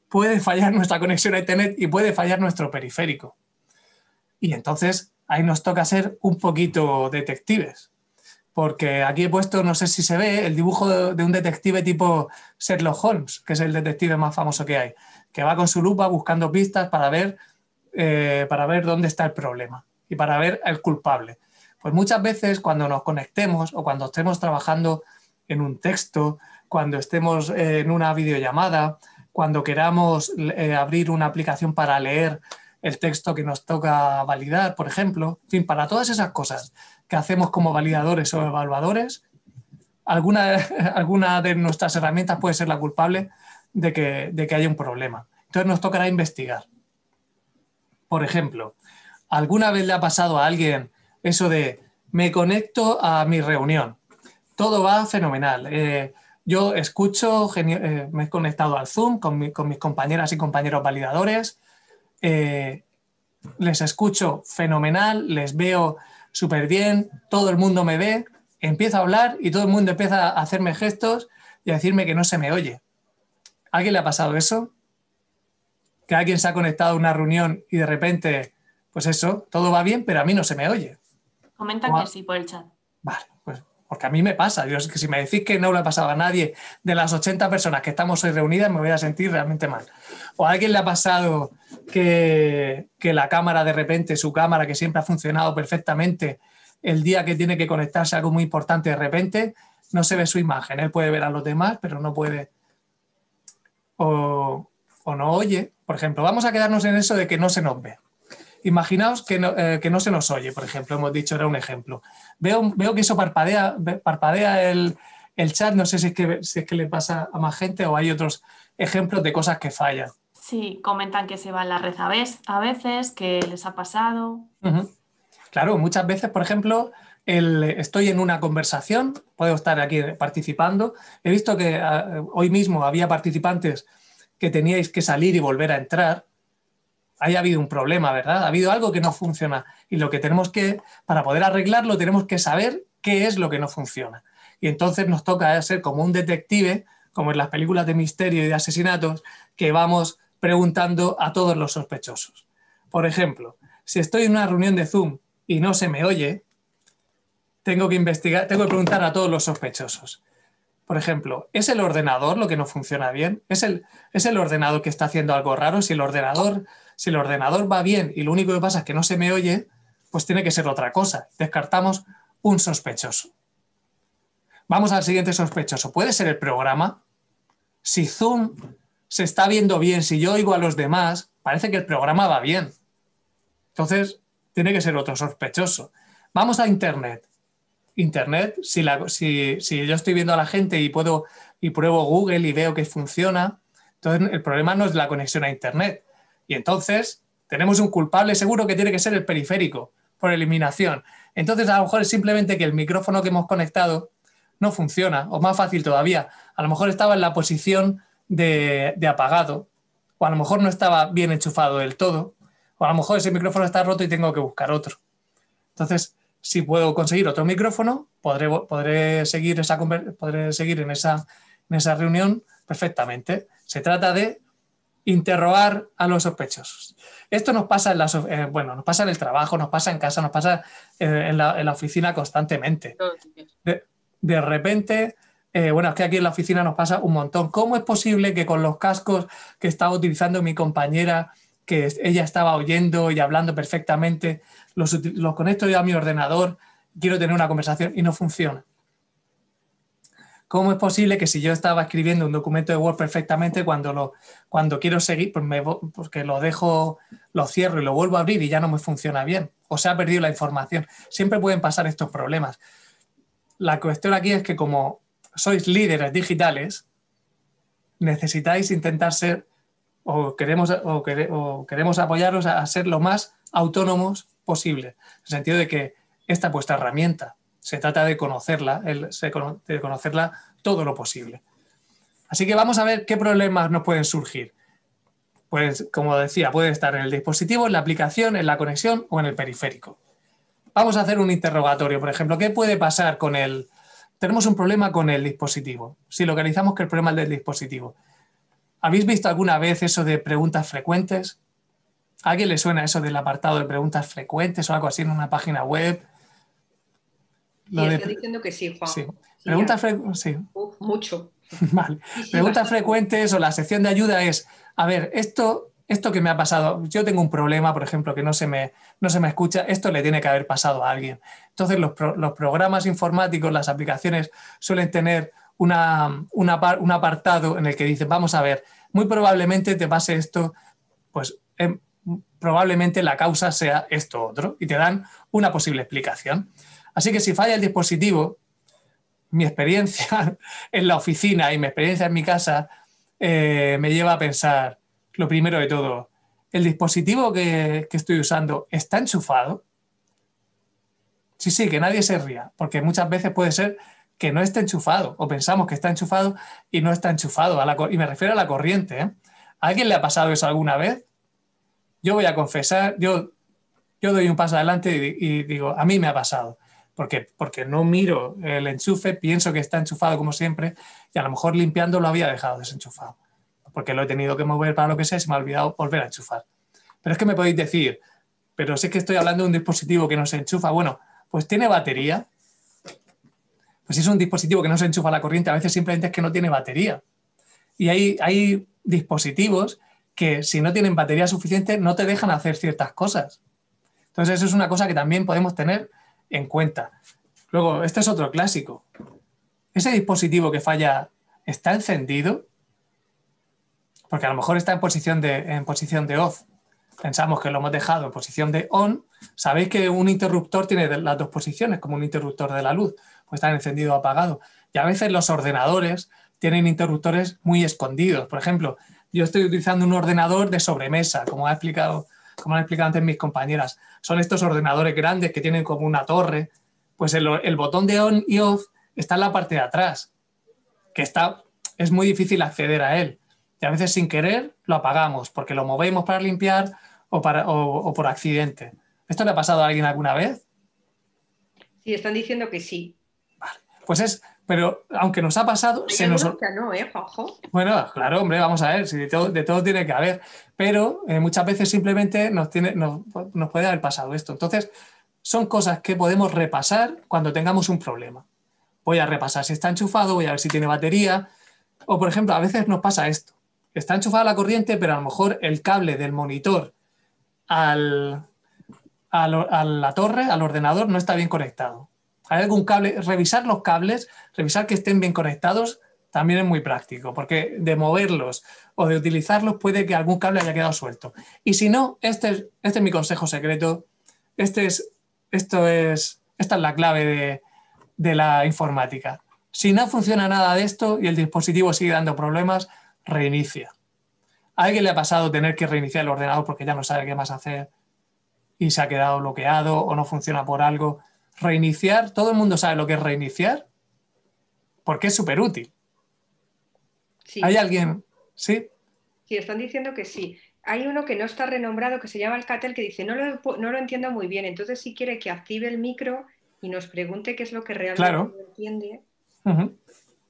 puede fallar nuestra conexión a Internet y puede fallar nuestro periférico. Y entonces ahí nos toca ser un poquito detectives. Porque aquí he puesto, no sé si se ve, el dibujo de un detective tipo Sherlock Holmes, que es el detective más famoso que hay, que va con su lupa buscando pistas para ver dónde está el problema y para ver el culpable. Pues muchas veces cuando nos conectemos o cuando estemos trabajando en un texto, cuando estemos en una videollamada, cuando queramos abrir una aplicación para leer el texto que nos toca validar, por ejemplo, en fin, para todas esas cosas que hacemos como validadores o evaluadores, alguna de nuestras herramientas puede ser la culpable de que haya un problema. Entonces nos tocará investigar. Por ejemplo, ¿alguna vez le ha pasado a alguien eso de me conecto a mi reunión? Todo va fenomenal. Yo escucho, me he conectado al Zoom con mis compañeras y compañeros validadores. Les escucho fenomenal, les veo súper bien, todo el mundo me ve, empiezo a hablar y todo el mundo empieza a hacerme gestos y a decirme que no se me oye. ¿A alguien le ha pasado eso? Que alguien se ha conectado a una reunión y de repente, pues eso, todo va bien, pero a mí no se me oye. Comentan que sí por el chat. Vale, pues porque a mí me pasa. Yo, que si me decís que no le ha pasado a nadie de las 80 personas que estamos hoy reunidas, me voy a sentir realmente mal. ¿O a alguien le ha pasado que la cámara de repente, su cámara que siempre ha funcionado perfectamente, el día que tiene que conectarse a algo muy importante, de repente no se ve su imagen? Él puede ver a los demás, pero no puede o no oye? Por ejemplo, vamos a quedarnos en eso de que no se nos ve. Imaginaos que no se nos oye, por ejemplo, hemos dicho, era un ejemplo. Veo que eso parpadea el chat, no sé si es que le pasa a más gente o hay otros ejemplos de cosas que fallan. Sí, comentan que se va la red a veces, que les ha pasado. Claro, muchas veces, por ejemplo, estoy en una conversación, puedo estar aquí participando. He visto que hoy mismo había participantes que teníais que salir y volver a entrar. Ahí ha habido un problema, ¿verdad? Ha habido algo que no funciona y lo que tenemos que, para poder arreglarlo, tenemos que saber qué es lo que no funciona. Y entonces nos toca ser como un detective, como en las películas de misterio y de asesinatos, que vamos preguntando a todos los sospechosos. Por ejemplo, si estoy en una reunión de Zoom y no se me oye, tengo que investigar, tengo que preguntar a todos los sospechosos. Por ejemplo, ¿es el ordenador lo que no funciona bien? ¿Es el ordenador que está haciendo algo raro? Si el ordenador va bien y lo único que pasa es que no se me oye, pues tiene que ser otra cosa. Descartamos un sospechoso. Vamos al siguiente sospechoso. ¿Puede ser el programa? Si Zoom se está viendo bien, si yo oigo a los demás, parece que el programa va bien. Entonces, tiene que ser otro sospechoso. Vamos a Internet. Internet, si yo estoy viendo a la gente y pruebo Google y veo que funciona, entonces el problema no es la conexión a Internet. Y entonces tenemos un culpable seguro que tiene que ser el periférico, por eliminación. Entonces a lo mejor es simplemente que el micrófono que hemos conectado no funciona, o más fácil todavía, a lo mejor estaba en la posición de apagado, o a lo mejor no estaba bien enchufado del todo, o a lo mejor ese micrófono está roto y tengo que buscar otro. Entonces, si puedo conseguir otro micrófono, podré seguir en esa reunión perfectamente. Se trata de interrogar a los sospechosos. Esto nos pasa nos pasa en el trabajo, nos pasa en casa, nos pasa en la oficina constantemente. De repente, es que aquí en la oficina nos pasa un montón. ¿Cómo es posible que con los cascos que estaba utilizando mi compañera, que ella estaba oyendo y hablando perfectamente, los conecto yo a mi ordenador, quiero tener una conversación y no funciona? ¿Cómo es posible que si yo estaba escribiendo un documento de Word perfectamente, cuando quiero seguir, porque lo cierro y lo vuelvo a abrir y ya no me funciona bien? O se ha perdido la información. Siempre pueden pasar estos problemas. La cuestión aquí es que como sois líderes digitales, necesitáis intentar ser, o queremos apoyaros a ser lo más autónomos posible, en el sentido de que esta es vuestra herramienta. Se trata de conocerla todo lo posible. Así que vamos a ver qué problemas nos pueden surgir. Pues, como decía, puede estar en el dispositivo, en la aplicación, en la conexión o en el periférico. Vamos a hacer un interrogatorio, por ejemplo. ¿Qué puede pasar con tenemos un problema con el dispositivo? Si localizamos que el problema es del dispositivo. ¿Habéis visto alguna vez eso de preguntas frecuentes? ¿A alguien le suena eso del apartado de preguntas frecuentes o algo así en una página web? Sí, está diciendo que sí, Juan. Sí. Preguntas frecuentes, sí. Mucho. Vale. Sí, Preguntas frecuentes o la sección de ayuda es, a ver, esto que me ha pasado, yo tengo un problema, por ejemplo, que no se me escucha, esto le tiene que haber pasado a alguien. Entonces los programas informáticos, las aplicaciones suelen tener un apartado en el que dicen, vamos a ver, muy probablemente te pase esto, pues probablemente la causa sea esto otro, y te dan una posible explicación. Así que si falla el dispositivo, mi experiencia en la oficina y mi experiencia en mi casa me lleva a pensar, lo primero de todo, ¿el dispositivo que estoy usando está enchufado? Sí, que nadie se ría, porque muchas veces puede ser que no esté enchufado, o pensamos que está enchufado y no está enchufado, y me refiero a la corriente, ¿eh? ¿A alguien le ha pasado eso alguna vez? Yo voy a confesar, yo doy un paso adelante y digo, a mí me ha pasado. Porque no miro el enchufe, pienso que está enchufado como siempre y a lo mejor limpiando lo había dejado desenchufado. Porque lo he tenido que mover para lo que sea y se me ha olvidado volver a enchufar. Pero es que me podéis decir, pero sé que estoy hablando de un dispositivo que no se enchufa. Bueno, pues tiene batería. Pues si es un dispositivo que no se enchufa a la corriente, a veces simplemente es que no tiene batería. Y hay dispositivos que si no tienen batería suficiente no te dejan hacer ciertas cosas. Entonces eso es una cosa que también podemos tener en cuenta. Luego, este es otro clásico. ¿Ese dispositivo que falla está encendido? Porque a lo mejor está en posición de off. Pensamos que lo hemos dejado en posición de on. Sabéis que un interruptor tiene las dos posiciones, como un interruptor de la luz. Puede estar encendido o apagado. Y a veces los ordenadores tienen interruptores muy escondidos. Por ejemplo, yo estoy utilizando un ordenador de sobremesa, como han explicado antes mis compañeras. Son estos ordenadores grandes que tienen como una torre. Pues el botón de on y off está en la parte de atrás, que es muy difícil acceder a él. Y a veces sin querer lo apagamos porque lo movemos para limpiar o por accidente. ¿Esto le ha pasado a alguien alguna vez? Sí, están diciendo que sí. Vale. Pero aunque nos ha pasado... Que no, Juanjo. Bueno, claro, hombre, vamos a ver, si de todo tiene que haber. Pero muchas veces simplemente nos puede haber pasado esto. Entonces, son cosas que podemos repasar cuando tengamos un problema. Voy a repasar si está enchufado, voy a ver si tiene batería. O, por ejemplo, a veces nos pasa esto. Está enchufada la corriente, pero a lo mejor el cable del monitor a la torre, al ordenador, no está bien conectado. Hay algún cable, revisar los cables, revisar que estén bien conectados, también es muy práctico, porque de moverlos o de utilizarlos puede que algún cable haya quedado suelto. Y si no, este es mi consejo secreto, esta es la clave de la informática. Si no funciona nada de esto y el dispositivo sigue dando problemas, reinicia. ¿A alguien le ha pasado tener que reiniciar el ordenador porque ya no sabe qué más hacer y se ha quedado bloqueado o no funciona por algo? Reiniciar, todo el mundo sabe lo que es reiniciar porque es súper útil. Sí. ¿Hay alguien? ¿Sí? Sí, están diciendo que sí. Hay uno que no está renombrado que se llama Alcatel que dice no lo entiendo muy bien, entonces si quiere que active el micro y nos pregunte qué es lo que realmente no entiende. Uh-huh.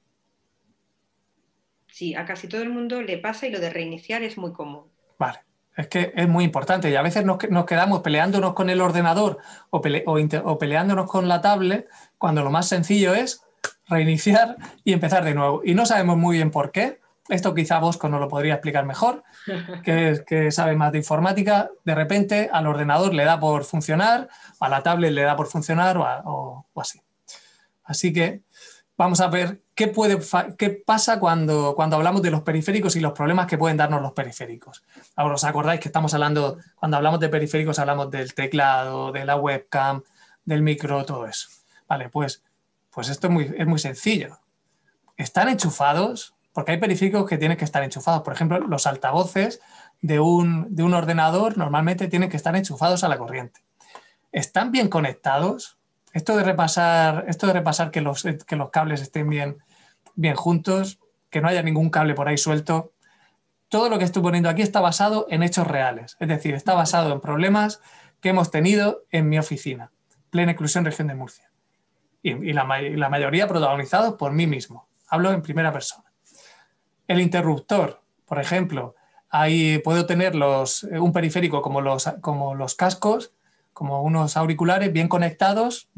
Sí, a casi todo el mundo le pasa y lo de reiniciar es muy común. Vale. Es que es muy importante y a veces nos quedamos peleándonos con el ordenador o peleándonos con la tablet cuando lo más sencillo es reiniciar y empezar de nuevo. Y no sabemos muy bien por qué. Esto quizá Bosco nos lo podría explicar mejor, que sabe más de informática. De repente al ordenador le da por funcionar, a la tablet le da por funcionar o así. Así que vamos a ver qué pasa cuando hablamos de los periféricos y los problemas que pueden darnos los periféricos. Ahora os acordáis que estamos hablando, cuando hablamos de periféricos hablamos del teclado, de la webcam, del micro, todo eso. Vale, pues esto es muy sencillo. ¿Están enchufados? Porque hay periféricos que tienen que estar enchufados. Por ejemplo, los altavoces de un ordenador normalmente tienen que estar enchufados a la corriente. ¿Están bien conectados? Esto de repasar que los cables estén bien juntos, que no haya ningún cable por ahí suelto. Todo lo que estoy poniendo aquí está basado en hechos reales. Es decir, está basado en problemas que hemos tenido en mi oficina, Plena Inclusión Región de Murcia. Y la mayoría protagonizados por mí mismo. Hablo en primera persona. El interruptor. Por ejemplo, puedo tener un periférico como los cascos, como unos auriculares bien conectados,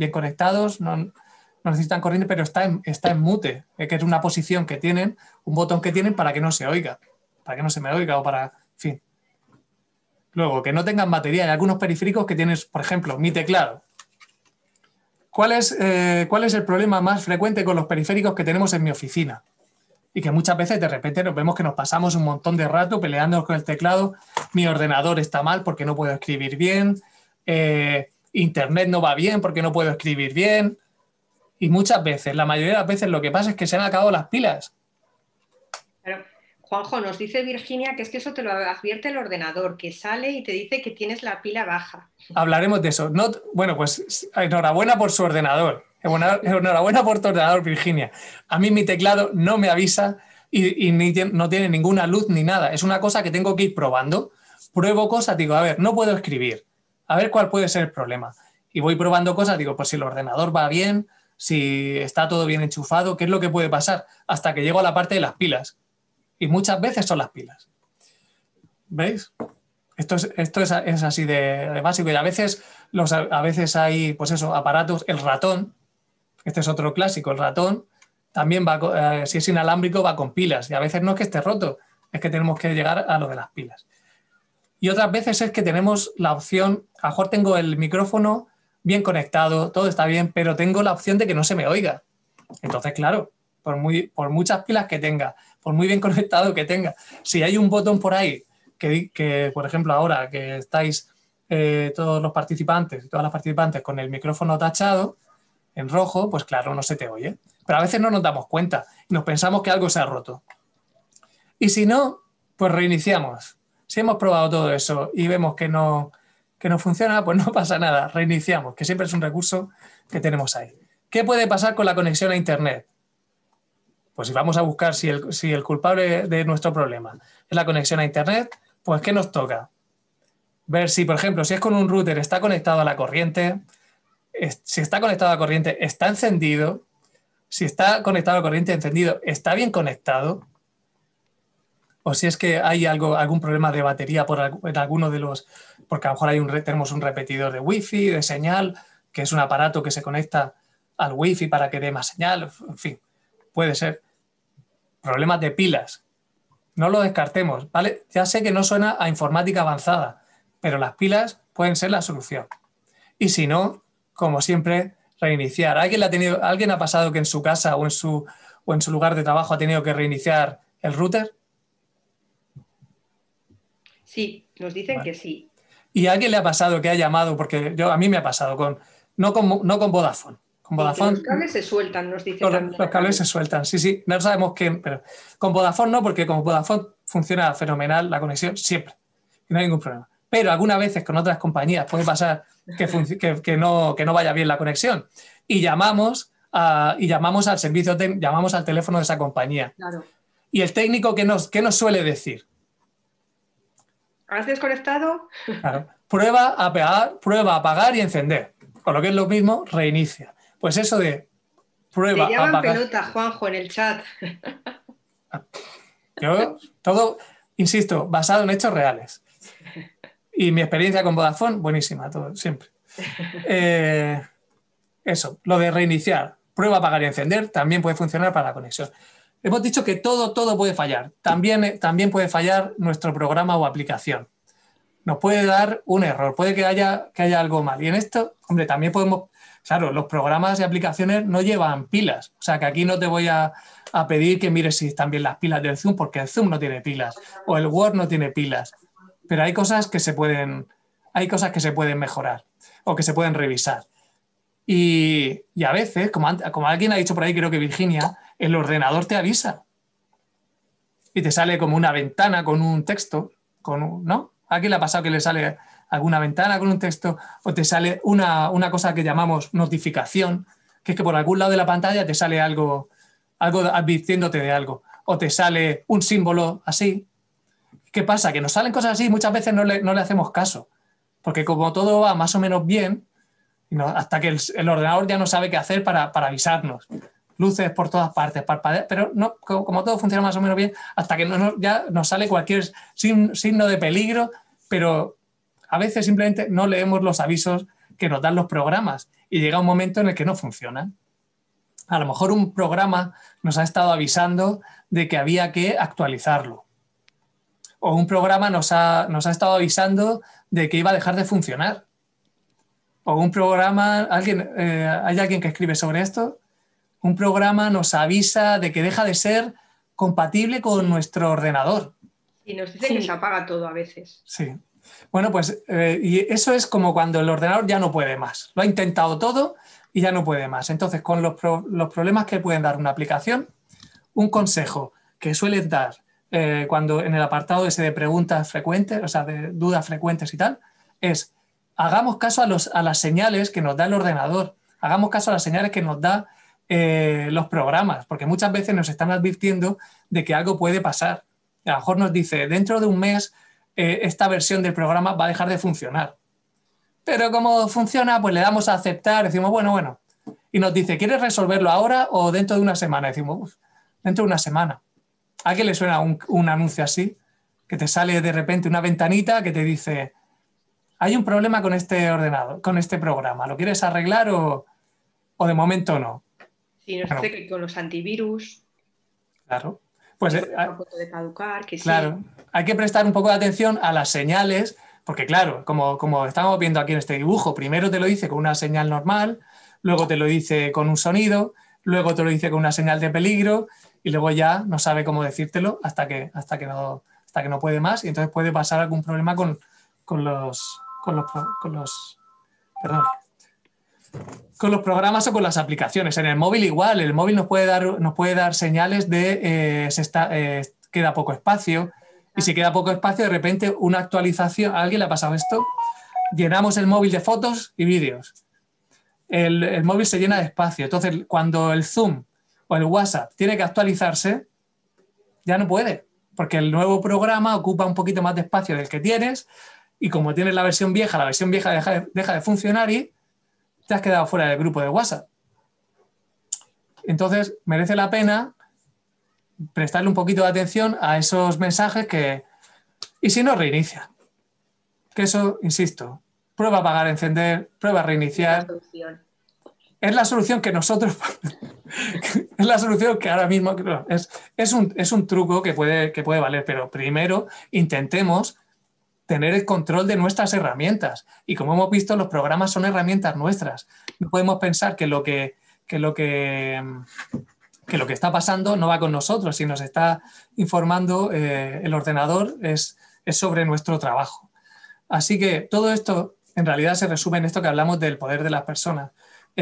no necesitan corriente, pero está en mute, que es una posición que tienen, un botón que tienen para que no se oiga, para que no se me oiga o para, en fin. Luego, que no tengan batería. Hay algunos periféricos que tienes, por ejemplo, mi teclado. ¿Cuál es el problema más frecuente con los periféricos que tenemos en mi oficina? Y que muchas veces de repente nos vemos que nos pasamos un montón de rato peleando con el teclado. Mi ordenador está mal porque no puedo escribir bien. Internet no va bien porque no puedo escribir bien. Y muchas veces, la mayoría de las veces, lo que pasa es que se han acabado las pilas. Claro. Juanjo, nos dice Virginia que es que eso te lo advierte el ordenador, que sale y te dice que tienes la pila baja. Hablaremos de eso. Bueno, pues enhorabuena por su ordenador. Enhorabuena por tu ordenador, Virginia. A mí mi teclado no me avisa y no tiene ninguna luz ni nada. Es una cosa que tengo que ir probando. Pruebo cosas, digo, a ver, no puedo escribir. A ver cuál puede ser el problema. Y voy probando cosas, digo, pues si el ordenador va bien, si está todo bien enchufado, ¿qué es lo que puede pasar? Hasta que llego a la parte de las pilas. Y muchas veces son las pilas. ¿Veis? Esto es así de básico. Y a veces hay, pues eso, aparatos. El ratón, este es otro clásico, el ratón también va, si es inalámbrico, va con pilas. Y a veces no es que esté roto, es que tenemos que llegar a lo de las pilas. Y otras veces es que tenemos la opción, a lo mejor tengo el micrófono bien conectado, todo está bien, pero tengo la opción de que no se me oiga. Entonces, claro, por muchas pilas que tenga, por muy bien conectado que tenga, si hay un botón por ahí que por ejemplo, ahora que estáis todos los participantes y todas las participantes con el micrófono tachado en rojo, pues claro, no se te oye. Pero a veces no nos damos cuenta y nos pensamos que algo se ha roto. Y si no, pues reiniciamos. Si hemos probado todo eso y vemos que no funciona, pues no pasa nada, reiniciamos, que siempre es un recurso que tenemos ahí. ¿Qué puede pasar con la conexión a Internet? Pues si vamos a buscar si el culpable de nuestro problema es la conexión a Internet, pues ¿qué nos toca? Ver si, por ejemplo, si es con un router, está conectado a la corriente, si está conectado a la corriente, está encendido, si está conectado a la corriente encendido, está bien conectado, o si es que hay algún problema de batería en alguno de los, porque a lo mejor tenemos un repetidor de wifi, de señal, que es un aparato que se conecta al wifi para que dé más señal, en fin, puede ser. Problemas de pilas. No lo descartemos, ¿vale? Ya sé que no suena a informática avanzada, pero las pilas pueden ser la solución. Y si no, como siempre, reiniciar. ¿Alguien ha pasado que en su casa o en su lugar de trabajo ha tenido que reiniciar el router? Sí, nos dicen vale. Que sí. ¿Y a alguien le ha pasado que ha llamado? Porque a mí me ha pasado no con Vodafone. Con Vodafone, los cables se sueltan, nos dicen también. Los cables se sueltan, sí. No sabemos quién, pero con Vodafone no, porque con Vodafone funciona fenomenal la conexión siempre. Y no hay ningún problema. Pero algunas veces con otras compañías puede pasar que no vaya bien la conexión. Y llamamos al servicio, llamamos al teléfono de esa compañía. Claro. Y el técnico, ¿qué nos suele decir? ¿Has desconectado? Claro. Prueba a apagar y encender. O lo que es lo mismo, reinicia. Pues eso de prueba Te llaman apagar. pelota, Juanjo, en el chat. Yo, todo, insisto, basado en hechos reales. Y mi experiencia con Vodafone, buenísima, todo, siempre. Eso, lo de reiniciar, prueba apagar y encender, también puede funcionar para la conexión. Hemos dicho que todo puede fallar. También puede fallar nuestro programa o aplicación. Nos puede dar un error, puede que haya algo mal. Y en esto, hombre, también podemos... Claro, los programas y aplicaciones no llevan pilas. O sea, que aquí no te voy a pedir que mires si están bien las pilas del Zoom, porque el Zoom no tiene pilas o el Word no tiene pilas. Pero hay cosas que se pueden mejorar o que se pueden revisar. Y a veces, como alguien ha dicho por ahí, creo que Virginia, el ordenador te avisa. Y te sale como una ventana con un texto, ¿no? ¿A alguien le ha pasado que le sale alguna ventana con un texto o te sale una cosa que llamamos notificación, que es que por algún lado de la pantalla te sale algo advirtiéndote de algo, o te sale un símbolo así? ¿Qué pasa? Que nos salen cosas así y muchas veces no le hacemos caso, porque como todo va más o menos bien, hasta que el ordenador ya no sabe qué hacer para avisarnos. luces por todas partes, parpadear, pero no, como todo funciona más o menos bien, hasta que ya nos sale cualquier signo de peligro, pero a veces simplemente no leemos los avisos que nos dan los programas y llega un momento en el que no funcionan. A lo mejor un programa nos ha estado avisando de que había que actualizarlo. O un programa nos ha estado avisando de que iba a dejar de funcionar. O un programa, ¿hay alguien que escribe sobre esto? Un programa nos avisa de que deja de ser compatible con nuestro ordenador. Y nos dice que se apaga todo a veces. Sí. Bueno, pues y eso es como cuando el ordenador ya no puede más. Lo ha intentado todo y ya no puede más. Entonces, con los problemas que pueden dar una aplicación, un consejo que suelen dar cuando en el apartado ese de preguntas frecuentes, o sea, de dudas frecuentes y tal, es hagamos caso a las señales que nos da el ordenador, hagamos caso a las señales que nos da los programas, porque muchas veces nos están advirtiendo de que algo puede pasar. A lo mejor nos dice, dentro de un mes esta versión del programa va a dejar de funcionar. Pero como funciona, pues le damos a aceptar, decimos, bueno. Y nos dice, ¿quieres resolverlo ahora o dentro de una semana? Decimos, dentro de una semana. ¿A qué le suena un anuncio así? Que te sale de repente una ventanita que te dice, hay un problema con este ordenador, con este programa. ¿Lo quieres arreglar o de momento no? Sí, nos dice que con los antivirus. Claro. Pues a punto de caducar, que claro, sí. Hay que prestar un poco de atención a las señales, porque claro, como estamos viendo aquí en este dibujo, primero te lo dice con una señal normal, luego te lo dice con un sonido, luego te lo dice con una señal de peligro y luego ya no sabe cómo decírtelo hasta que no puede más y entonces puede pasar algún problema con los programas o con las aplicaciones. En el móvil igual, el móvil nos puede dar señales de queda poco espacio y si queda poco espacio de repente una actualización, ¿a alguien le ha pasado esto? Llenamos el móvil de fotos y vídeos. El móvil se llena de espacio, entonces cuando el Zoom o el WhatsApp tiene que actualizarse, ya no puede, porque el nuevo programa ocupa un poquito más de espacio del que tienes y como tienes la versión vieja deja de funcionar y te has quedado fuera del grupo de WhatsApp. Entonces, merece la pena prestarle un poquito de atención a esos mensajes y si no, reinicia. Que eso, insisto, prueba a apagar, encender, prueba a reiniciar. Es la solución que nosotros... es la solución que ahora mismo... Es un truco que puede valer, pero primero intentemos tener el control de nuestras herramientas. Y como hemos visto, los programas son herramientas nuestras. No podemos pensar que lo que está pasando no va con nosotros. Si nos está informando el ordenador es sobre nuestro trabajo. Así que todo esto en realidad se resume en esto que hablamos del poder de las personas.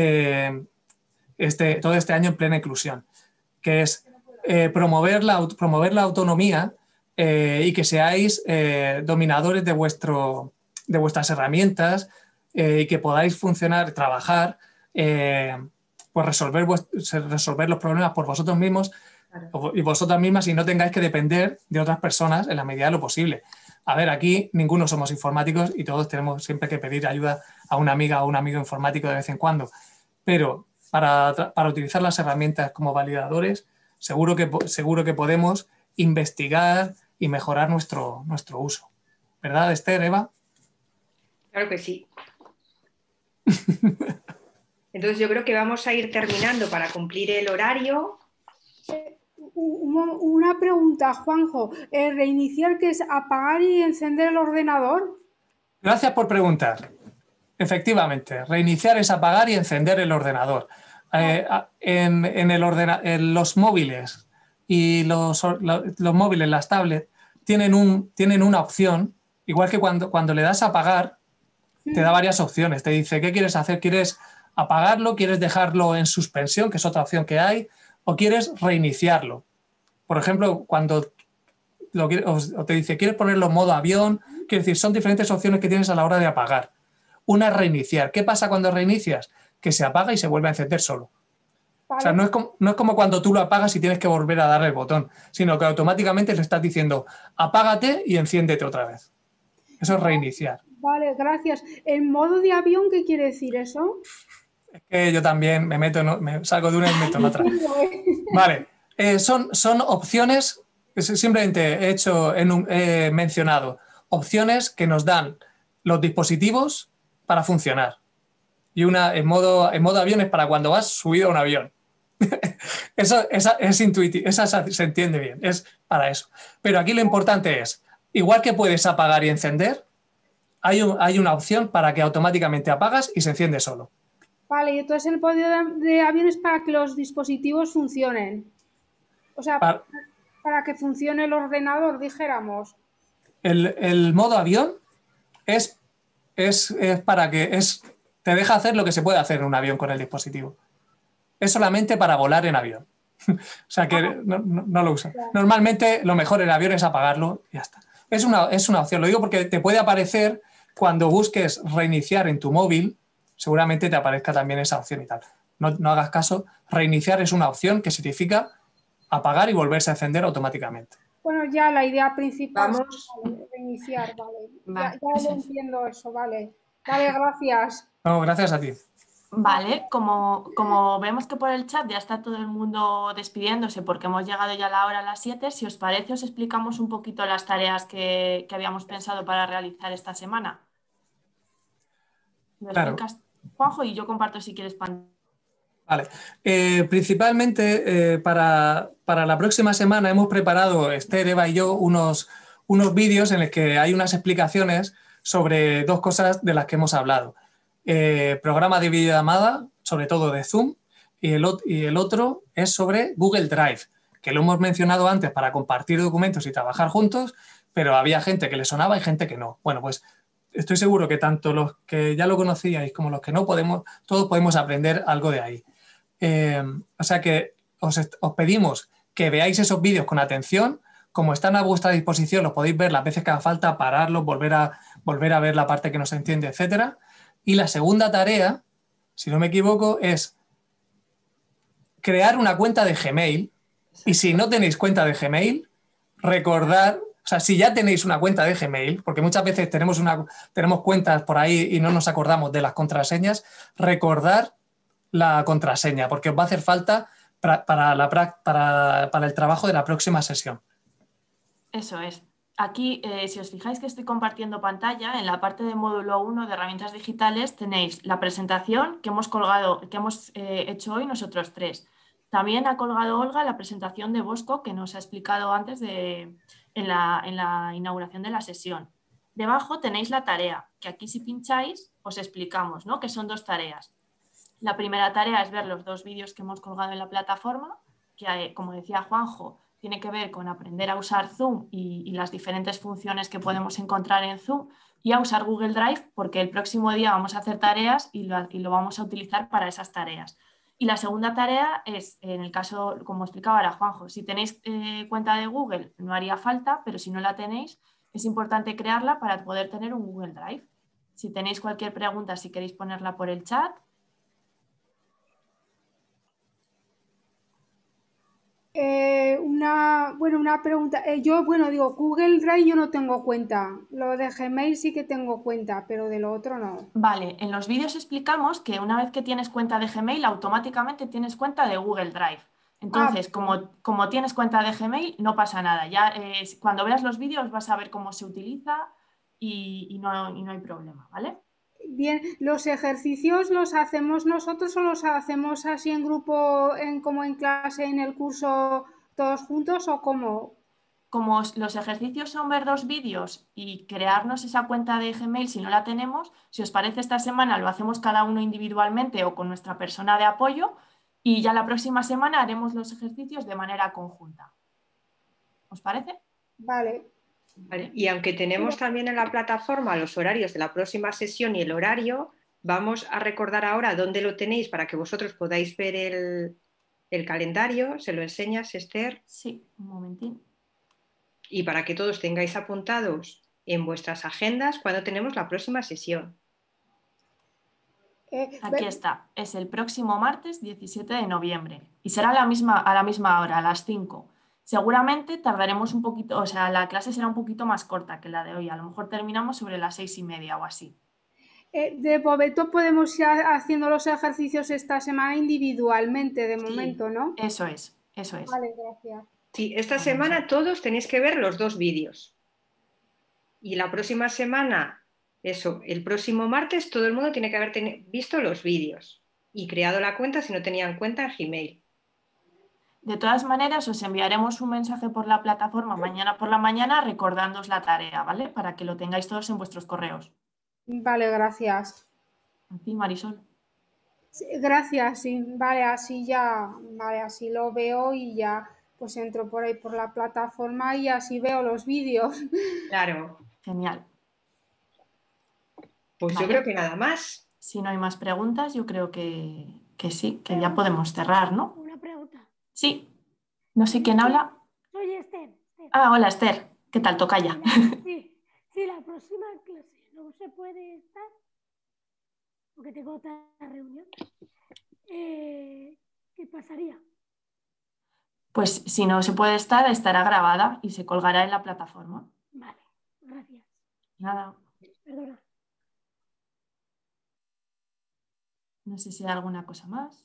Todo este año en plena inclusión, que es promover la autonomía y que seáis dominadores de vuestras herramientas y que podáis funcionar, trabajar, pues resolver los problemas por vosotros mismos y vosotras mismas y no tengáis que depender de otras personas en la medida de lo posible. A ver, aquí ninguno somos informáticos y todos tenemos siempre que pedir ayuda a una amiga o un amigo informático de vez en cuando, pero para utilizar las herramientas como validadores seguro que podemos investigar y mejorar nuestro uso. ¿Verdad, Esther, Eva? Claro que sí. Entonces yo creo que vamos a ir terminando para cumplir el horario. Una pregunta, Juanjo. ¿Reiniciar qué es apagar y encender el ordenador? Gracias por preguntar. Efectivamente, reiniciar es apagar y encender el ordenador. En los móviles y los móviles, las tablets, tienen una opción, igual que cuando le das a apagar, te da varias opciones. Te dice, ¿qué quieres hacer? ¿Quieres apagarlo? ¿Quieres dejarlo en suspensión, que es otra opción que hay? ¿O quieres reiniciarlo? Por ejemplo, cuando te dice, ¿quieres ponerlo en modo avión? Quiere decir, son diferentes opciones que tienes a la hora de apagar. Una es reiniciar. ¿Qué pasa cuando reinicias? Que se apaga y se vuelve a encender solo. Vale. O sea, no es como cuando tú lo apagas y tienes que volver a darle el botón, sino que automáticamente le estás diciendo apágate y enciéndete otra vez. Eso es reiniciar. Vale, gracias. ¿En modo de avión qué quiere decir eso? Yo también me meto, me salgo de una y me meto en otra. Vale, son opciones, simplemente he mencionado opciones que nos dan los dispositivos para funcionar. Y una en modo avión es para cuando vas subido a un avión. Esa es intuitivo, esa se entiende bien, es para eso. Pero aquí lo importante es, igual que puedes apagar y encender, hay una opción para que automáticamente apagas y se enciende solo. Vale, y entonces el modo de avión es para que los dispositivos funcionen. O sea, para que funcione el ordenador, dijéramos. El modo avión es para que te deja hacer lo que se puede hacer en un avión con el dispositivo. Es solamente para volar en avión. O sea que no lo usa. Normalmente lo mejor en avión es apagarlo y ya está. Es una opción, lo digo porque te puede aparecer cuando busques reiniciar en tu móvil, seguramente te aparezca también esa opción y tal. No hagas caso, reiniciar es una opción que significa apagar y volverse a encender automáticamente. Bueno, ya la idea principal Vamos. Es reiniciar, vale. Ya lo entiendo eso, vale. Vale, gracias. No, gracias a ti. Vale, como vemos que por el chat ya está todo el mundo despidiéndose porque hemos llegado ya a la hora a las 7, si os parece os explicamos un poquito las tareas que habíamos pensado para realizar esta semana. Lo explicas, Juanjo, y yo comparto si quieres pantalla. Vale. Principalmente para la próxima semana hemos preparado, Esther, Eva y yo, unos vídeos en los que hay unas explicaciones sobre dos cosas de las que hemos hablado. Programa de videollamada, sobre todo de Zoom, y el otro es sobre Google Drive, que lo hemos mencionado antes para compartir documentos y trabajar juntos, pero había gente que le sonaba y gente que no. Bueno, pues estoy seguro que tanto los que ya lo conocíais como los que no, todos podemos aprender algo de ahí. O sea que os pedimos que veáis esos vídeos con atención. Como están a vuestra disposición, los podéis ver las veces que haga falta, pararlos, volver a ver la parte que no se entiende, etcétera. Y la segunda tarea, si no me equivoco, es crear una cuenta de Gmail. Y si no tenéis cuenta de Gmail, recordar, o sea, si ya tenéis una cuenta de Gmail, porque muchas veces tenemos cuentas por ahí y no nos acordamos de las contraseñas, recordar la contraseña, porque os va a hacer falta para el trabajo de la próxima sesión. Eso es. Aquí, si os fijáis que estoy compartiendo pantalla, en la parte de módulo 1 de herramientas digitales tenéis la presentación que hemos hecho hoy nosotros tres. También ha colgado Olga la presentación de Bosco que nos ha explicado antes en la inauguración de la sesión. Debajo tenéis la tarea, que aquí si pincháis os explicamos, ¿no? Que son dos tareas. La primera tarea es ver los dos vídeos que hemos colgado en la plataforma, que como decía Juanjo, tiene que ver con aprender a usar Zoom y las diferentes funciones que podemos encontrar en Zoom y a usar Google Drive porque el próximo día vamos a hacer tareas y lo vamos a utilizar para esas tareas. Y la segunda tarea es, en el caso, como explicaba ahora Juanjo, si tenéis cuenta de Google no haría falta, pero si no la tenéis es importante crearla para poder tener un Google Drive. Si tenéis cualquier pregunta, si queréis ponerla por el chat. Una pregunta. Digo, Google Drive yo no tengo cuenta. Lo de Gmail sí que tengo cuenta, pero de lo otro no. Vale, en los vídeos explicamos que una vez que tienes cuenta de Gmail, automáticamente tienes cuenta de Google Drive. Entonces, como tienes cuenta de Gmail, no pasa nada. Ya cuando veas los vídeos vas a ver cómo se utiliza y no hay problema, ¿vale? Bien, ¿los ejercicios los hacemos nosotros o los hacemos así en grupo, como en clase, en el curso, todos juntos o cómo? Como los ejercicios son ver dos vídeos y crearnos esa cuenta de Gmail si no la tenemos, si os parece esta semana lo hacemos cada uno individualmente o con nuestra persona de apoyo y ya la próxima semana haremos los ejercicios de manera conjunta. ¿Os parece? Vale. Vale. Y aunque tenemos también en la plataforma los horarios de la próxima sesión y el horario, vamos a recordar ahora dónde lo tenéis para que vosotros podáis ver el calendario. ¿Se lo enseñas, Esther? Sí, un momentín. Y para que todos tengáis apuntados en vuestras agendas cuando tenemos la próxima sesión. Aquí está, es el próximo martes 17 de noviembre y será a la misma hora, a las 5. Seguramente tardaremos un poquito, o sea, la clase será un poquito más corta que la de hoy, a lo mejor terminamos sobre las 6:30 o así. De momento podemos ir haciendo los ejercicios esta semana individualmente, de momento, ¿no? Eso es, eso es. Vale, gracias. Sí, esta semana todos tenéis que ver los 2 vídeos. Y la próxima semana, eso, el próximo martes, todo el mundo tiene que haber visto los vídeos y creado la cuenta si no tenían cuenta en Gmail. De todas maneras, os enviaremos un mensaje por la plataforma mañana por la mañana recordándoos la tarea, ¿vale? Para que lo tengáis todos en vuestros correos. Vale, gracias. A ti, Marisol. Sí, gracias, sí. Vale, así lo veo y ya pues entro por ahí por la plataforma y así veo los vídeos. Claro. Genial. Pues Vale. Yo creo que nada más. Si no hay más preguntas, yo creo que sí, que ya podemos cerrar, ¿no? Una pregunta. Sí. No sé quién habla. Soy Esther. Ah, hola, Esther. ¿Qué tal, tocaya? Sí, la próxima clase no se puede estar, porque tengo otra reunión. ¿Qué pasaría? Pues si no se puede estar, estará grabada y se colgará en la plataforma. Vale, gracias. Nada. Perdona. No sé si hay alguna cosa más.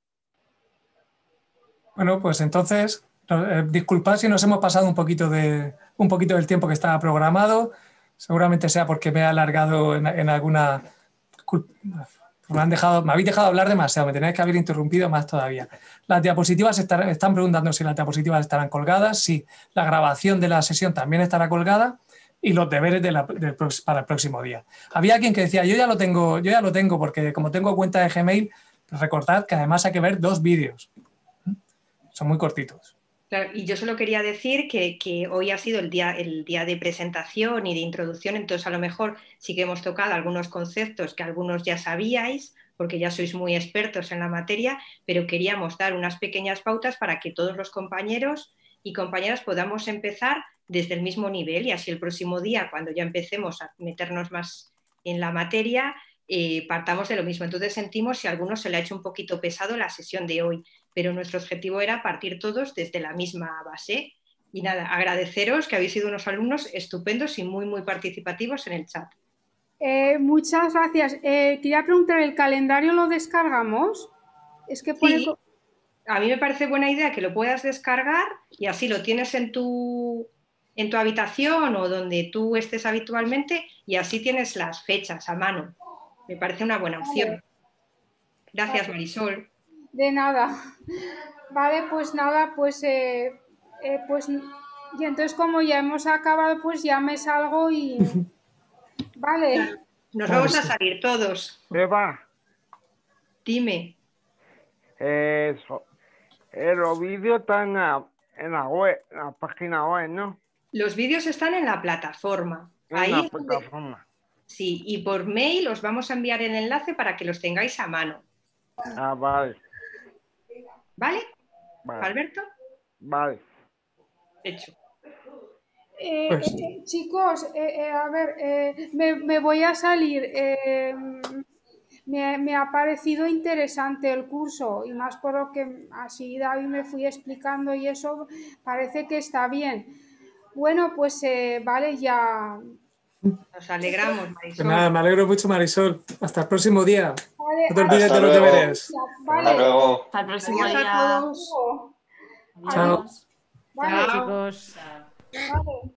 Bueno, pues entonces, disculpad si nos hemos pasado un poquito del tiempo que estaba programado. Seguramente sea porque me he alargado en alguna... me habéis dejado hablar demasiado, me tenéis que haber interrumpido más todavía. Las diapositivas están preguntando si las diapositivas estarán colgadas. Sí, la grabación de la sesión también estará colgada y los deberes para el próximo día. Había quien que decía, yo ya lo tengo porque como tengo cuenta de Gmail, recordad que además hay que ver 2 vídeos. Son muy cortitos. Claro, y yo solo quería decir que hoy ha sido el día de presentación y de introducción, entonces a lo mejor sí que hemos tocado algunos conceptos que algunos ya sabíais, porque ya sois muy expertos en la materia, pero queríamos dar unas pequeñas pautas para que todos los compañeros y compañeras podamos empezar desde el mismo nivel y así el próximo día, cuando ya empecemos a meternos más en la materia, partamos de lo mismo. Entonces sentimos si a alguno se le ha hecho un poquito pesado la sesión de hoy, pero nuestro objetivo era partir todos desde la misma base. Y nada, agradeceros que habéis sido unos alumnos estupendos y muy, muy participativos en el chat. Muchas gracias. Quería preguntar, ¿el calendario lo descargamos? Es que pone... Sí, a mí me parece buena idea que lo puedas descargar y así lo tienes en tu habitación o donde tú estés habitualmente y así tienes las fechas a mano. Me parece una buena opción. Gracias, Marisol. De nada. Vale, pues nada, pues y entonces como ya hemos acabado, pues ya me salgo y... Vale. Nos vamos a salir todos. Eva. Dime. Los vídeos están en la web, en la página web, ¿no? Los vídeos están en la plataforma. En la plataforma. Sí, y por mail os vamos a enviar el enlace para que los tengáis a mano. Ah, vale. ¿Vale? Vale. ¿Alberto? Vale. Hecho. Chicos, a ver, me voy a salir. Me ha parecido interesante el curso y más por lo que así David me fui explicando y eso parece que está bien. Bueno, pues vale, ya. Nos alegramos, Marisol. Pues nada, me alegro mucho, Marisol. Hasta el próximo día. Vale, no te olvides de los deberes. Vale. Hasta luego. Hasta el próximo Adiós día. a todos. Chao. Vale, chicos. Vale.